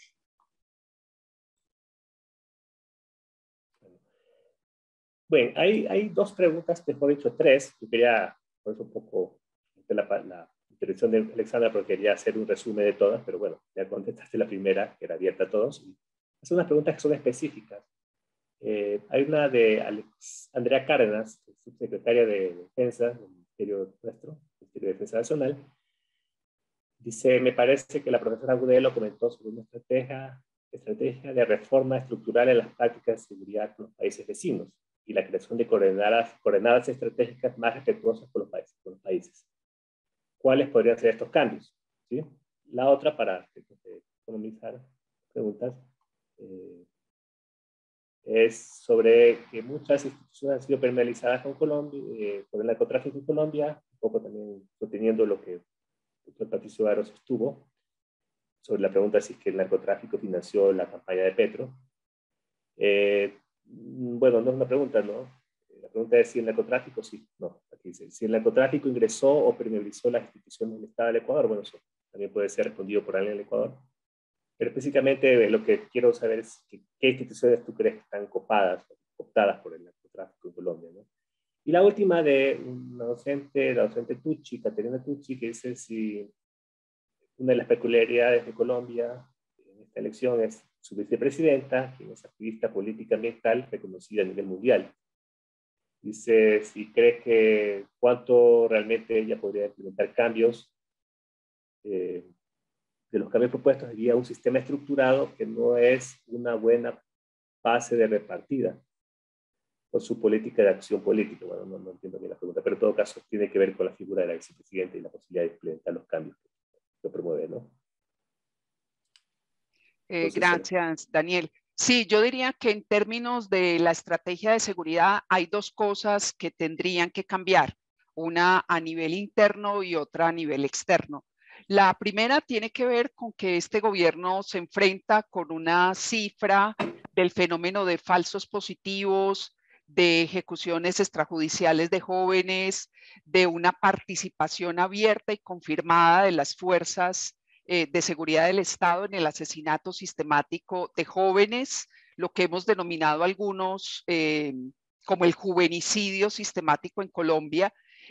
Bueno, hay, hay dos preguntas, mejor dicho, tres. Yo quería, por eso un poco, de la, la intervención de Alexandra, porque quería hacer un resumen de todas, pero bueno, ya contestaste la primera, que era abierta a todos. Y son unas preguntas que son específicas. Eh, hay una de Alex, Andrea Cárdenas, subsecretaria de Defensa del Ministerio nuestro, Ministerio de Defensa Nacional. Dice, me parece que la profesora Agudelo comentó sobre una estrategia, estrategia de reforma estructural en las prácticas de seguridad con los países vecinos y la creación de coordenadas, coordenadas estratégicas más respetuosas con los países. Con los países. ¿Cuáles podrían ser estos cambios? ¿Sí? La otra, para economizar preguntas, eh, es sobre que muchas instituciones han sido penalizadas con Colombia, eh, por el narcotráfico en Colombia, un poco también sosteniendo lo que el doctor Patricio Varo sostuvo, sobre la pregunta si es que el narcotráfico financió la campaña de Petro. Eh, bueno, no es una pregunta, ¿no? La pregunta es si el narcotráfico, sí, no, aquí dice, si el narcotráfico ingresó o permeabilizó las instituciones del Estado del Ecuador, bueno, eso también puede ser respondido por alguien del Ecuador. Pero específicamente lo que quiero saber es que, qué instituciones tú crees que están copadas, cooptadas por el narcotráfico en Colombia, ¿no? Y la última de una docente, la docente Tucci, Caterina Tucci, que dice si una de las peculiaridades de Colombia en esta elección es su vicepresidenta, quien es activista política ambiental reconocida a nivel mundial. Dice si cree que cuánto realmente ella podría implementar cambios, eh, de los cambios propuestos sería un sistema estructurado que no es una buena base de repartida por su política de acción política. Bueno, no, no entiendo bien la pregunta, pero en todo caso tiene que ver con la figura de la vicepresidenta y la posibilidad de implementar los cambios que, que promueve, ¿no? Eh, gracias, Daniel. Sí, yo diría que en términos de la estrategia de seguridad hay dos cosas que tendrían que cambiar, una a nivel interno y otra a nivel externo. La primera tiene que ver con que este gobierno se enfrenta con una cifra del fenómeno de falsos positivos, de ejecuciones extrajudiciales de jóvenes, de una participación abierta y confirmada de las fuerzas eh, de seguridad del Estado en el asesinato sistemático de jóvenes, lo que hemos denominado algunos eh, como el juvenicidio sistemático en Colombia,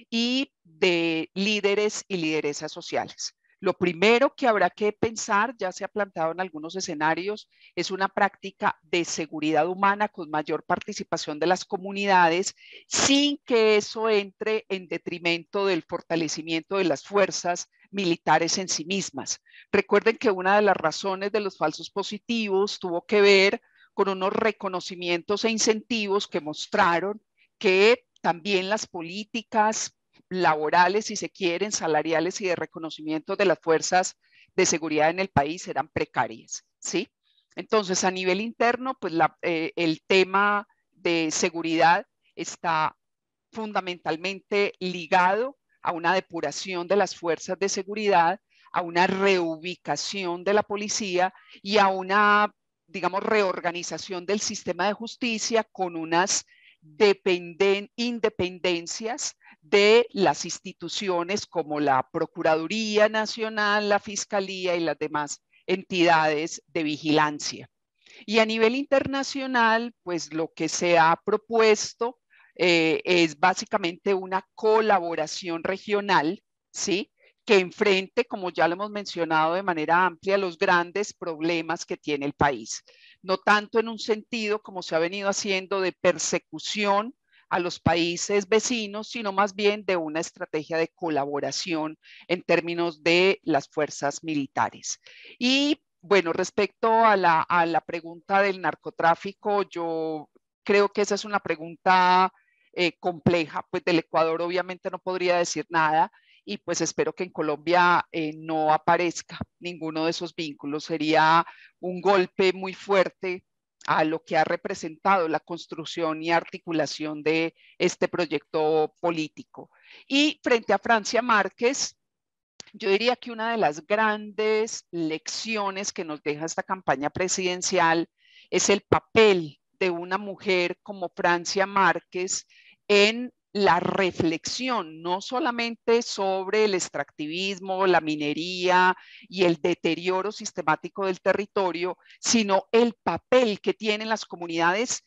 y de líderes y lideresas sociales. Lo primero que habrá que pensar, ya se ha planteado en algunos escenarios, es una práctica de seguridad humana con mayor participación de las comunidades, sin que eso entre en detrimento del fortalecimiento de las fuerzas militares en sí mismas. Recuerden que una de las razones de los falsos positivos tuvo que ver con unos reconocimientos e incentivos que mostraron que también las políticas laborales, si se quieren, salariales y de reconocimiento de las fuerzas de seguridad en el país eran precarias, ¿sí? Entonces, a nivel interno, pues la, eh, el tema de seguridad está fundamentalmente ligado a una depuración de las fuerzas de seguridad, a una reubicación de la policía y a una, digamos, reorganización del sistema de justicia con unas dependen, independencias de las instituciones como la Procuraduría Nacional, la Fiscalía y las demás entidades de vigilancia. Y a nivel internacional, pues lo que se ha propuesto eh, es básicamente una colaboración regional, ¿sí? Que enfrente, como ya lo hemos mencionado de manera amplia, los grandes problemas que tiene el país. No tanto en un sentido como se ha venido haciendo de persecución a los países vecinos, sino más bien de una estrategia de colaboración en términos de las fuerzas militares. Y bueno, respecto a la, a la pregunta del narcotráfico, yo creo que esa es una pregunta eh, compleja, pues del Ecuador obviamente no podría decir nada, y pues espero que en Colombia eh, no aparezca ninguno de esos vínculos. Sería un golpe muy fuerte a lo que ha representado la construcción y articulación de este proyecto político. Y frente a Francia Márquez, yo diría que una de las grandes lecciones que nos deja esta campaña presidencial es el papel de una mujer como Francia Márquez en la reflexión, no solamente sobre el extractivismo, la minería y el deterioro sistemático del territorio, sino el papel que tienen las comunidades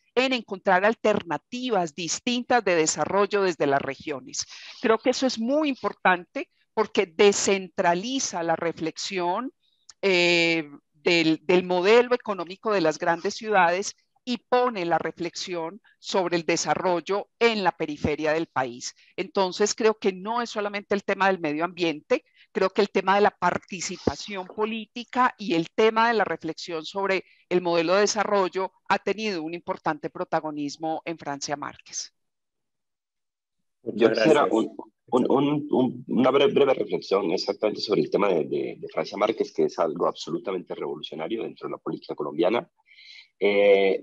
en encontrar alternativas distintas de desarrollo desde las regiones. Creo que eso es muy importante porque descentraliza la reflexión eh, del, del modelo económico de las grandes ciudades y pone la reflexión sobre el desarrollo en la periferia del país. Entonces, creo que no es solamente el tema del medio ambiente, creo que el tema de la participación política y el tema de la reflexión sobre el modelo de desarrollo ha tenido un importante protagonismo en Francia Márquez. Muchas Yo quisiera gracias. un, un, un, un, una breve, breve reflexión exactamente sobre el tema de, de, de Francia Márquez, que es algo absolutamente revolucionario dentro de la política colombiana. Eh,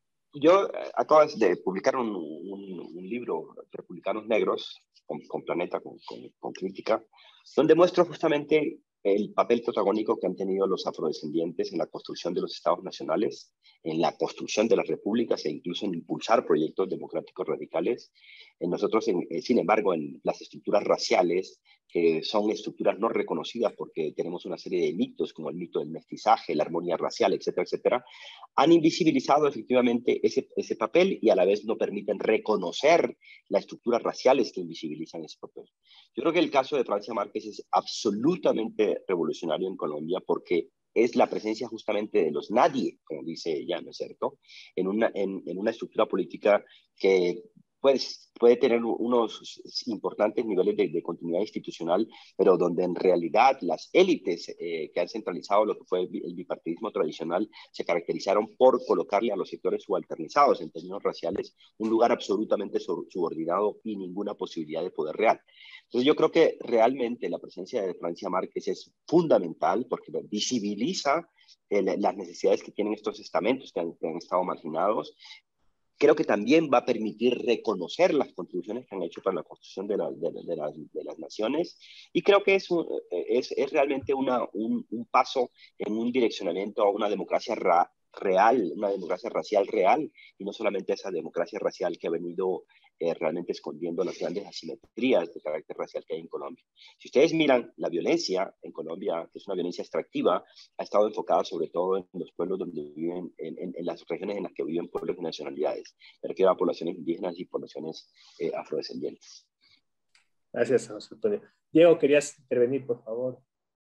yo acabo de publicar un, un, un libro, Republicanos Negros, con, con Planeta, con, con, con crítica, donde muestro justamente el papel protagónico que han tenido los afrodescendientes en la construcción de los estados nacionales, en la construcción de las repúblicas e incluso en impulsar proyectos democráticos radicales. En nosotros, en, sin embargo, en las estructuras raciales, que son estructuras no reconocidas porque tenemos una serie de mitos, como el mito del mestizaje, la armonía racial, etcétera, etcétera, han invisibilizado efectivamente ese, ese papel y a la vez no permiten reconocer las estructuras raciales que invisibilizan ese papel. Yo creo que el caso de Francia Márquez es absolutamente revolucionario en Colombia porque es la presencia justamente de los nadie, como dice ella, ¿no es cierto?, en una, en, en una estructura política que pues, puede tener unos importantes niveles de, de continuidad institucional, pero donde en realidad las élites eh, que han centralizado lo que fue el bipartidismo tradicional se caracterizaron por colocarle a los sectores subalternizados en términos raciales un lugar absolutamente subordinado y ninguna posibilidad de poder real. Entonces yo creo que realmente la presencia de Francia Márquez es fundamental porque visibiliza el, las necesidades que tienen estos estamentos que han, que han estado marginados. Creo que también va a permitir reconocer las contribuciones que han hecho para la construcción de, la, de, de, las, de las naciones y creo que es, un, es, es realmente una, un, un paso en un direccionamiento a una democracia ra, real, una democracia racial real y no solamente esa democracia racial que ha venido eh, realmente escondiendo las grandes asimetrías de carácter racial que hay en Colombia. Si ustedes miran la violencia en Colombia, que es una violencia extractiva, ha estado enfocada sobre todo en los pueblos donde viven, en, en, en las regiones en las que viven pueblos y nacionalidades. Me refiero a poblaciones indígenas y poblaciones eh, afrodescendientes. Gracias, José Antonio. Diego, ¿querías intervenir, por favor?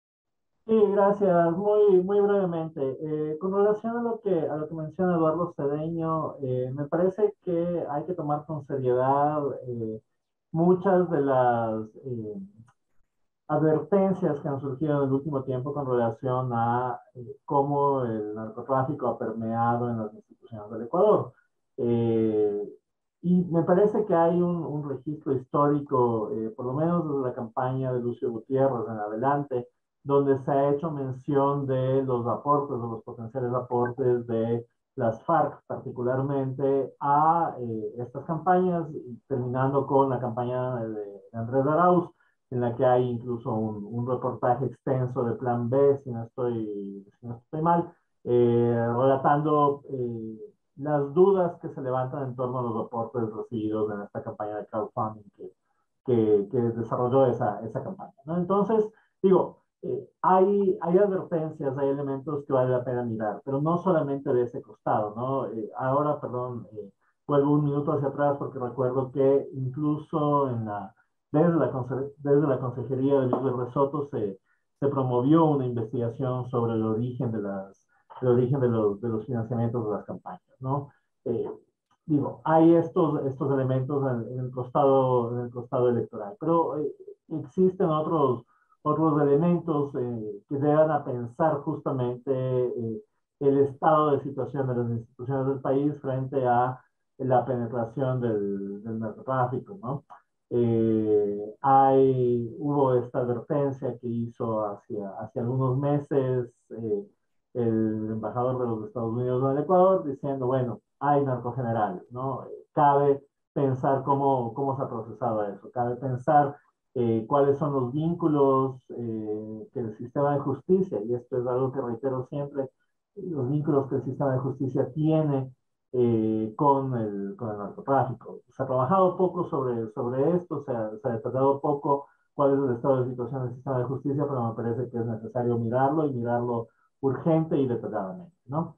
Sí, gracias. Muy, muy brevemente. Eh, con relación a lo que, a lo que menciona Eduardo Cedeño, eh, me parece que hay que tomar con seriedad eh, muchas de las eh, advertencias que han surgido en el último tiempo con relación a eh, cómo el narcotráfico ha permeado en las instituciones del Ecuador. Eh, y me parece que hay un, un registro histórico, eh, por lo menos desde la campaña de Lucio Gutiérrez en adelante, donde se ha hecho mención de los aportes, de los potenciales aportes de las FARC, particularmente a eh, estas campañas, terminando con la campaña de, de Andrés Arauz, en la que hay incluso un, un reportaje extenso de Plan B, si no estoy, si no estoy mal, eh, relatando eh, las dudas que se levantan en torno a los aportes recibidos en esta campaña de crowdfunding que, que, que desarrolló esa, esa campaña, ¿no? Entonces, digo, eh, hay, hay advertencias, hay elementos que vale la pena mirar, pero no solamente de ese costado, ¿no? Eh, ahora, perdón, eh, vuelvo un minuto hacia atrás porque recuerdo que incluso en la Desde la, desde la Consejería de Luis Resoto se, se promovió una investigación sobre el origen de, las, el origen de, los, de los financiamientos de las campañas, ¿no? Eh, digo, hay estos, estos elementos en, en, el costado, en el costado electoral, pero eh, existen otros, otros elementos eh, que llevan a pensar justamente eh, el estado de situación de las instituciones del país frente a la penetración del, del narcotráfico, ¿no? Eh, hay, hubo esta advertencia que hizo hacia, hacia algunos meses eh, el embajador de los Estados Unidos en el Ecuador diciendo, bueno, hay narcogenerales, ¿no? Eh, cabe pensar cómo, cómo se ha procesado eso, cabe pensar eh, cuáles son los vínculos eh, que el sistema de justicia, y esto es algo que reitero siempre, los vínculos que el sistema de justicia tiene Eh, con, el, con el narcotráfico. Se ha trabajado poco sobre, sobre esto, se ha, se ha detallado poco cuál es el estado de situación del sistema de justicia, pero me parece que es necesario mirarlo y mirarlo urgente y detalladamente, ¿no?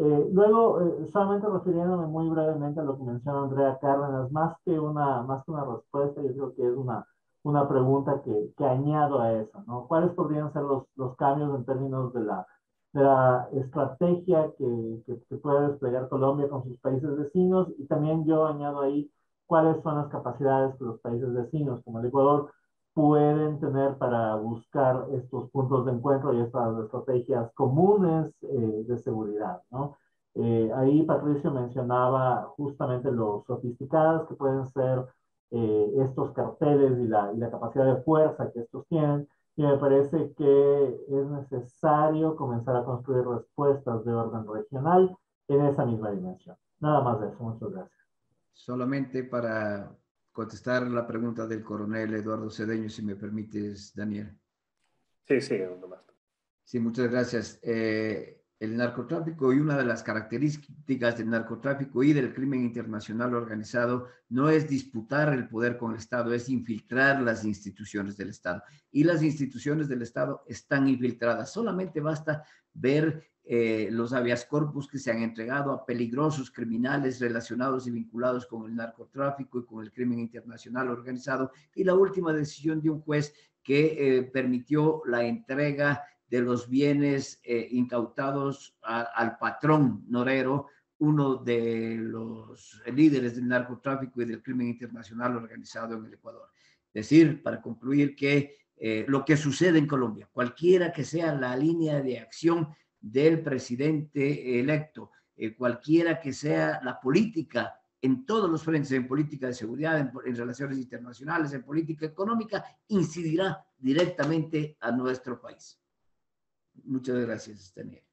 Eh, luego, eh, solamente refiriéndome muy brevemente a lo que menciona Andrea Cárdenas, más que una, más que una respuesta, yo creo que es una, una pregunta que, que añado a eso, ¿no? ¿Cuáles podrían ser los, los cambios en términos de la, de la estrategia que, que, que puede desplegar Colombia con sus países vecinos? Y también yo añado ahí cuáles son las capacidades que los países vecinos, como el Ecuador, pueden tener para buscar estos puntos de encuentro y estas estrategias comunes eh, de seguridad, ¿no? Eh, ahí Patricio mencionaba justamente lo sofisticadas que pueden ser eh, estos carteles y la, y la capacidad de fuerza que estos tienen, y me parece que es necesario comenzar a construir respuestas de orden regional en esa misma dimensión. Nada más de eso, muchas gracias. Solamente para contestar la pregunta del coronel Eduardo Cedeño, si me permites, Daniel. Sí, sí, nomás. Sí, muchas gracias. Eh, el narcotráfico y una de las características del narcotráfico y del crimen internacional organizado no es disputar el poder con el Estado, es infiltrar las instituciones del Estado. Y las instituciones del Estado están infiltradas. Solamente basta ver eh, los habeas corpus que se han entregado a peligrosos criminales relacionados y vinculados con el narcotráfico y con el crimen internacional organizado, y la última decisión de un juez que eh, permitió la entrega de los bienes eh, incautados a, al patrón Norero, uno de los líderes del narcotráfico y del crimen internacional organizado en el Ecuador. Es decir, para concluir, que eh, lo que sucede en Colombia, cualquiera que sea la línea de acción del presidente electo, eh, cualquiera que sea la política en todos los frentes, en política de seguridad, en, en relaciones internacionales, en política económica, incidirá directamente a nuestro país. Muchas gracias, Daniel.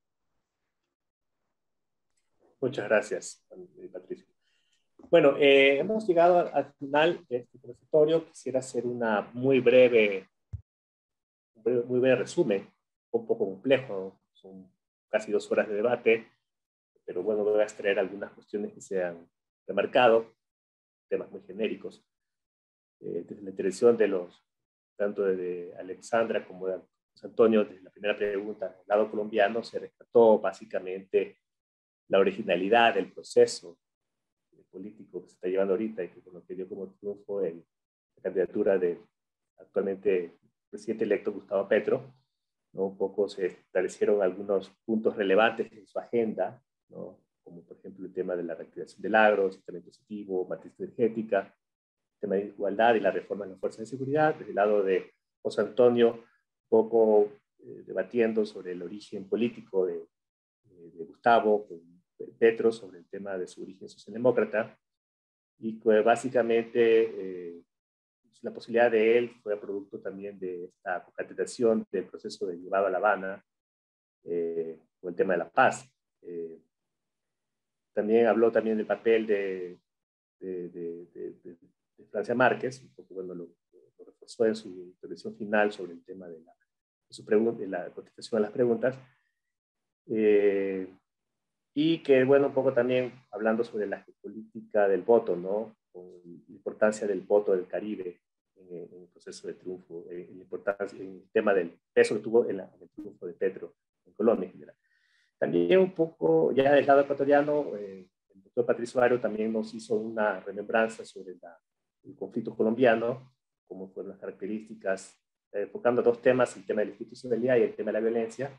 Muchas gracias, Patricio. Bueno, eh, hemos llegado al final de este conversatorio. Quisiera hacer una muy breve, un breve, muy breve resumen, un poco complejo, son casi dos horas de debate, pero bueno, voy a extraer algunas cuestiones que se han remarcado, temas muy genéricos, eh, desde la intervención de los, tanto de Alexandra como de Antonio, desde la primera pregunta, del lado colombiano, se rescató básicamente la originalidad del proceso político que se está llevando ahorita y que, con lo que dio como triunfo en la candidatura del actualmente presidente electo Gustavo Petro, ¿no? Un poco se establecieron algunos puntos relevantes en su agenda, ¿no? Como por ejemplo el tema de la reactivación del agro, el sistema impositivo, matriz energética, el tema de igualdad y la reforma de las fuerzas de seguridad. Desde el lado de José Antonio, un poco eh, debatiendo sobre el origen político de, de, de Gustavo con Petro, sobre el tema de su origen socialdemócrata, y que básicamente eh, la posibilidad de él fue producto también de esta concatenación del proceso de llevado a La Habana eh, con el tema de la paz. Eh, también habló también del papel de, de, de, de, de, de Francia Márquez, un poco, bueno, lo, lo reforzó en su intervención final sobre el tema de la, de su de la contestación a las preguntas. Eh, Y que, bueno, un poco también hablando sobre la geopolítica del voto, ¿no? Con la importancia del voto del Caribe en, en el proceso de triunfo, en, la importancia, en el tema del peso que tuvo en, la, en el triunfo de Petro en Colombia en general. También un poco, ya del lado ecuatoriano, eh, el doctor Patricio Aro también nos hizo una remembranza sobre la, el conflicto colombiano, cómo fueron las características, eh, enfocando dos temas, el tema de la institucionalidad y el tema de la violencia.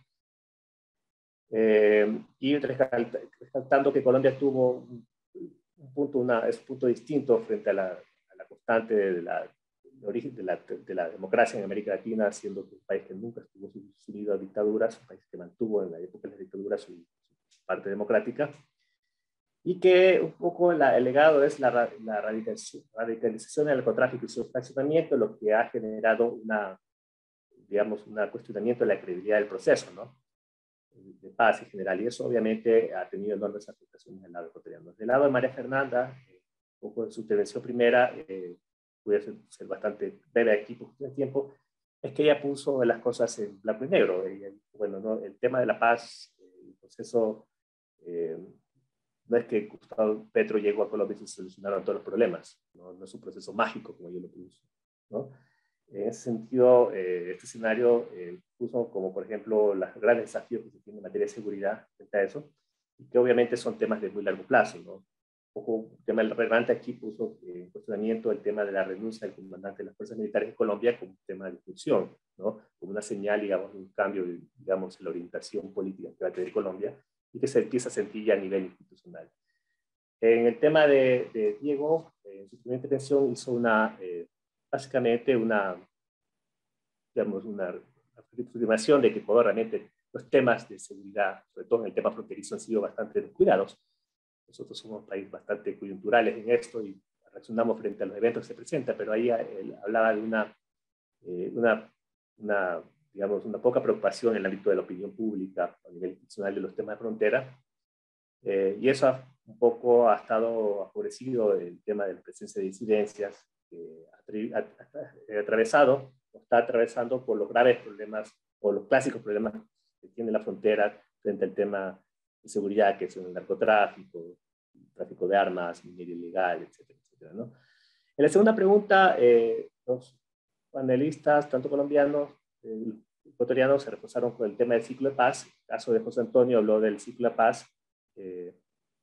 Eh, y resaltando que Colombia tuvo un, un punto, una, es un punto distinto frente a la, a la constante de la, de, origen, de, la, de la democracia en América Latina, siendo un país que nunca estuvo sumido a dictaduras, un país que mantuvo en la época de las dictaduras su, su parte democrática, y que un poco la, el legado es la, la radicalización, radicalización del narcotráfico y su fraccionamiento, lo que ha generado una, digamos, un cuestionamiento de la credibilidad del proceso, ¿no? De paz en general, y eso obviamente ha tenido enormes afectaciones del lado ecuatoriano. Del lado de María Fernanda, eh, un poco en su intervención primera, eh, voy a ser, ser bastante breve aquí por el tiempo, es que ella puso las cosas en blanco y negro. Ella, bueno, ¿no? El tema de la paz, eh, el proceso, eh, no es que Gustavo Petro llegó a Colombia y se solucionaron todos los problemas, no, no es un proceso mágico como yo lo puso, ¿no? En ese sentido, eh, este escenario eh, puso como, por ejemplo, los grandes desafíos que se tienen en materia de seguridad frente a eso. y que obviamente son temas de muy largo plazo, ¿no? Un poco un tema relevante aquí puso en cuestionamiento el tema de la renuncia del comandante de las fuerzas militares de Colombia como un tema de discusión, ¿no? Como una señal, digamos, de un cambio, de, digamos, en la orientación política que va a tener Colombia y que se empieza a sentir ya a nivel institucional. En el tema de, de Diego, en su primera intervención hizo una, eh, básicamente una, digamos, una afirmación de que Ecuador realmente los temas de seguridad, sobre todo en el tema fronterizo, han sido bastante descuidados. Nosotros somos un país bastante coyunturales en esto y reaccionamos frente a los eventos que se presentan, pero ahí él hablaba de una, eh, una, una, digamos, una poca preocupación en el ámbito de la opinión pública a nivel institucional de los temas de frontera, eh, y eso ha, un poco ha estado favorecido el tema de la presencia de disidencias, que ha, ha, ha atravesado, o está atravesando por los graves problemas, o los clásicos problemas que tiene la frontera frente al tema de seguridad, que son el narcotráfico, el tráfico de armas, minería ilegal, etcétera, etcétera, ¿no? En la segunda pregunta, eh, los panelistas, tanto colombianos eh, ecuatorianos, se reforzaron con el tema del ciclo de paz. El caso de José Antonio habló del ciclo de paz eh,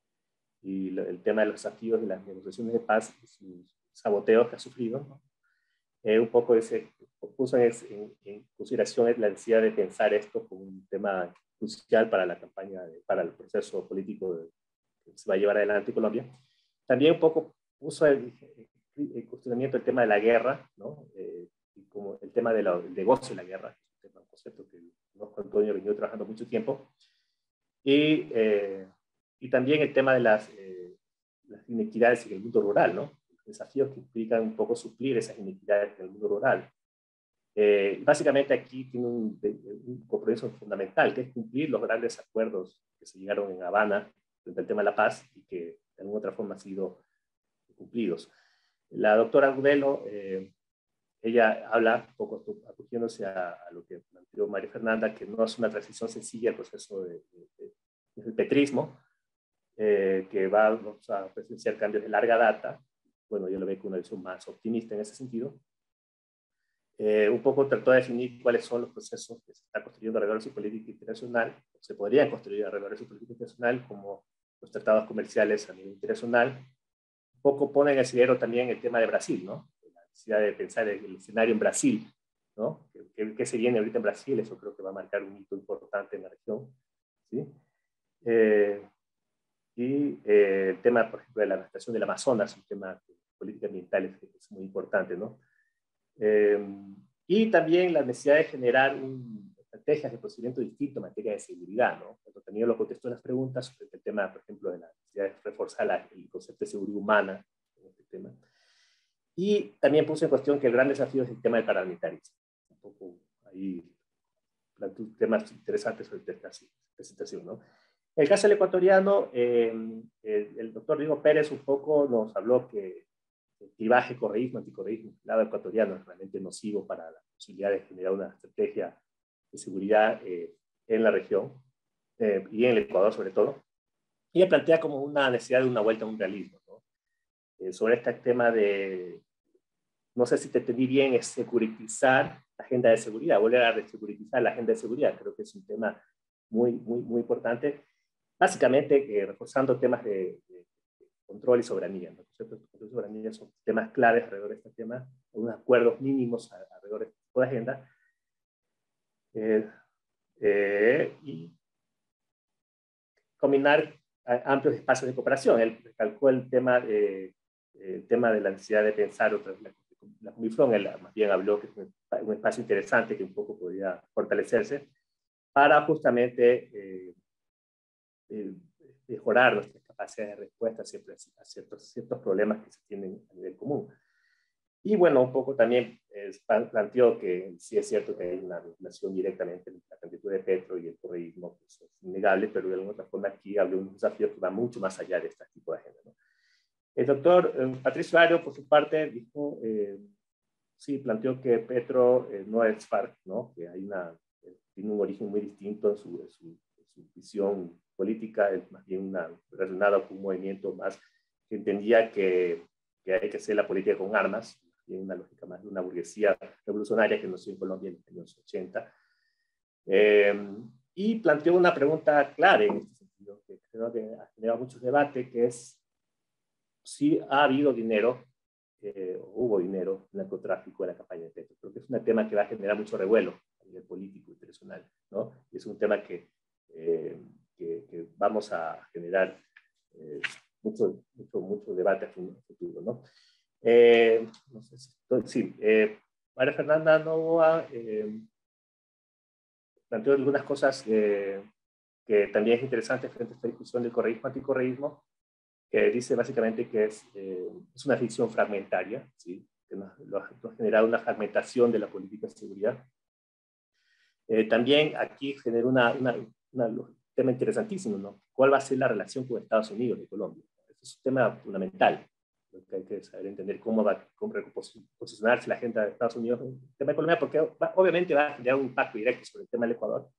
y lo, el tema de los desafíos y las negociaciones de paz y sus saboteos que ha sufrido, ¿no? Eh, un poco ese, puso en, en, en consideración la necesidad de pensar esto como un tema crucial para la campaña, de, para el proceso político de, que se va a llevar adelante en Colombia. También un poco puso el, el, el cuestionamiento del tema de la guerra, ¿no? Eh, y como el tema del de negocio de la guerra, que es un concepto que José Antonio venido trabajando mucho tiempo, y, eh, y también el tema de las, eh, las inequidades en el mundo rural, ¿no? Los desafíos que implican un poco suplir esas inequidades en el mundo rural. Eh, básicamente aquí tiene un, un compromiso fundamental, que es cumplir los grandes acuerdos que se llegaron en Habana frente al tema de la paz y que de alguna otra forma han sido cumplidos. La doctora Agudelo, eh, ella habla un poco acogiéndose a, a lo que planteó María Fernanda, que no es una transición sencilla el proceso de, de, de, del petrismo, eh, que va a presenciar cambios de larga data. Bueno, yo lo veo con una visión más optimista en ese sentido. Eh, un poco trató de definir cuáles son los procesos que se está construyendo alrededor de su política internacional, o se podrían construir alrededor de su política internacional, como los tratados comerciales a nivel internacional. Un poco pone en el cilindro también el tema de Brasil, ¿no? La necesidad de pensar en el escenario en Brasil, ¿no? ¿Qué, qué se viene ahorita en Brasil? Eso creo que va a marcar un hito importante en la región, ¿sí? Eh, y eh, el tema, por ejemplo, de la adaptación del Amazonas, un tema de política ambiental es, es muy importante, ¿no? Eh, y también la necesidad de generar un, estrategias de procedimiento distinto en materia de seguridad, ¿no? Cuando también lo contestó en las preguntas sobre el tema, por ejemplo, de la necesidad de reforzar la, el concepto de seguridad humana en este tema. Y también puso en cuestión que el gran desafío es el tema del paramilitarismo. Un poco ahí planteó temas interesantes sobre esta presentación, ¿no? En el caso del ecuatoriano, eh, el, el doctor Diego Pérez un poco nos habló que el clivaje correísmo, anticorreísmo, el lado ecuatoriano es realmente nocivo para la posibilidad de generar una estrategia de seguridad eh, en la región eh, y en el Ecuador sobre todo. Y ella plantea como una necesidad de una vuelta a un realismo, ¿no? Eh, sobre este tema de, no sé si te entendí bien, es securitizar la agenda de seguridad, volver a resecuritizar la agenda de seguridad. Creo que es un tema muy, muy, muy importante. Básicamente, eh, reforzando temas de, de control y soberanía, ¿no? Control y soberanía son temas claves alrededor de este tema, unos acuerdos mínimos alrededor de este tipo de agenda, eh, eh, y combinar amplios espacios de cooperación. Él recalcó el tema, de, el tema de la necesidad de pensar otra vez la, la Comifron, él más bien habló que es un, un espacio interesante que un poco podría fortalecerse para justamente eh, eh, mejorar nuestras capacidades de respuesta siempre a ciertos, ciertos problemas que se tienen a nivel común. Y bueno, un poco también eh, planteó que sí es cierto que hay una relación directamente entre la candidatura de Petro y el correísmo, pues es innegable, pero de alguna otra forma aquí habla de un desafío que va mucho más allá de este tipo de agenda, ¿no? El doctor eh, Patricio Ario, por su parte, dijo, eh, sí, planteó que Petro eh, no es FARC, ¿no? Que hay una, eh, tiene un origen muy distinto en su, en su, en su visión política, es más bien una, relacionada con un movimiento más que entendía que, que hay que hacer la política con armas, en una lógica más de una burguesía revolucionaria que nació en Colombia en los años ochenta. Eh, y planteó una pregunta clave en este sentido, lo que creo que ha generado mucho debate, que es si ha habido dinero, eh, hubo dinero en el narcotráfico en la campaña de Petro. Creo que es un tema que va a generar mucho revuelo a nivel político, internacional, ¿no? Y es un tema que, eh, que, que vamos a generar eh, mucho, mucho, mucho debate a futuro, ¿no? Eh, no sé si estoy, sí, eh, María Fernanda Novoa eh, planteó algunas cosas eh, que también es interesante frente a esta discusión del correísmo anticorreísmo, que dice básicamente que es, eh, es una ficción fragmentaria, ¿sí? Que nos, nos ha generado una fragmentación de la política de seguridad. Eh, también aquí genera una, una, una, un tema interesantísimo, ¿no? ¿Cuál va a ser la relación con Estados Unidos y Colombia? Este es un tema fundamental, lo que hay que saber entender cómo va a posicionarse la agenda de Estados Unidos en el tema de Colombia, porque va, obviamente va a generar un impacto directo sobre el tema del Ecuador.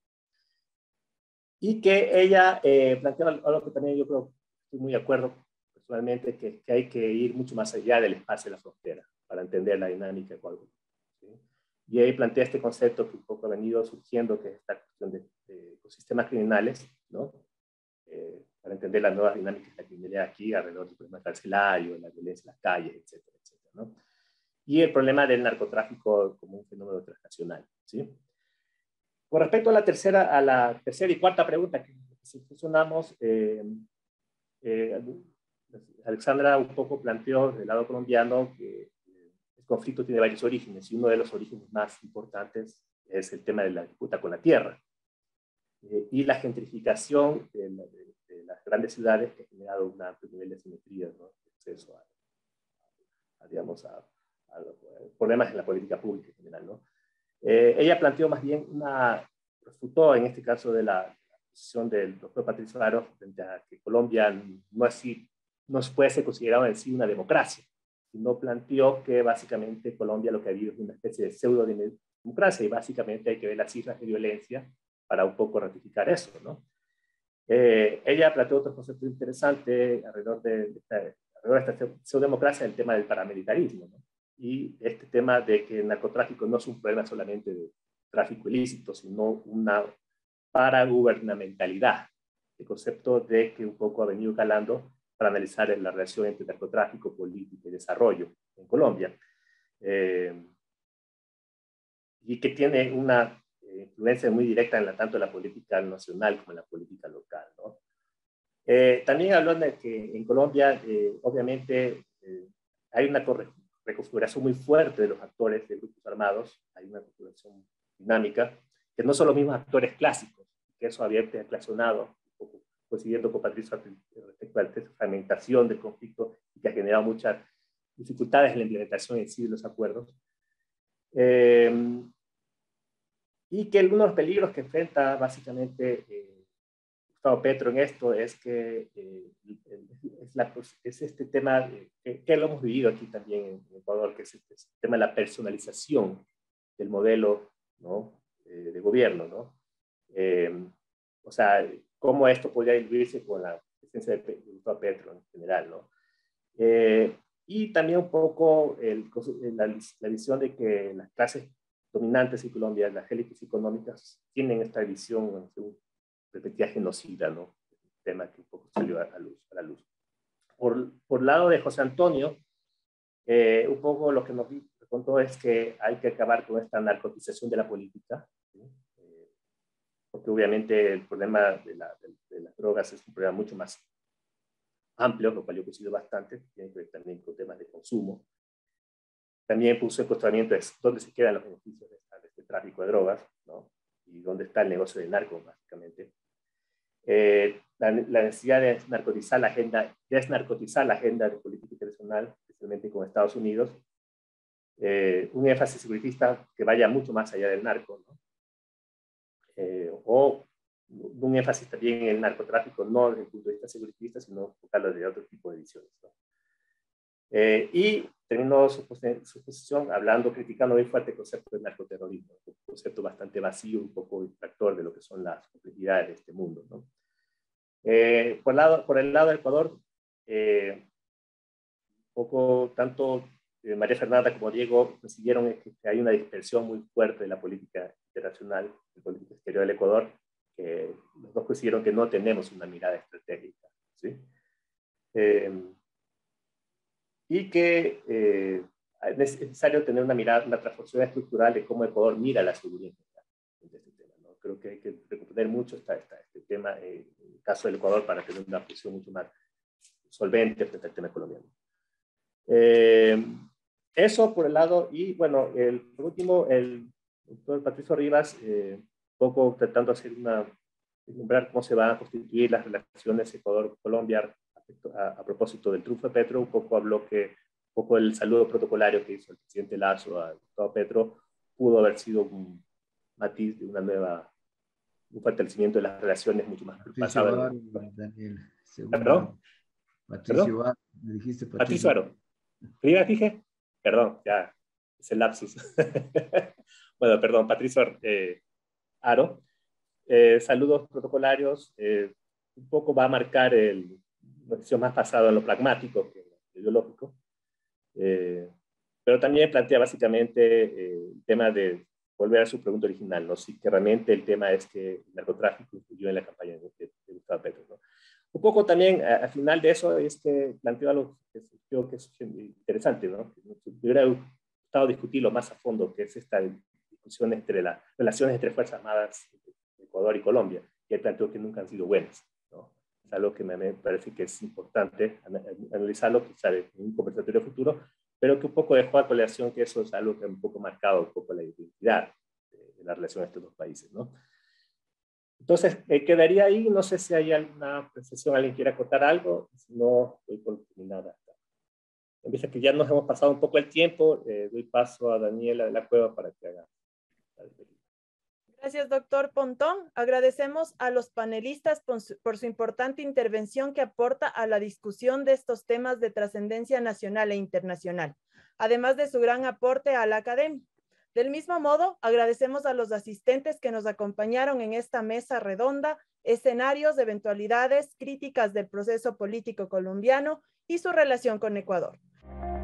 Y que ella eh, plantea algo que también yo creo estoy muy de acuerdo personalmente, que, que hay que ir mucho más allá del espacio de la frontera para entender la dinámica de Ecuador, ¿sí? Y ahí plantea este concepto que un poco ha venido surgiendo, que es esta cuestión de, de ecosistemas criminales, ¿no? Eh, para entender las nuevas dinámicas de la criminalidad aquí, alrededor del problema carcelario, la violencia en las calles, etcétera, etcétera, ¿no? Y el problema del narcotráfico como un fenómeno transnacional, ¿sí? Con respecto a la tercera, a la tercera y cuarta pregunta que seleccionamos, eh, eh, Alexandra un poco planteó del lado colombiano que el conflicto tiene varios orígenes y uno de los orígenes más importantes es el tema de la disputa con la tierra eh, y la gentrificación de, la, de, de las grandes ciudades que ha generado un amplio nivel de simetría, ¿no? Acceso a, a, digamos, a, a, a problemas en la política pública en general, ¿no? Eh, ella planteó más bien una, refutó en este caso de la, la posición del doctor Patricio Aro frente a que Colombia no, así, no puede ser considerada en sí una democracia, sino planteó que básicamente Colombia lo que ha habido es una especie de pseudo democracia y básicamente hay que ver las cifras de violencia para un poco ratificar eso, ¿no? Eh, ella planteó otro concepto interesante alrededor de, de esta, alrededor de esta pseudo democracia, el tema del paramilitarismo, ¿no? Y este tema de que el narcotráfico no es un problema solamente de tráfico ilícito, sino una paragubernamentalidad, el concepto de que un poco ha venido calando para analizar la relación entre narcotráfico, política y desarrollo en Colombia, eh, y que tiene una influencia muy directa en la, tanto en la política nacional como en la política local, ¿no? Eh, también habló de que en Colombia, eh, obviamente, eh, hay una corrección reconfiguración muy fuerte de los actores de grupos armados, hay una configuración dinámica, que no son los mismos actores clásicos, que eso había declaracionado, coincidiendo con Patricio respecto a la fragmentación del conflicto y que ha generado muchas dificultades en la implementación en sí de los acuerdos. Eh, y que uno de los peligros que enfrenta básicamente eh, Gustavo Petro en esto es que eh, es, la, es este tema eh, que, que lo hemos vivido aquí también en Ecuador, que es este, es el tema de la personalización del modelo, ¿no? eh, de gobierno, ¿no? Eh, o sea, cómo esto podría diluirse con la presencia de, de Gustavo Petro en general, ¿no? Eh, y también un poco el, la, la visión de que las clases dominantes en Colombia, las élites económicas, tienen esta visión de perspectiva genocida, ¿no? Un tema que un poco salió a, luz, a la luz. Por, por lado de José Antonio, eh, un poco lo que nos contó es que hay que acabar con esta narcotización de la política, ¿sí? eh, porque obviamente el problema de, la, de, de las drogas es un problema mucho más amplio, lo cual yo coincido bastante, tiene que ver también con temas de consumo. También puso el cuestionamiento de dónde se quedan los beneficios de, esta, de este tráfico de drogas, ¿no? Y dónde está el negocio del narco, básicamente. Eh, la, la necesidad de narcotizar la agenda, desnarcotizar la agenda de política internacional, especialmente con Estados Unidos. Eh, un énfasis seguritista que vaya mucho más allá del narco, ¿no? Eh, o un énfasis también en el narcotráfico, no desde el punto de vista seguritista, sino enfocarlo de otro tipo de visiones, ¿no? Eh, y terminó su, su posición hablando, criticando muy fuerte el concepto del narcoterrorismo, un concepto bastante vacío, un poco distractor de lo que son las complejidades de este mundo, ¿no? Eh, por, lado, por el lado del Ecuador, eh, un poco tanto eh, María Fernanda como Diego consiguieron que, que hay una dispersión muy fuerte de la política internacional, de política exterior del Ecuador, que los dos coincidieron que no tenemos una mirada estratégica, ¿sí? Eh, y que eh, es necesario tener una mirada, una transformación estructural de cómo Ecuador mira la seguridad en este tema, ¿no? Creo que hay que recuperar mucho esta, esta, este tema eh, en el caso del Ecuador para tener una posición mucho más solvente frente al tema colombiano. Eh, eso por el lado, y bueno, el, por último, el doctor Patricio Rivas, eh, un poco tratando de hacer una, nombrar cómo se van a constituir las relaciones Ecuador-Colombia a, a propósito del triunfo de Petro, un poco habló que, un poco el saludo protocolario que hizo el presidente Lazo al Gustavo Petro pudo haber sido un matiz de una nueva, un fortalecimiento de las relaciones mucho más Patricio Aro, Daniel. ¿Perdón? Patricio Aro, me dijiste Patricio. Patricio Aro. Rivas, dije, perdón, ya, es el lapsus. Bueno, perdón, Patricio eh, Aro. Eh, saludos protocolarios, eh, un poco va a marcar el, una decisión más basada en lo pragmático que en lo ideológico, eh, pero también plantea básicamente eh, el tema de volver a su pregunta original, ¿no? Si que realmente el tema es que el narcotráfico influyó en la campaña de, de, de Gustavo Petro, ¿no? Un poco también, al final de eso, es que planteó algo que creo que es interesante, ¿no? Me hubiera gustado discutirlo más a fondo, que es esta discusión entre las relaciones entre Fuerzas Armadas de Ecuador y Colombia, que él planteó que nunca han sido buenas, ¿no? Es algo que me, me parece que es importante analizarlo, quizá en un conversatorio futuro, pero que un poco dejó a colación que eso es algo que ha un poco marcado un poco la identidad de, de la relación entre estos dos países, ¿no? Entonces, eh, quedaría ahí, no sé si hay alguna apreciación, alguien quiera acotar algo, si no, doy por terminada. En vez de que ya nos hemos pasado un poco el tiempo, eh, doy paso a Daniela de la Cueva para que haga la despedida. Gracias, doctor Pontón. Agradecemos a los panelistas por su, por su importante intervención que aporta a la discusión de estos temas de trascendencia nacional e internacional, además de su gran aporte a la academia. Del mismo modo, agradecemos a los asistentes que nos acompañaron en esta mesa redonda, escenarios, eventualidades, críticas del proceso político colombiano y su relación con Ecuador.